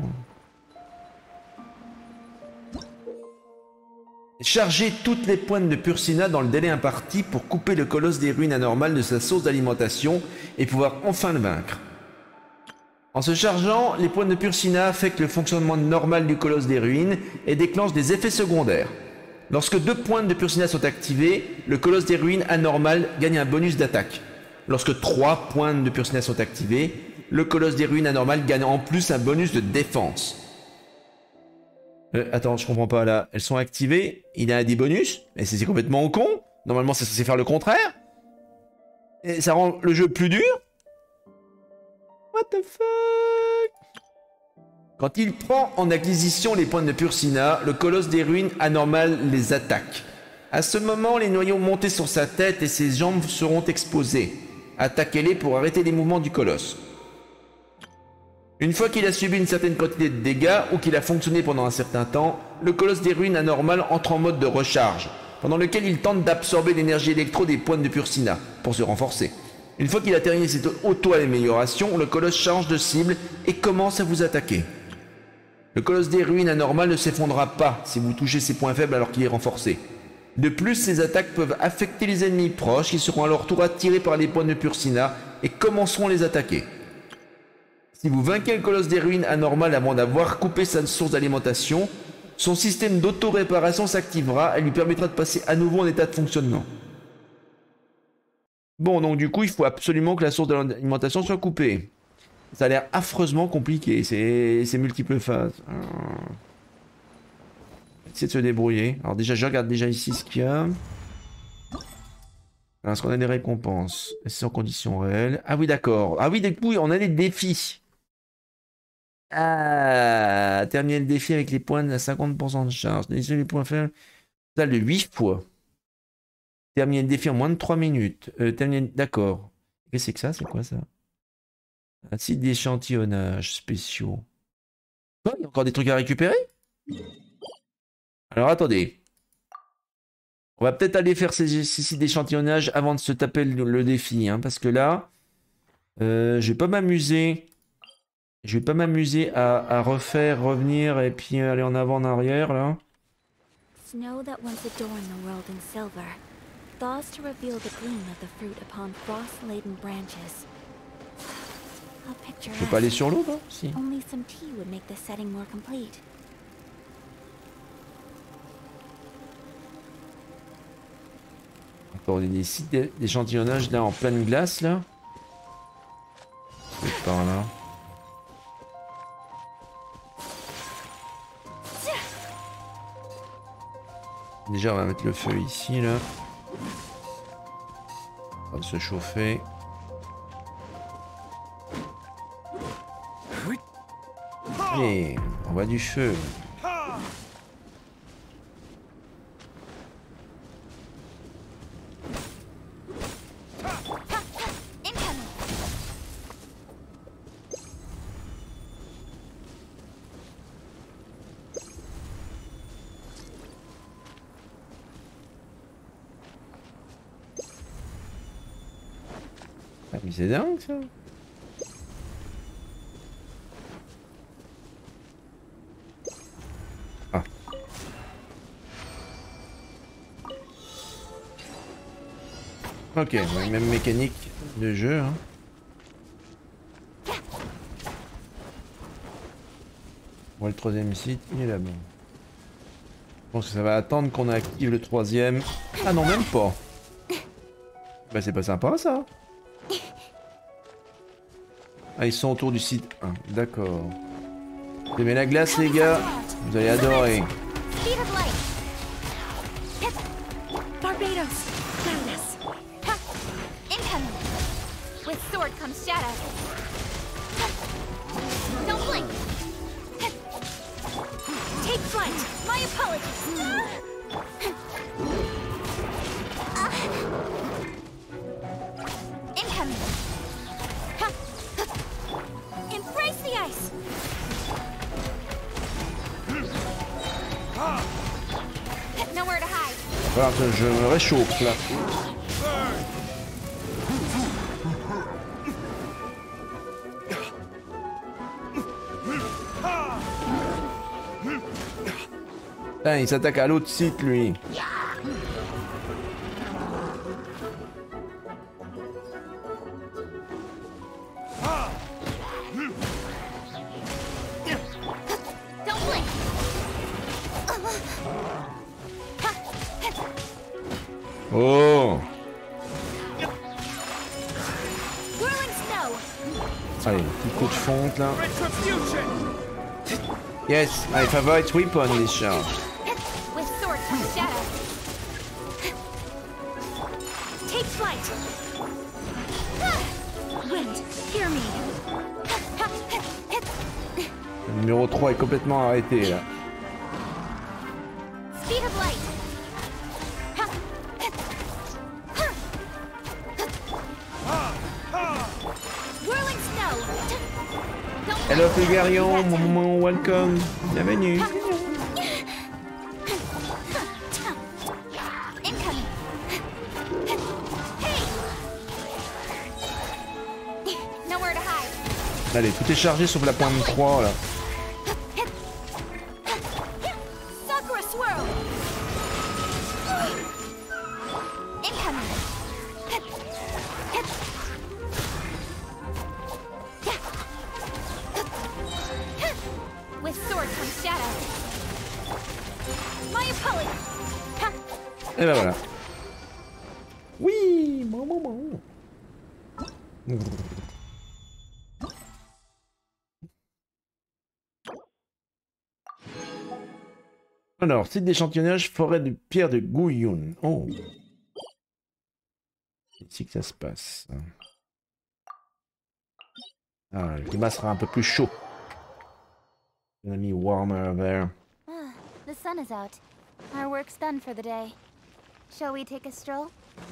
Chargez toutes les pointes de Pursina dans le délai imparti pour couper le colosse des ruines anormales de sa source d'alimentation et pouvoir enfin le vaincre. En se chargeant, les pointes de Pursina affectent le fonctionnement normal du colosse des ruines et déclenchent des effets secondaires. Lorsque deux pointes de Pursina sont activées, le colosse des ruines anormales gagne un bonus d'attaque. Lorsque trois pointes de Pursina sont activées, le colosse des ruines anormales gagne en plus un bonus de défense. Euh, attends, je comprends pas là. Elles sont activées, il a des bonus, mais c'est complètement con. Normalement, c'est censé faire le contraire. Et ça rend le jeu plus dur. What the fuck? Quand il prend en acquisition les points de Pursina, le colosse des ruines anormales les attaque. À ce moment, les noyaux montés sur sa tête et ses jambes seront exposés. Attaquez-les pour arrêter les mouvements du colosse. Une fois qu'il a subi une certaine quantité de dégâts ou qu'il a fonctionné pendant un certain temps, le colosse des ruines anormales entre en mode de recharge, pendant lequel il tente d'absorber l'énergie électro des pointes de Pursina pour se renforcer. Une fois qu'il a terminé cette auto-amélioration, le colosse change de cible et commence à vous attaquer. Le colosse des ruines anormal ne s'effondrera pas si vous touchez ses points faibles alors qu'il est renforcé. De plus, ses attaques peuvent affecter les ennemis proches qui seront à leur tour attirés par les points de Purcina et commenceront à les attaquer. Si vous vainquez le colosse des ruines anormal avant d'avoir coupé sa source d'alimentation, son système d'auto-réparation s'activera et lui permettra de passer à nouveau en état de fonctionnement. Bon, donc du coup, il faut absolument que la source d'alimentation soit coupée. Ça a l'air affreusement compliqué, c'est multiples phases. Essayer de se débrouiller. Alors déjà, je regarde déjà ici ce qu'il y a. Est-ce qu'on a des récompenses? C'est en conditions réelles. Ah oui, d'accord. Ah oui, du coup, on a des défis. Ah, terminer le défi avec les points à cinquante pour cent de charge. Décider les points faibles. Ça, le huit fois. Terminer le défi en moins de trois minutes. Euh, terminer... D'accord. Qu'est-ce que c'est que ça? C'est quoi ça? Un site d'échantillonnage spéciaux. Oh, il y a encore des trucs à récupérer? Alors attendez. On va peut-être aller faire ces, ces sites d'échantillonnage avant de se taper le, le défi. Hein, parce que là, euh, je vais pas m'amuser. Je vais pas m'amuser à, à refaire, revenir et puis aller en avant, en arrière là. Snow that once adorned the world in silver, thaws to reveal the gleam of the fruit upon frost-laden branches. How Je peux pas aller sur l'eau, non? Si. Only some tea would make the setting more complete. Encore des sites d'échantillonnage là en pleine glace là. C'est par là. Déjà on va mettre le feu ici là. On va se chauffer. Et on voit du feu. Ah, mais c'est dingue ça. Ah. Ok, même mécanique de jeu. Hein. Bon, le troisième site, il est là-bas. Je pense que ça va attendre qu'on active le troisième. Ah non, même pas. Bah c'est pas sympa ça. Ah, ils sont autour du site un. D'accord. Je mets la glace, les gars. Vous allez adorer. Barbados, Gladys. Incoming. With sword comes shadow. Don't blink. Take flight. My apologies. Incoming. Embrace the ice. Nowhere to hide. Voilà, je me réchauffe là. Putain, il s'attaque à l'autre site lui. Oh! Allez, petit coup de fonte là. Yes, my favorite weapon is sharp. With sword comes shadow. Take flight. Wind, hear me. Le numéro trois est complètement arrêté là. Speed of light. Whirling snow. Hello Fulgarion, mon moment welcome. Bienvenue. Incoming. Hey. Nowhere to hide. Allez, tout est chargé sauf la pointe trois là. Et ben voilà. Oui, maman, maman. Alors, site d'échantillonnage, forêt de pierre de Gouyoun. Oh. C'est ici que ça se passe. Ah, le climat sera un peu plus chaud. On a mis warmer there. Ah, the sun is out. Our work's done for the day. Shall we take a stroll?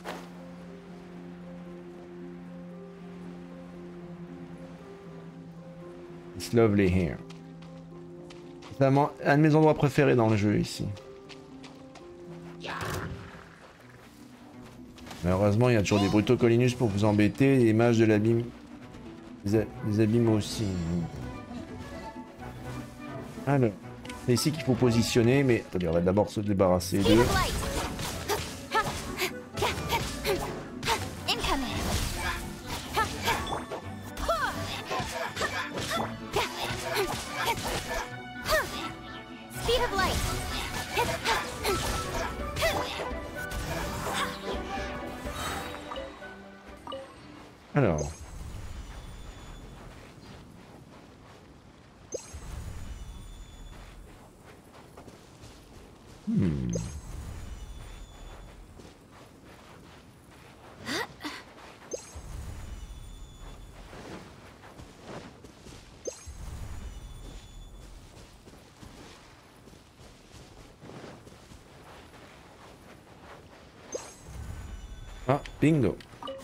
It's lovely here. C'est un un de mes endroits préférés dans le jeu ici. Malheureusement, il y a toujours des brutocolinus pour vous embêter, des mages de l'abîme. Des, des abîmes aussi. Alors, c'est ici qu'il faut positionner, mais attendez, on va d'abord se débarrasser d'eux. Alors. Hmm. Ah, bingo.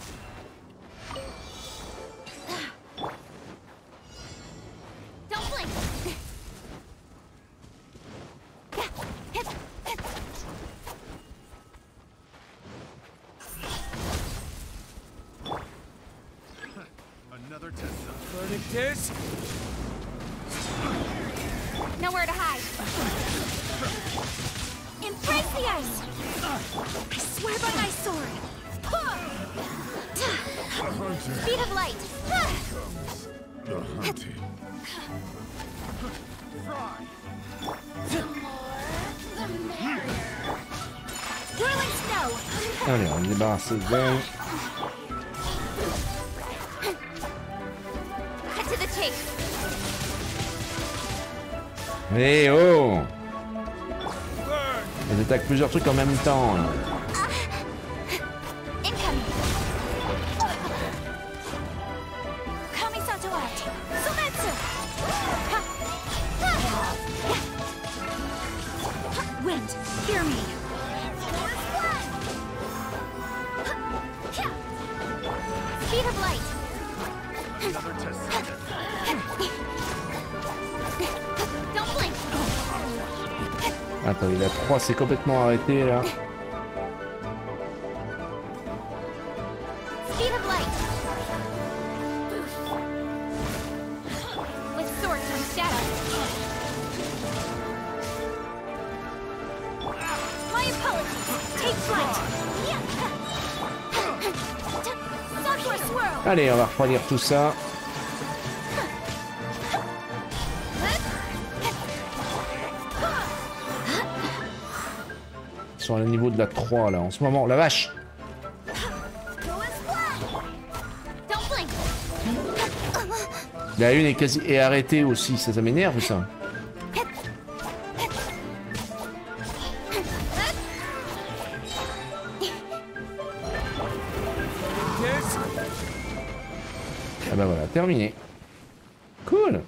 Nowhere to hide. Embrace the ice. I swear by my sword. Speed of light. The hunted. Whirling snow. Allez, on est débarrassé d'elle. Cut to the chase. Eh oh! Elles attaquent plusieurs trucs en même temps. Là. Incoming. Kamisato out. Sumetsu. Wind, hear me. Speed of light. Another test. Don't blink. Attends, il a trois, c'est complètement arrêté là. Speed of light. With sword comes shadow. My apologies. Take flight. Sunflower swirl. Allez, on va refroidir tout ça. Ils sont à niveau de la trois là en ce moment. La vache! Don't blink. La une est quasi est arrêtée aussi, ça, ça m'énerve ça. Ah bah voilà, terminé. Cool.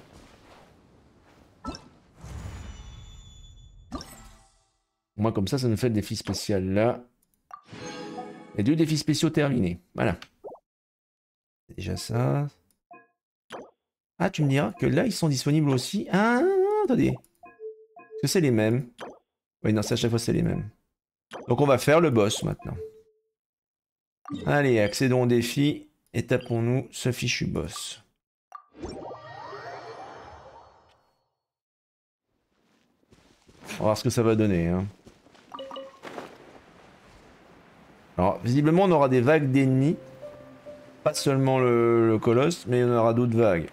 Moi comme ça, ça nous fait le défi spécial là. Et deux défis spéciaux terminés. Voilà. C'est déjà ça. Ah, tu me diras que là, ils sont disponibles aussi. Ah, attendez. Est-ce que c'est les mêmes? Oui, non, c'est à chaque fois, c'est les mêmes. Donc, on va faire le boss maintenant. Allez, accédons au défi et tapons-nous ce fichu boss. On va voir ce que ça va donner. Hein. Alors, visiblement, on aura des vagues d'ennemis. Pas seulement le, le colosse, mais on aura d'autres vagues.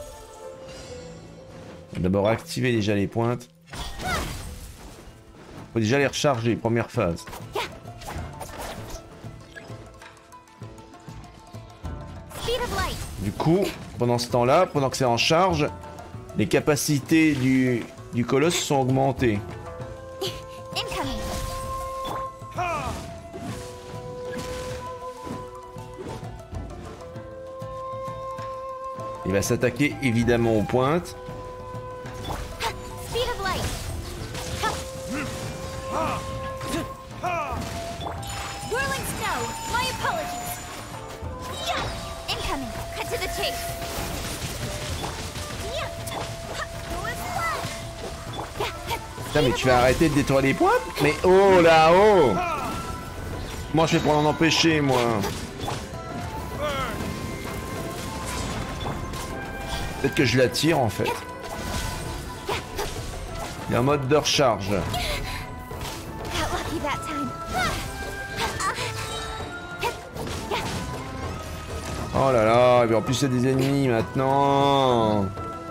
On va d'abord activer déjà les pointes. Faut déjà les recharger, première phase. Du coup, pendant ce temps-là, pendant que c'est en charge, les capacités du, du colosse sont augmentées. Il va s'attaquer évidemment aux pointes. Putain, mais tu vas arrêter de détruire les pointes? Mais oh là-haut! Moi je fais pour en empêcher, moi. Peut-être que je la tire en fait. Il y a un mode de recharge. Oh là là, et en plus il y a des ennemis maintenant.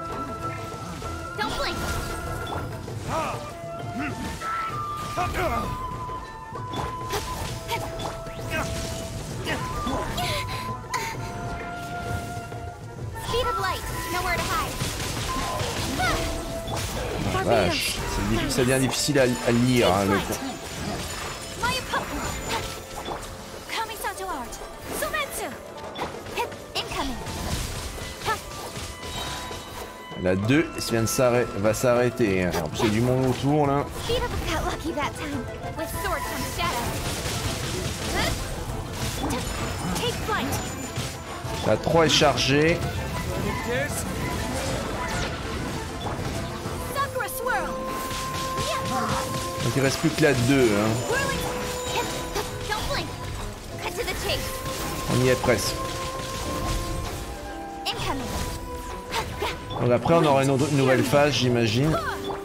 Vache, ça devient difficile à, à lire hein, le coup. La deux vient de s'arrêter, va s'arrêter. En plus il y a du monde autour là. La trois est chargée. Donc il reste plus que la deux. Hein. On y est presque. Donc après on aura une, autre, une nouvelle phase j'imagine.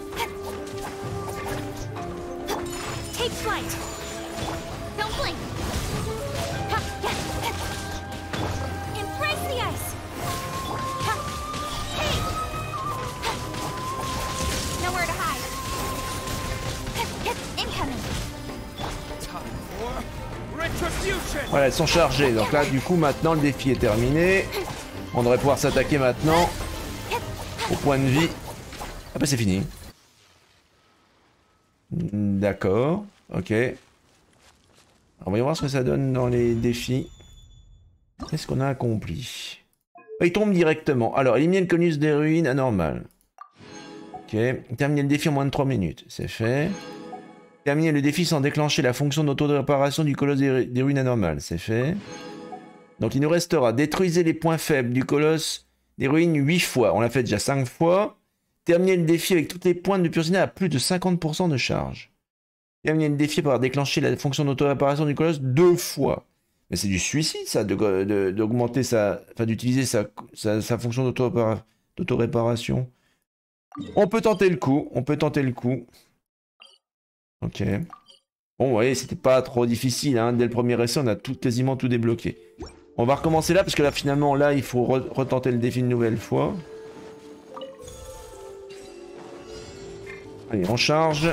Voilà, elles sont chargées. Donc là, du coup, maintenant, le défi est terminé. On devrait pouvoir s'attaquer maintenant au point de vie. Ah bah, c'est fini. D'accord. Ok. Alors, voyons voir ce que ça donne dans les défis. Qu'est-ce qu'on a accompli? Il tombe directement. Alors, éliminer le conus des ruines anormales. Ok. Terminer le défi en moins de trois minutes. C'est fait. Terminer le défi sans déclencher la fonction d'auto-réparation du colosse des, des ruines anormales. C'est fait. Donc il nous restera détruisez les points faibles du colosse des ruines huit fois. On l'a fait déjà cinq fois. Terminer le défi avec toutes les pointes de Purcina à plus de cinquante pour cent de charge. Terminer le défi par déclencher la fonction d'auto-réparation du colosse deux fois. Mais c'est du suicide ça, d'augmenter sa... Enfin d'utiliser sa, sa, sa fonction d'auto-réparation. On peut tenter le coup. On peut tenter le coup. Ok. Bon, vous voyez, c'était pas trop difficile. Hein. Dès le premier essai, on a tout, quasiment tout débloqué. On va recommencer là, parce que là, finalement, là, il faut re retenter le défi une nouvelle fois. Allez, on charge.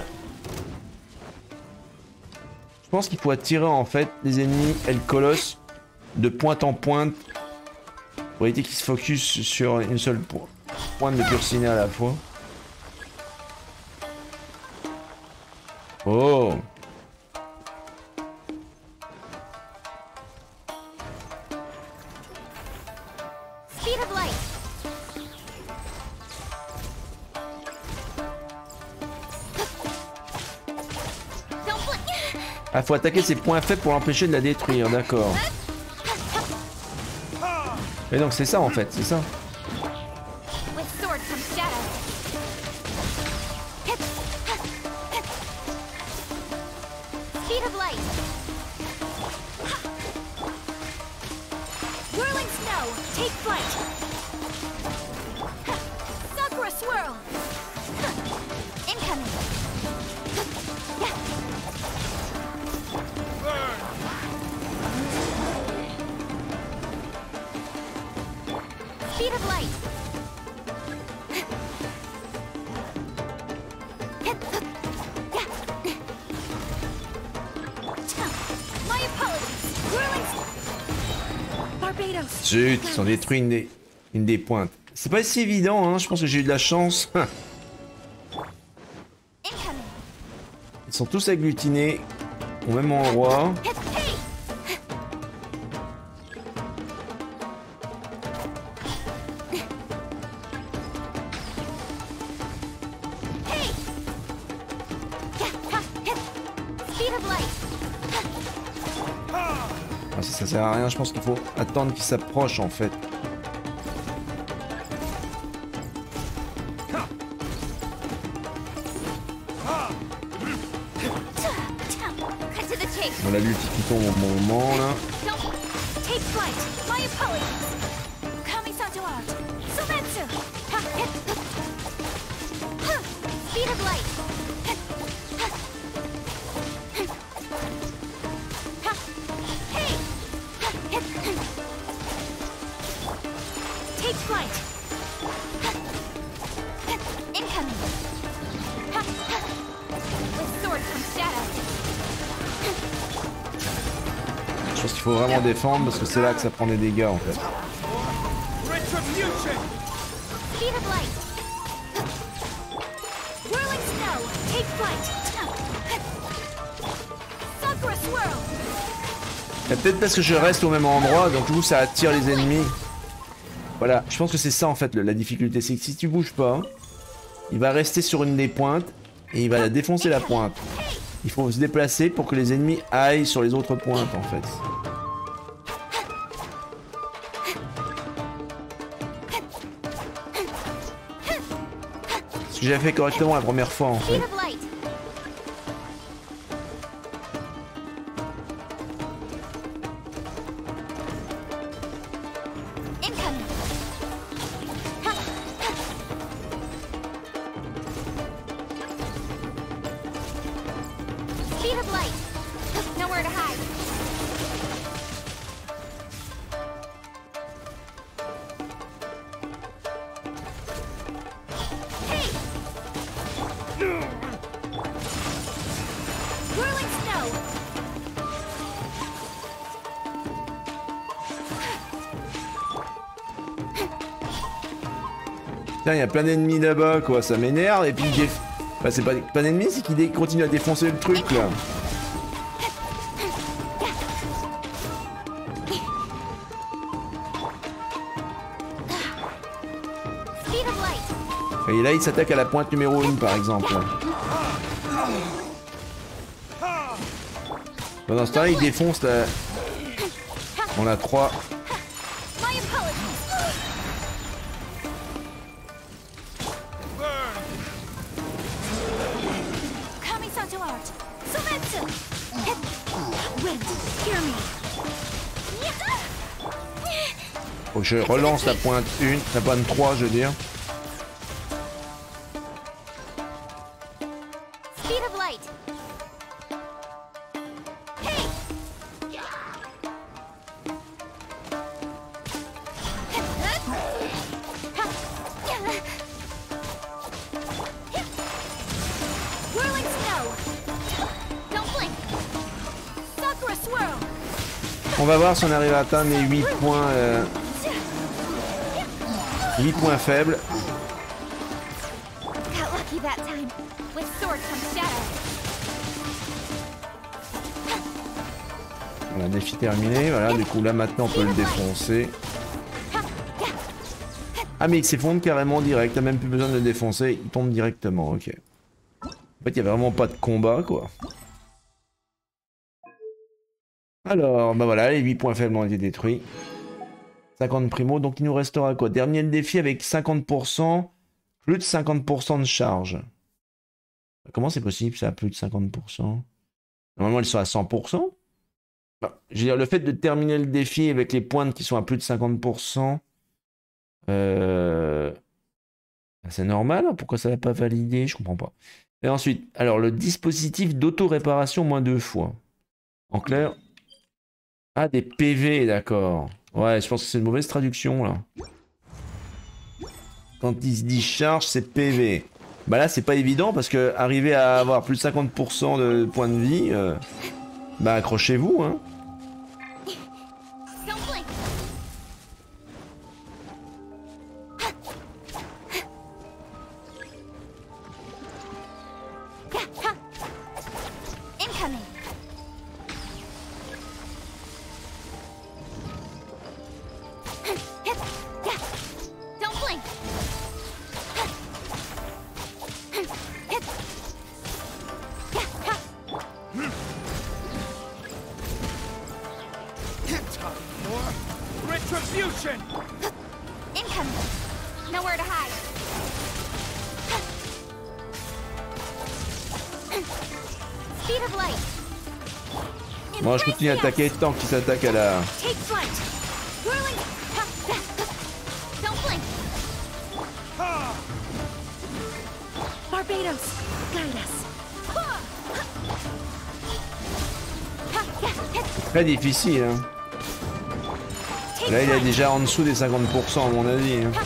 Je pense qu'il faut attirer, en fait, les ennemis et le colosse de pointe en pointe. Pour éviter qu'ils se focus sur une seule po pointe de Purcina à la fois. Oh! Speed of light. Ah, faut attaquer ses points faibles pour l'empêcher de la détruire, d'accord. Et donc c'est ça en fait, c'est ça. Tomatoes. Zut, ils ont détruit une des, une des pointes. C'est pas si évident, hein. Je pense que j'ai eu de la chance. Incoming. Ils sont tous agglutinés au même endroit. Hey. Hey. Speed of light. Ah, ça, ça sert à rien, je pense qu'il faut attendre qu'ils s'approchent en fait. Cut to the chase. On a l'ulti qui tombe au bon moment là. Don't take flight. My apologies. Kamisato out. Sumetsu. Ha, hit. Ha. Speed of light. Ha. Ha. Hey. Ha, hit. Take flight. Ha. Incoming. Ha, ha. With sword comes shadow. Je pense qu'il faut vraiment défendre parce que c'est là que ça prend des dégâts en fait. Retribution! Speed of light. Whirling snow. Take flight. Sakura swirl. Et peut-être parce que je reste au même endroit, donc du coup ça attire les ennemis. Voilà, je pense que c'est ça en fait le- la difficulté, c'est que si tu bouges pas, il va rester sur une des pointes et il va défoncer la pointe. Il faut se déplacer pour que les ennemis aillent sur les autres pointes en fait. Ce que j'ai fait correctement la première fois en fait. Speed of light. Incoming. Ha, ha. Speed of light. Nowhere to hide. Hey. Whirling snow. Putain, il y a plein d'ennemis là-bas quoi, ça m'énerve et puis j'ai... Bah c'est pas, pas d'ennemis, c'est qu'il dé- continue à défoncer le truc là. Speed of light. Et là il s'attaque à la pointe numéro un par exemple. Pendant ce temps-là il défonce la... On a trois. My apologies. Kamisato art. Sumetsu. Hit. Wind. Hear me. Faut que je relance la pointe un, la pointe trois je veux dire. Speed of light. Hey. Whirling snow. Don't blink. Sakura swirl. On va voir si on arrive à atteindre les huit points... Euh... huit points faibles. Got lucky that time. With sword comes shadow. Voilà, défi terminé. Voilà, du coup là maintenant on peut le défoncer. Ah mais il s'effondre carrément direct, t'as même plus besoin de le défoncer, il tombe directement, ok. En fait il y a vraiment pas de combat quoi. Alors, bah voilà, les huit points faibles ont été détruits. cinquante primo, donc il nous restera quoi? Dernier le défi avec cinquante pour cent, plus de cinquante pour cent de charge. Comment c'est possible ça, plus de cinquante pour cent? Normalement ils sont à cent pour cent. Bah, je veux dire, le fait de terminer le défi avec les pointes qui sont à plus de cinquante pour cent, euh... c'est normal, pourquoi ça l'a pas validé? Je comprends pas. Et ensuite, alors le dispositif d'auto-réparation moins deux fois. En clair... Ah, des P V, d'accord. Ouais, je pense que c'est une mauvaise traduction, là. Quand il se dit charge, c'est P V. Bah là, c'est pas évident, parce que arriver à avoir plus de cinquante pour cent de points de vie, euh, bah accrochez-vous, hein. Don't blink. Retribution! Incoming! Nowhere to hide! Speed of light! Moi je continue à attaquer tant qu'ils s'attaquent à la... Take flight! Whirling! Don't blink! Barbados, guide us! Très difficile hein. Là il est déjà en dessous des cinquante pour cent à mon avis hein.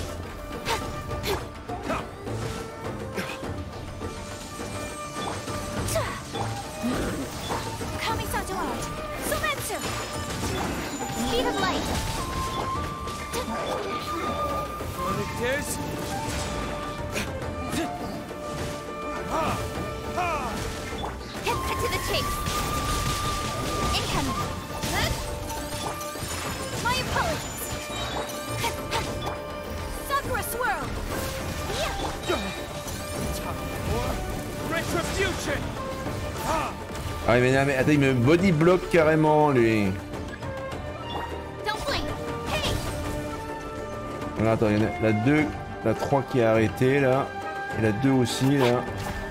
Ah mais, non, mais attends, il me body block carrément lui. Voilà, attends, il y en a la deux, la trois qui est arrêtée là, et la deux aussi là.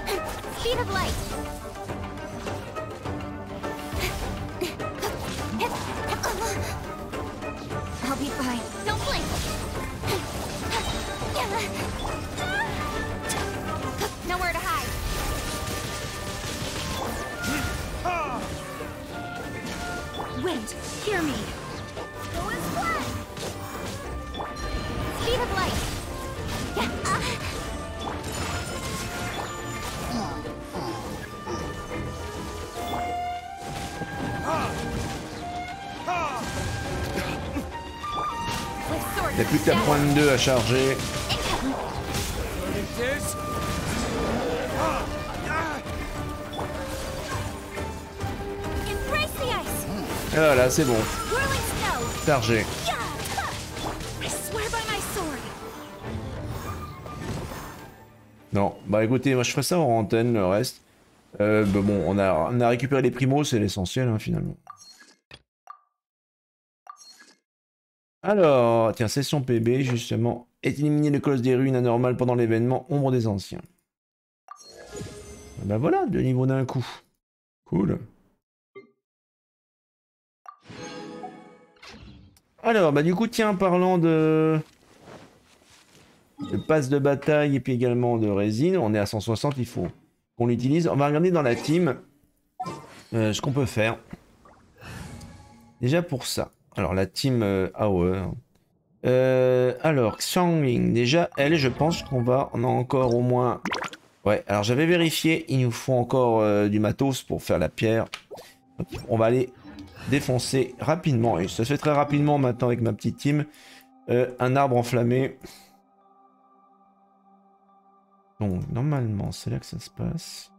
Il n'y a plus qu'à prendre deux à charger. Et voilà, c'est bon. Chargé. Non, bah écoutez, moi je ferai ça en antenne, le reste. Euh, bah bon, on a, on a récupéré les primos, c'est l'essentiel hein, finalement. Alors, tiens, session P B, justement. Éliminer le colosse des ruines anormales pendant l'événement Ombre des Anciens. Bah voilà, deux niveaux d'un coup. Cool. Alors, bah du coup, tiens, parlant de... de passe de bataille et puis également de résine, on est à cent soixante, il faut qu'on l'utilise. On va regarder dans la team euh, ce qu'on peut faire. Déjà pour ça. Alors la team euh, A O E. Euh, alors Xiangling, déjà elle, je pense qu'on va, on a encore au moins. Ouais. Alors j'avais vérifié, il nous faut encore euh, du matos pour faire la pierre. Donc, on va aller défoncer rapidement et ça se fait très rapidement maintenant avec ma petite team. Euh, un arbre enflammé. Donc normalement c'est là que ça se passe.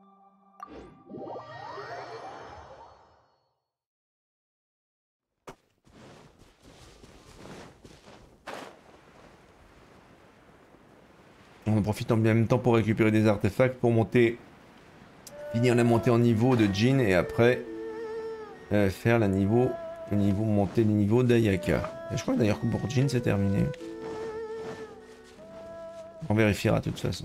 On en profite en même temps pour récupérer des artefacts pour monter, finir la montée en niveau de Jin et après euh, faire la niveau, le niveau, monter le niveau d'Ayaka. Et je crois d'ailleurs que pour Jin c'est terminé. On vérifiera de toute façon.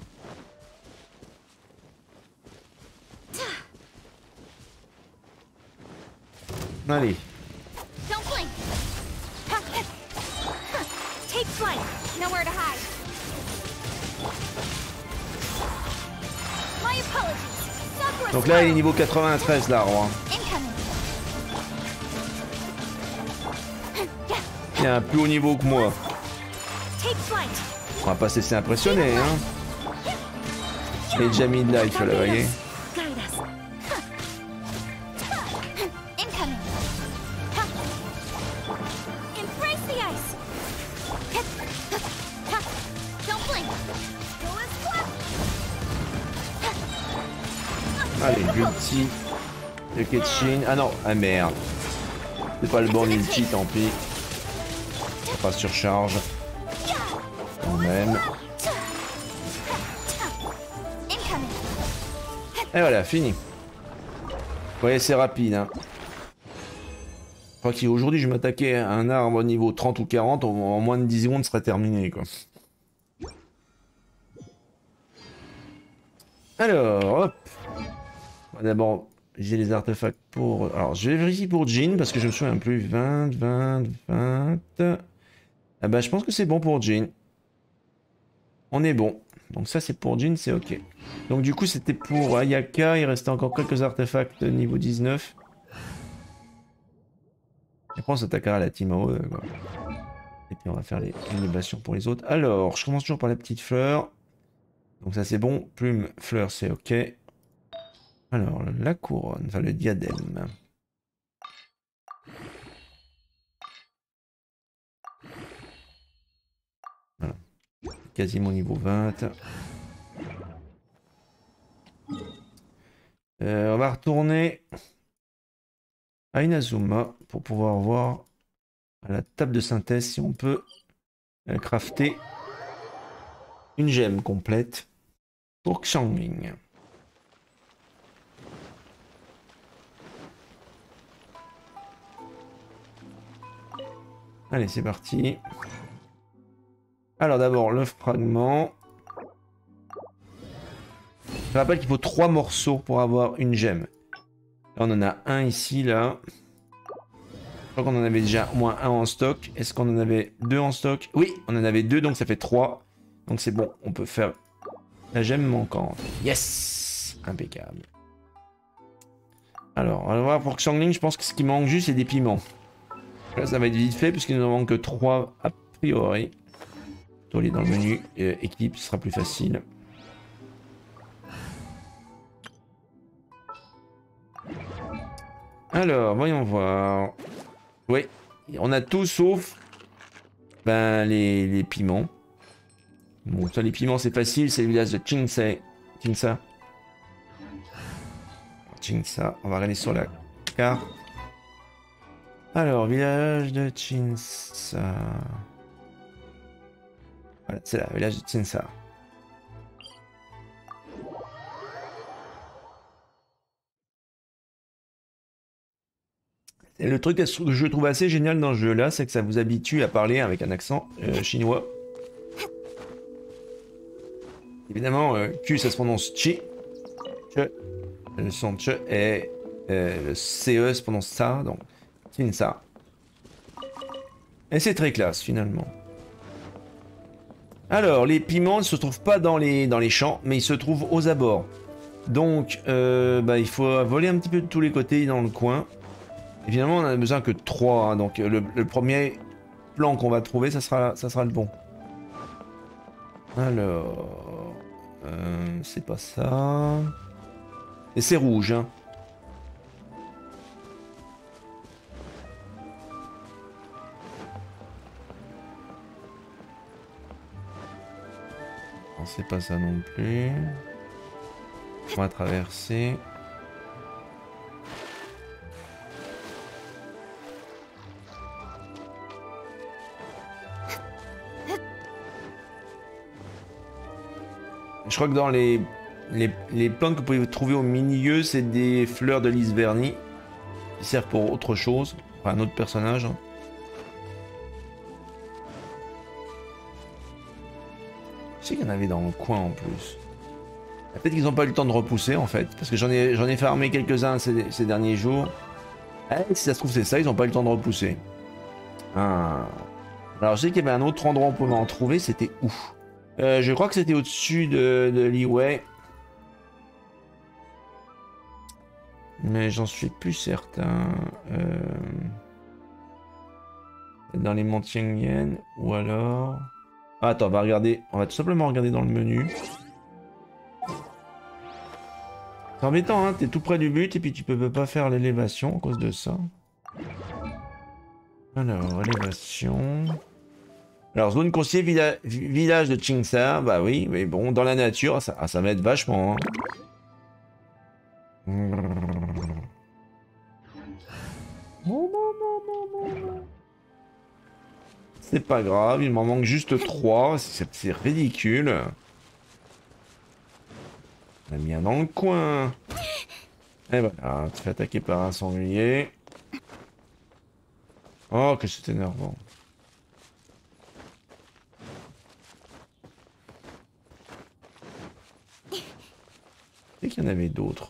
Allez. Donc là il est niveau quatre-vingt-treize là, roi. Il est un plus haut niveau que moi. On va pas se laisser impressionner, hein. J'ai déjà mis de life là, vous voyez. Allez, l'ulti de Kenshin. Ah non, ah merde. C'est pas le bon ulti, tant pis. Pas surcharge. Quand même. Et voilà, fini. Vous voyez, c'est rapide. Hein. crois qu'aujourd'hui je m'attaquais à un arbre niveau trente ou quarante, en, en moins de dix secondes, ce serait terminé, quoi. Alors, hop. D'abord, j'ai les artefacts pour... Alors, je vais vérifier pour Jean, parce que je me souviens plus. vingt, vingt, vingt... Ah bah, je pense que c'est bon pour Jean. On est bon. Donc ça, c'est pour Jean, c'est ok. Donc du coup, c'était pour Ayaka. Il restait encore quelques artefacts niveau dix-neuf. Et après, on s'attaquera à la team en haut, quoi. Et puis, on va faire les innovations pour les autres. Alors, je commence toujours par la petite fleur. Donc ça, c'est bon. Plume, fleur, c'est ok. Alors, la couronne, enfin le diadème. Voilà. Quasiment niveau vingt. Euh, on va retourner à Inazuma pour pouvoir voir à la table de synthèse si on peut euh, crafter une gemme complète pour Xiangling. Allez, c'est parti. Alors d'abord, le fragment. Je rappelle qu'il faut trois morceaux pour avoir une gemme. Là, on en a un ici, là. Je crois qu'on en avait déjà au moins un en stock. Est-ce qu'on en avait deux en stock? Oui, on en avait deux, donc ça fait trois. Donc c'est bon, on peut faire la gemme manquante. Yes! Impeccable. Alors, on va voir pour Xiangling, je pense que ce qui manque juste, c'est des piments. Là, ça va être vite fait, puisqu'il nous en manque que trois a priori. Aller dans le menu euh, équipe, ce sera plus facile. Alors, voyons voir. Oui, on a tout sauf ben, les, les piments. Bon, ça, les piments, c'est facile, c'est le village de Qingsa. Qingsa. Qingsa, on va regarder sur la carte. Alors, village de Qingsa. Voilà, c'est là, village de Qingsa. Et le truc que je trouve assez génial dans ce jeu-là, c'est que ça vous habitue à parler avec un accent euh, chinois. Évidemment, euh, Q, ça se prononce Chi. Che. Le son Che et euh, le C E se prononce Ça, donc Qingsa. Et c'est très classe, finalement. Alors, les piments ne se trouvent pas dans les, dans les champs, mais ils se trouvent aux abords. Donc, euh, bah, il faut voler un petit peu de tous les côtés dans le coin. Évidemment, on n'a besoin que de trois. Hein, donc, le, le premier plan qu'on va trouver, ça sera, ça sera le bon. Alors... Euh, c'est pas ça... Et c'est rouge, hein. C'est pas ça non plus. On va traverser. Je crois que dans les, les, les plantes que vous pouvez trouver au milieu, c'est des fleurs de lys vernis qui servent pour autre chose, enfin un autre personnage. Hein. Je sais qu'il y en avait dans le coin en plus. Peut-être qu'ils n'ont pas eu le temps de repousser en fait, parce que j'en ai, j'en ai farmé quelques-uns ces, ces derniers jours. Eh, si ça se trouve c'est ça, ils n'ont pas eu le temps de repousser. Ah. Alors je sais qu'il y avait un autre endroit où on pouvait en trouver, c'était où? euh, Je crois que c'était au-dessus de, de Liyue. Mais j'en suis plus certain. Euh... Dans les monts Tianyan, ou alors... Ah, attends, on va regarder. On va tout simplement regarder dans le menu. C'est embêtant, hein, t'es tout près du but et puis tu peux pas faire l'élévation à cause de ça. Alors, élévation... Alors, zone conseillée, villa... village de Qingsa, bah oui, mais bon, dans la nature, ça, ah, ça m'aide vachement. Hein. C'est pas grave, il m'en manque juste trois, c'est ridicule. On a mis un dans le coin. Et voilà, tu te fais attaquer par un sanglier. Oh, que c'est énervant. C'est qu'il y en avait d'autres.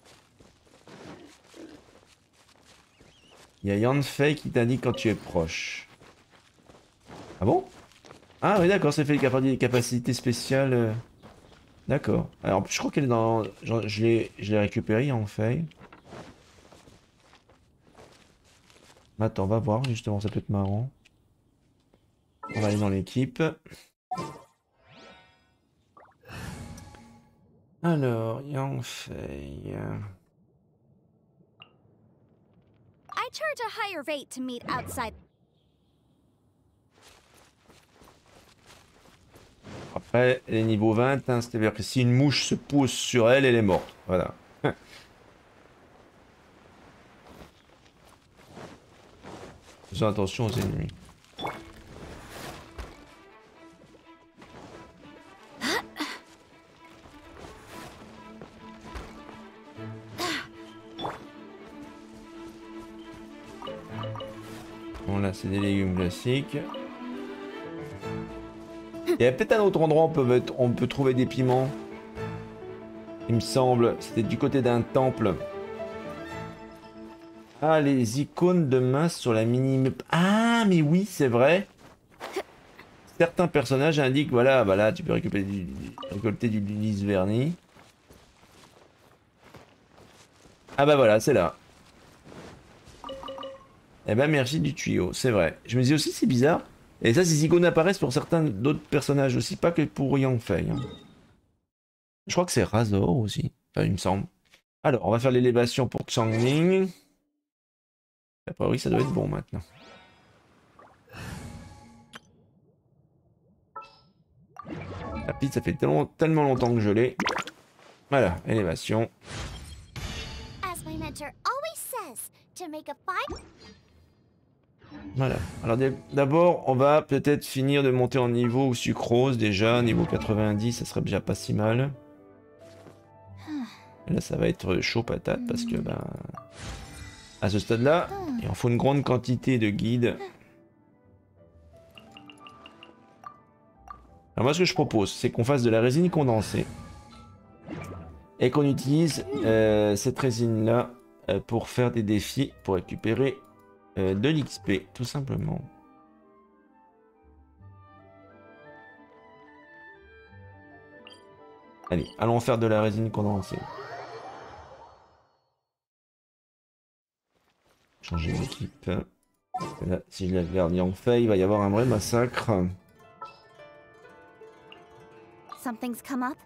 Il y a Yanfei qui t'indique quand tu es proche. Ah bon? Ah oui d'accord, ça fait des capacités spéciales. euh. D'accord. Alors je crois qu'elle est dans... genre, je l'ai je l'ai récupérée Yanfei. Attends, on va voir justement, ça peut être marrant. On va aller dans l'équipe. Alors, Yanfei... I charge a higher rate to meet outside. Après, elle est niveau vingt, hein, c'est-à-dire que si une mouche se pose sur elle, elle est morte. Voilà. Faisons attention aux ennemis. Bon là c'est des légumes classiques. Il y a peut-être un autre endroit où on peut, mettre, on peut trouver des piments. Il me semble, c'était du côté d'un temple. Ah, les icônes de main sur la mini... Ah, mais oui, c'est vrai. Certains personnages indiquent, voilà, bah là, tu peux récolter du, récolter du lys verni. Ah bah voilà, c'est là. Eh ben merci du tuyau, c'est vrai. Je me dis aussi, c'est bizarre. Et ça, ces icônes apparaissent pour certains d'autres personnages aussi, pas que pour Yanfei. Hein. Je crois que c'est Razor aussi, enfin, il me semble. Alors, on va faire l'élévation pour Xiangling. A priori, ça doit être bon maintenant. La piste, ça fait tellement, tellement longtemps que je l'ai. Voilà, élévation. As my mentor always says, to make a fine. Voilà. Alors d'abord, on va peut-être finir de monter en niveau au sucrose déjà. Niveau quatre-vingt-dix, ça serait déjà pas si mal. Et là, ça va être chaud patate parce que, ben... à ce stade-là, il en faut une grande quantité de guides. Alors moi, ce que je propose, c'est qu'on fasse de la résine condensée. Et qu'on utilise euh, cette résine-là euh, pour faire des défis, pour récupérer euh, de l'X P, tout simplement. Allez, allons faire de la résine condensée. Changer d'équipe. Là, si je la garde Yanfei, il va y avoir un vrai massacre. Something's come up.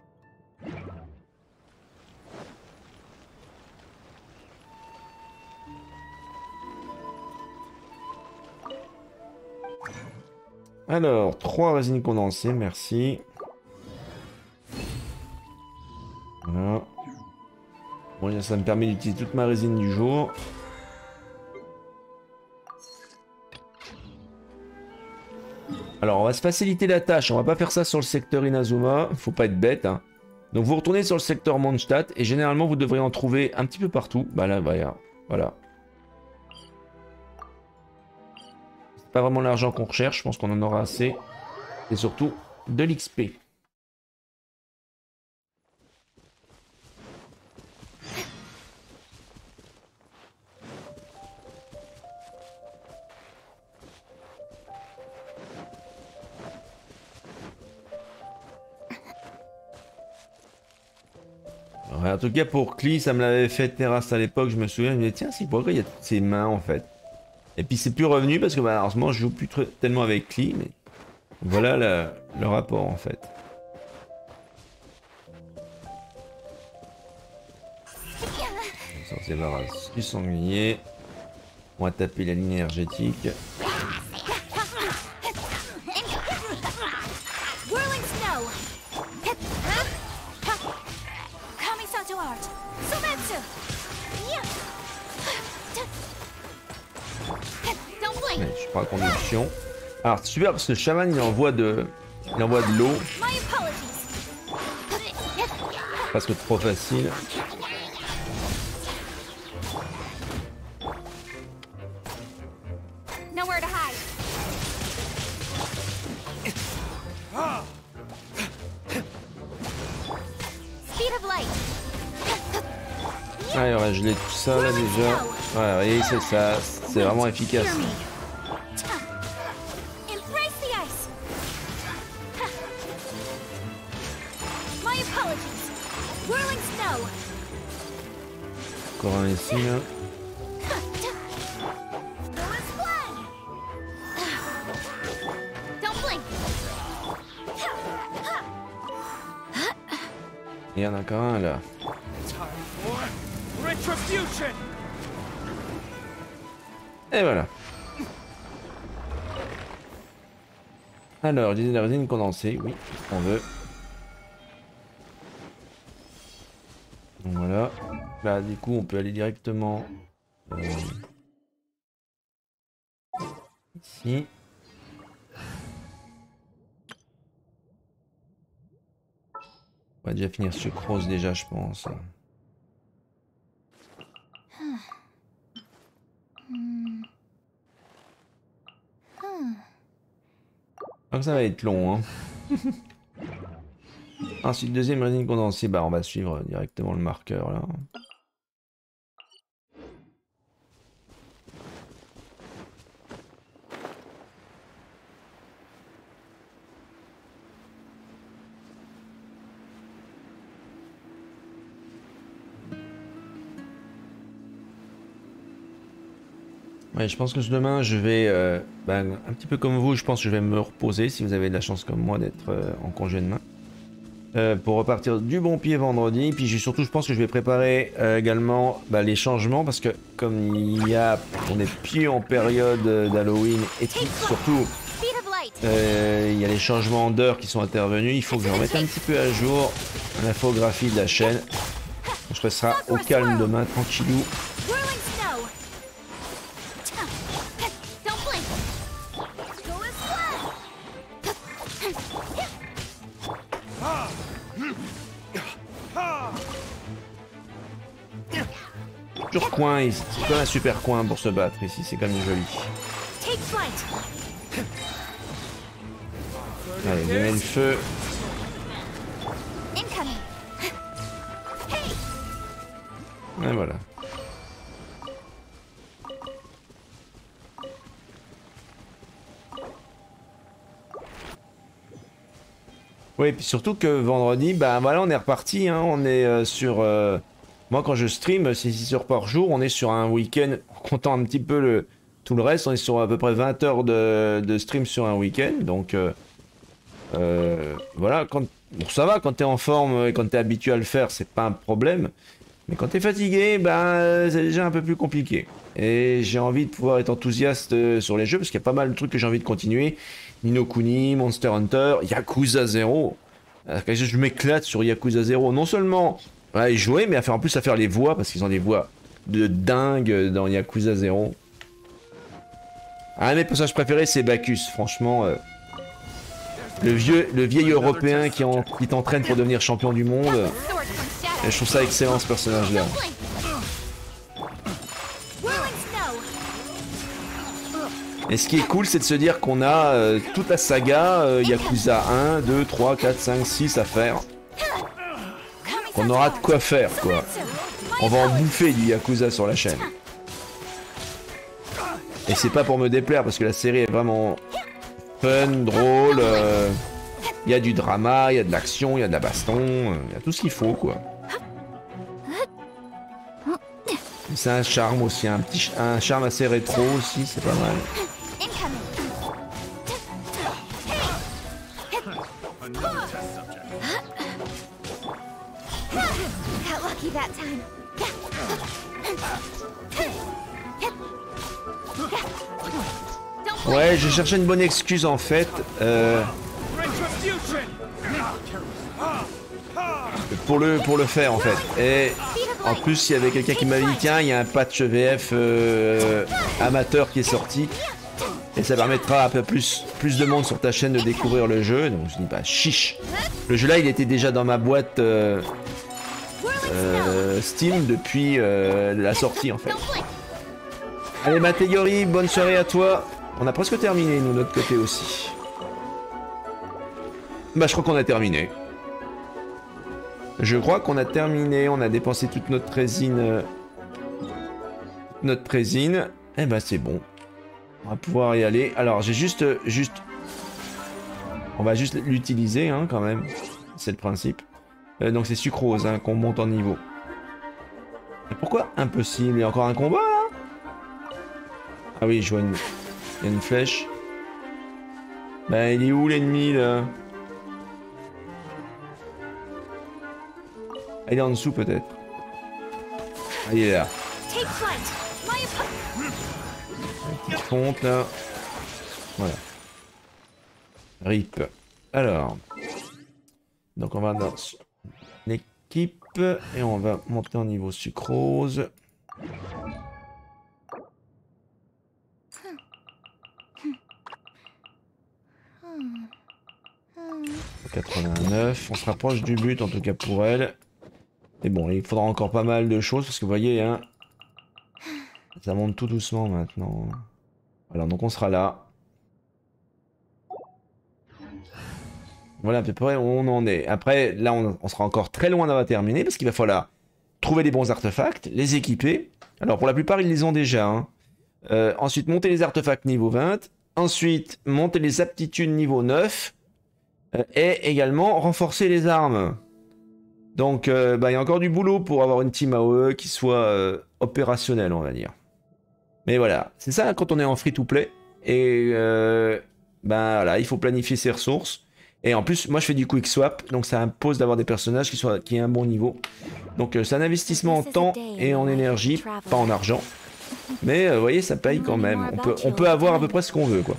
Alors, trois résines condensées, merci. Voilà. Bon, ça me permet d'utiliser toute ma résine du jour. Alors, on va se faciliter la tâche. On va pas faire ça sur le secteur Inazuma. Faut pas être bête. Hein. Donc, vous retournez sur le secteur Mondstadt. Et généralement, vous devrez en trouver un petit peu partout. Bah là, voilà. Voilà. C'est pas vraiment l'argent qu'on recherche. Je pense qu'on en aura assez. Et surtout, de l'X P. En tout cas pour Klee, ça me l'avait fait terrasse à l'époque, je me souviens, je me disais tiens c'est pourquoi il y a toutes ces mains en fait. Et puis c'est plus revenu parce que bah, en ce moment je joue plus tellement avec Klee, mais voilà le, le rapport en fait. On se débarrasse du sanglier. On va taper la ligne énergétique. Allez, je prends la conduction. Alors c'est super parce que le chaman il envoie de, il envoie de l'eau. Presque trop facile. Speed of light. Allez, on va geler tout ça là déjà. Ouais, voyez, c'est ça, c'est vraiment efficace. Hear me. Embrace the ice. My apologies. Whirling snow. Encore un ici là. Snow is flag. Don't blink. Il y en a encore un là. Retribution! Et voilà. Alors, utiliser la résine condensée, oui, on veut. Donc voilà. Là, du coup, on peut aller directement euh, ici. On va déjà finir ce cross déjà, je pense. Donc ça va être long, hein. Ensuite, deuxième résine condensée, bah on va suivre directement le marqueur là. Ouais, je pense que demain je vais, euh, ben, un petit peu comme vous, je pense que je vais me reposer si vous avez de la chance comme moi d'être euh, en congé demain. Euh, pour repartir du bon pied vendredi. Puis surtout, je pense que je vais préparer euh, également bah, les changements parce que comme il y a, on est pied en période d'Halloween et puis surtout euh, il y a les changements d'heures qui sont intervenus. Il faut que je remette un petit peu à jour l'infographie de la chaîne. Donc, je ferai ça au calme demain, tranquillou. Sur coin, c'est quand même un super coin pour se battre ici, c'est quand même joli. Allez, donnez le feu. Et voilà. Oui, puis surtout que vendredi, bah voilà, on est reparti, hein, on est euh, sur... Euh... Moi, quand je stream, c'est six heures par jour, on est sur un week-end, en comptant un petit peu le, tout le reste, on est sur à peu près vingt heures de, de stream sur un week-end, donc euh, euh, voilà, quand, bon, ça va, quand t'es en forme et quand t'es habitué à le faire, c'est pas un problème, mais quand t'es fatigué, ben, c'est déjà un peu plus compliqué. Et j'ai envie de pouvoir être enthousiaste sur les jeux, parce qu'il y a pas mal de trucs que j'ai envie de continuer, Ni no Kuni, Monster Hunter, Yakuza zéro, je m'éclate sur Yakuza zéro, non seulement... Ouais, jouer, mais à faire en plus à faire les voix, parce qu'ils ont des voix de dingue dans Yakuza zéro. Un de mes personnages préférés, c'est Bacchus, franchement. Euh, le, vieux, le vieil européen qui, en, qui t'entraîne pour devenir champion du monde. Et je trouve ça excellent, ce personnage-là. Et ce qui est cool, c'est de se dire qu'on a euh, toute la saga euh, Yakuza un, deux, trois, quatre, cinq, six à faire. On aura de quoi faire, quoi. On va en bouffer du Yakuza sur la chaîne. Et c'est pas pour me déplaire, parce que la série est vraiment fun, drôle. Il euh, y a du drama, il y a de l'action, il y a de la baston, il euh, y a tout ce qu'il faut, quoi. C'est un charme aussi, un petit un charme assez rétro aussi, c'est pas mal. Ouais, je cherchais une bonne excuse en fait. Euh, pour le pour le faire en fait. Et en plus, il y avait quelqu'un qui m'avait dit tiens, il y a un patch V F euh, amateur qui est sorti. Et ça permettra un peu plus, plus de monde sur ta chaîne de découvrir le jeu. Donc je dis bah chiche. Le jeu là, il était déjà dans ma boîte euh, euh, Steam depuis euh, la sortie en fait. Allez Matégori, bonne soirée à toi. On a presque terminé nous de notre côté aussi. Bah, je crois qu'on a terminé. Je crois qu'on a terminé. On a dépensé toute notre résine. Euh, toute notre résine. Eh bah, c'est bon. On va pouvoir y aller. Alors, j'ai juste... juste... On va juste l'utiliser, hein, quand même. C'est le principe. Euh, donc, c'est sucrose, hein, qu'on monte en niveau. Et pourquoi impossible? Il y a encore un combat, là? Ah oui, je vois une... Il y a une flèche. Bah, il est où, l'ennemi, là? Ah, il est en dessous, peut-être. Ah, il est là. Petite fonte, là. Voilà. Rip. Alors. Donc, on va dans l'équipe. Et on va monter en niveau sucrose. quatre-vingt-neuf. On se rapproche du but, en tout cas pour elle. Et bon, il faudra encore pas mal de choses, parce que vous voyez, hein, ça monte tout doucement maintenant. Voilà, donc on sera là. Voilà à peu près où on en est. Après, là, on, on sera encore très loin d'avoir terminé, parce qu'il va falloir trouver les bons artefacts, les équiper. Alors, pour la plupart, ils les ont déjà. Hein. Euh, ensuite, monter les artefacts niveau vingt. Ensuite, monter les aptitudes niveau neuf. Euh, et également, renforcer les armes. Donc, euh, bah, il y a encore du boulot pour avoir une team A O E qui soit euh, opérationnelle, on va dire. Mais voilà, c'est ça quand on est en free-to-play. Et euh, bah, voilà, il faut planifier ses ressources. Et en plus, moi je fais du quick swap, donc ça impose d'avoir des personnages qui soient qui aient un bon niveau. Donc euh, c'est un investissement en temps et en énergie, pas en argent. Mais euh, vous voyez, ça paye quand même. On peut, on peut avoir à peu près ce qu'on veut, quoi.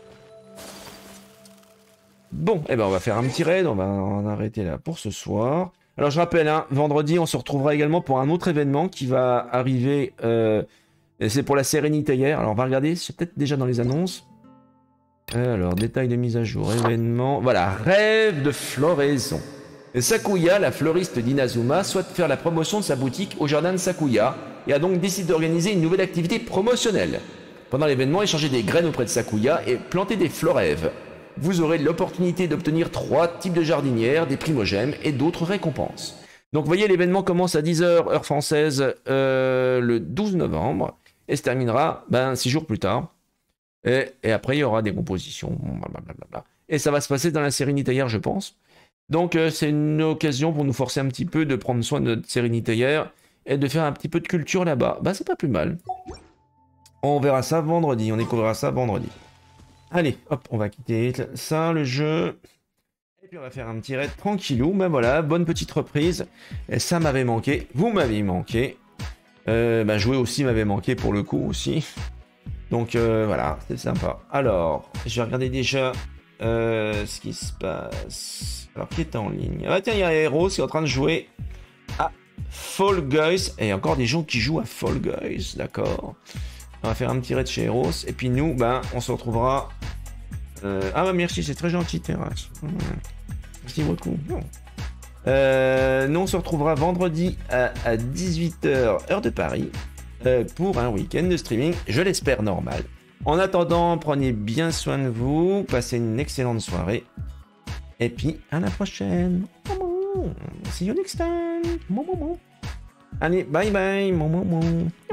Bon, et eh ben on va faire un petit raid, on va en arrêter là pour ce soir. Alors je rappelle, hein, vendredi on se retrouvera également pour un autre événement qui va arriver, euh, c'est pour la Sérénité hier. Alors on va regarder, c'est peut-être déjà dans les annonces. Alors, détail de mise à jour, événement, voilà, rêve de floraison. Sakuya, la fleuriste d'Inazuma, souhaite faire la promotion de sa boutique au jardin de Sakuya et a donc décidé d'organiser une nouvelle activité promotionnelle. Pendant l'événement, échangez des graines auprès de Sakuya et plantez des florèves. Vous aurez l'opportunité d'obtenir trois types de jardinières, des primogèmes et d'autres récompenses. Donc vous voyez, l'événement commence à dix heures heure française euh, le douze novembre et se terminera ben, six jours plus tard. Et, et après, il y aura des compositions. Blablabla. Et ça va se passer dans la Sérénité, je pense. Donc euh, c'est une occasion pour nous forcer un petit peu de prendre soin de notre Sérénité et de faire un petit peu de culture là-bas. Bah c'est pas plus mal. On verra ça vendredi, on découvrira ça vendredi. Allez, hop, on va quitter ça, le jeu. Et puis on va faire un petit raid tranquillou. Ben voilà, bonne petite reprise. Et ça m'avait manqué, vous m'avez manqué. Euh, bah, jouer aussi m'avait manqué pour le coup aussi. Donc euh, voilà, c'est sympa. Alors, je vais regarder déjà euh, ce qui se passe. Alors, qui est en ligne? Ah tiens, il y a Eros qui est en train de jouer à Fall Guys. Et il y a encore des gens qui jouent à Fall Guys, d'accord. On va faire un petit raid chez Eros. Et puis nous, ben, on se retrouvera... Euh... Ah bah merci, c'est très gentil, Terrasse. Merci beaucoup. Euh, nous, on se retrouvera vendredi à, à dix-huit heures, heure de Paris. Pour un week-end de streaming, je l'espère normal. En attendant, prenez bien soin de vous, passez une excellente soirée, et puis à la prochaine. See you next time. Allez, bye bye.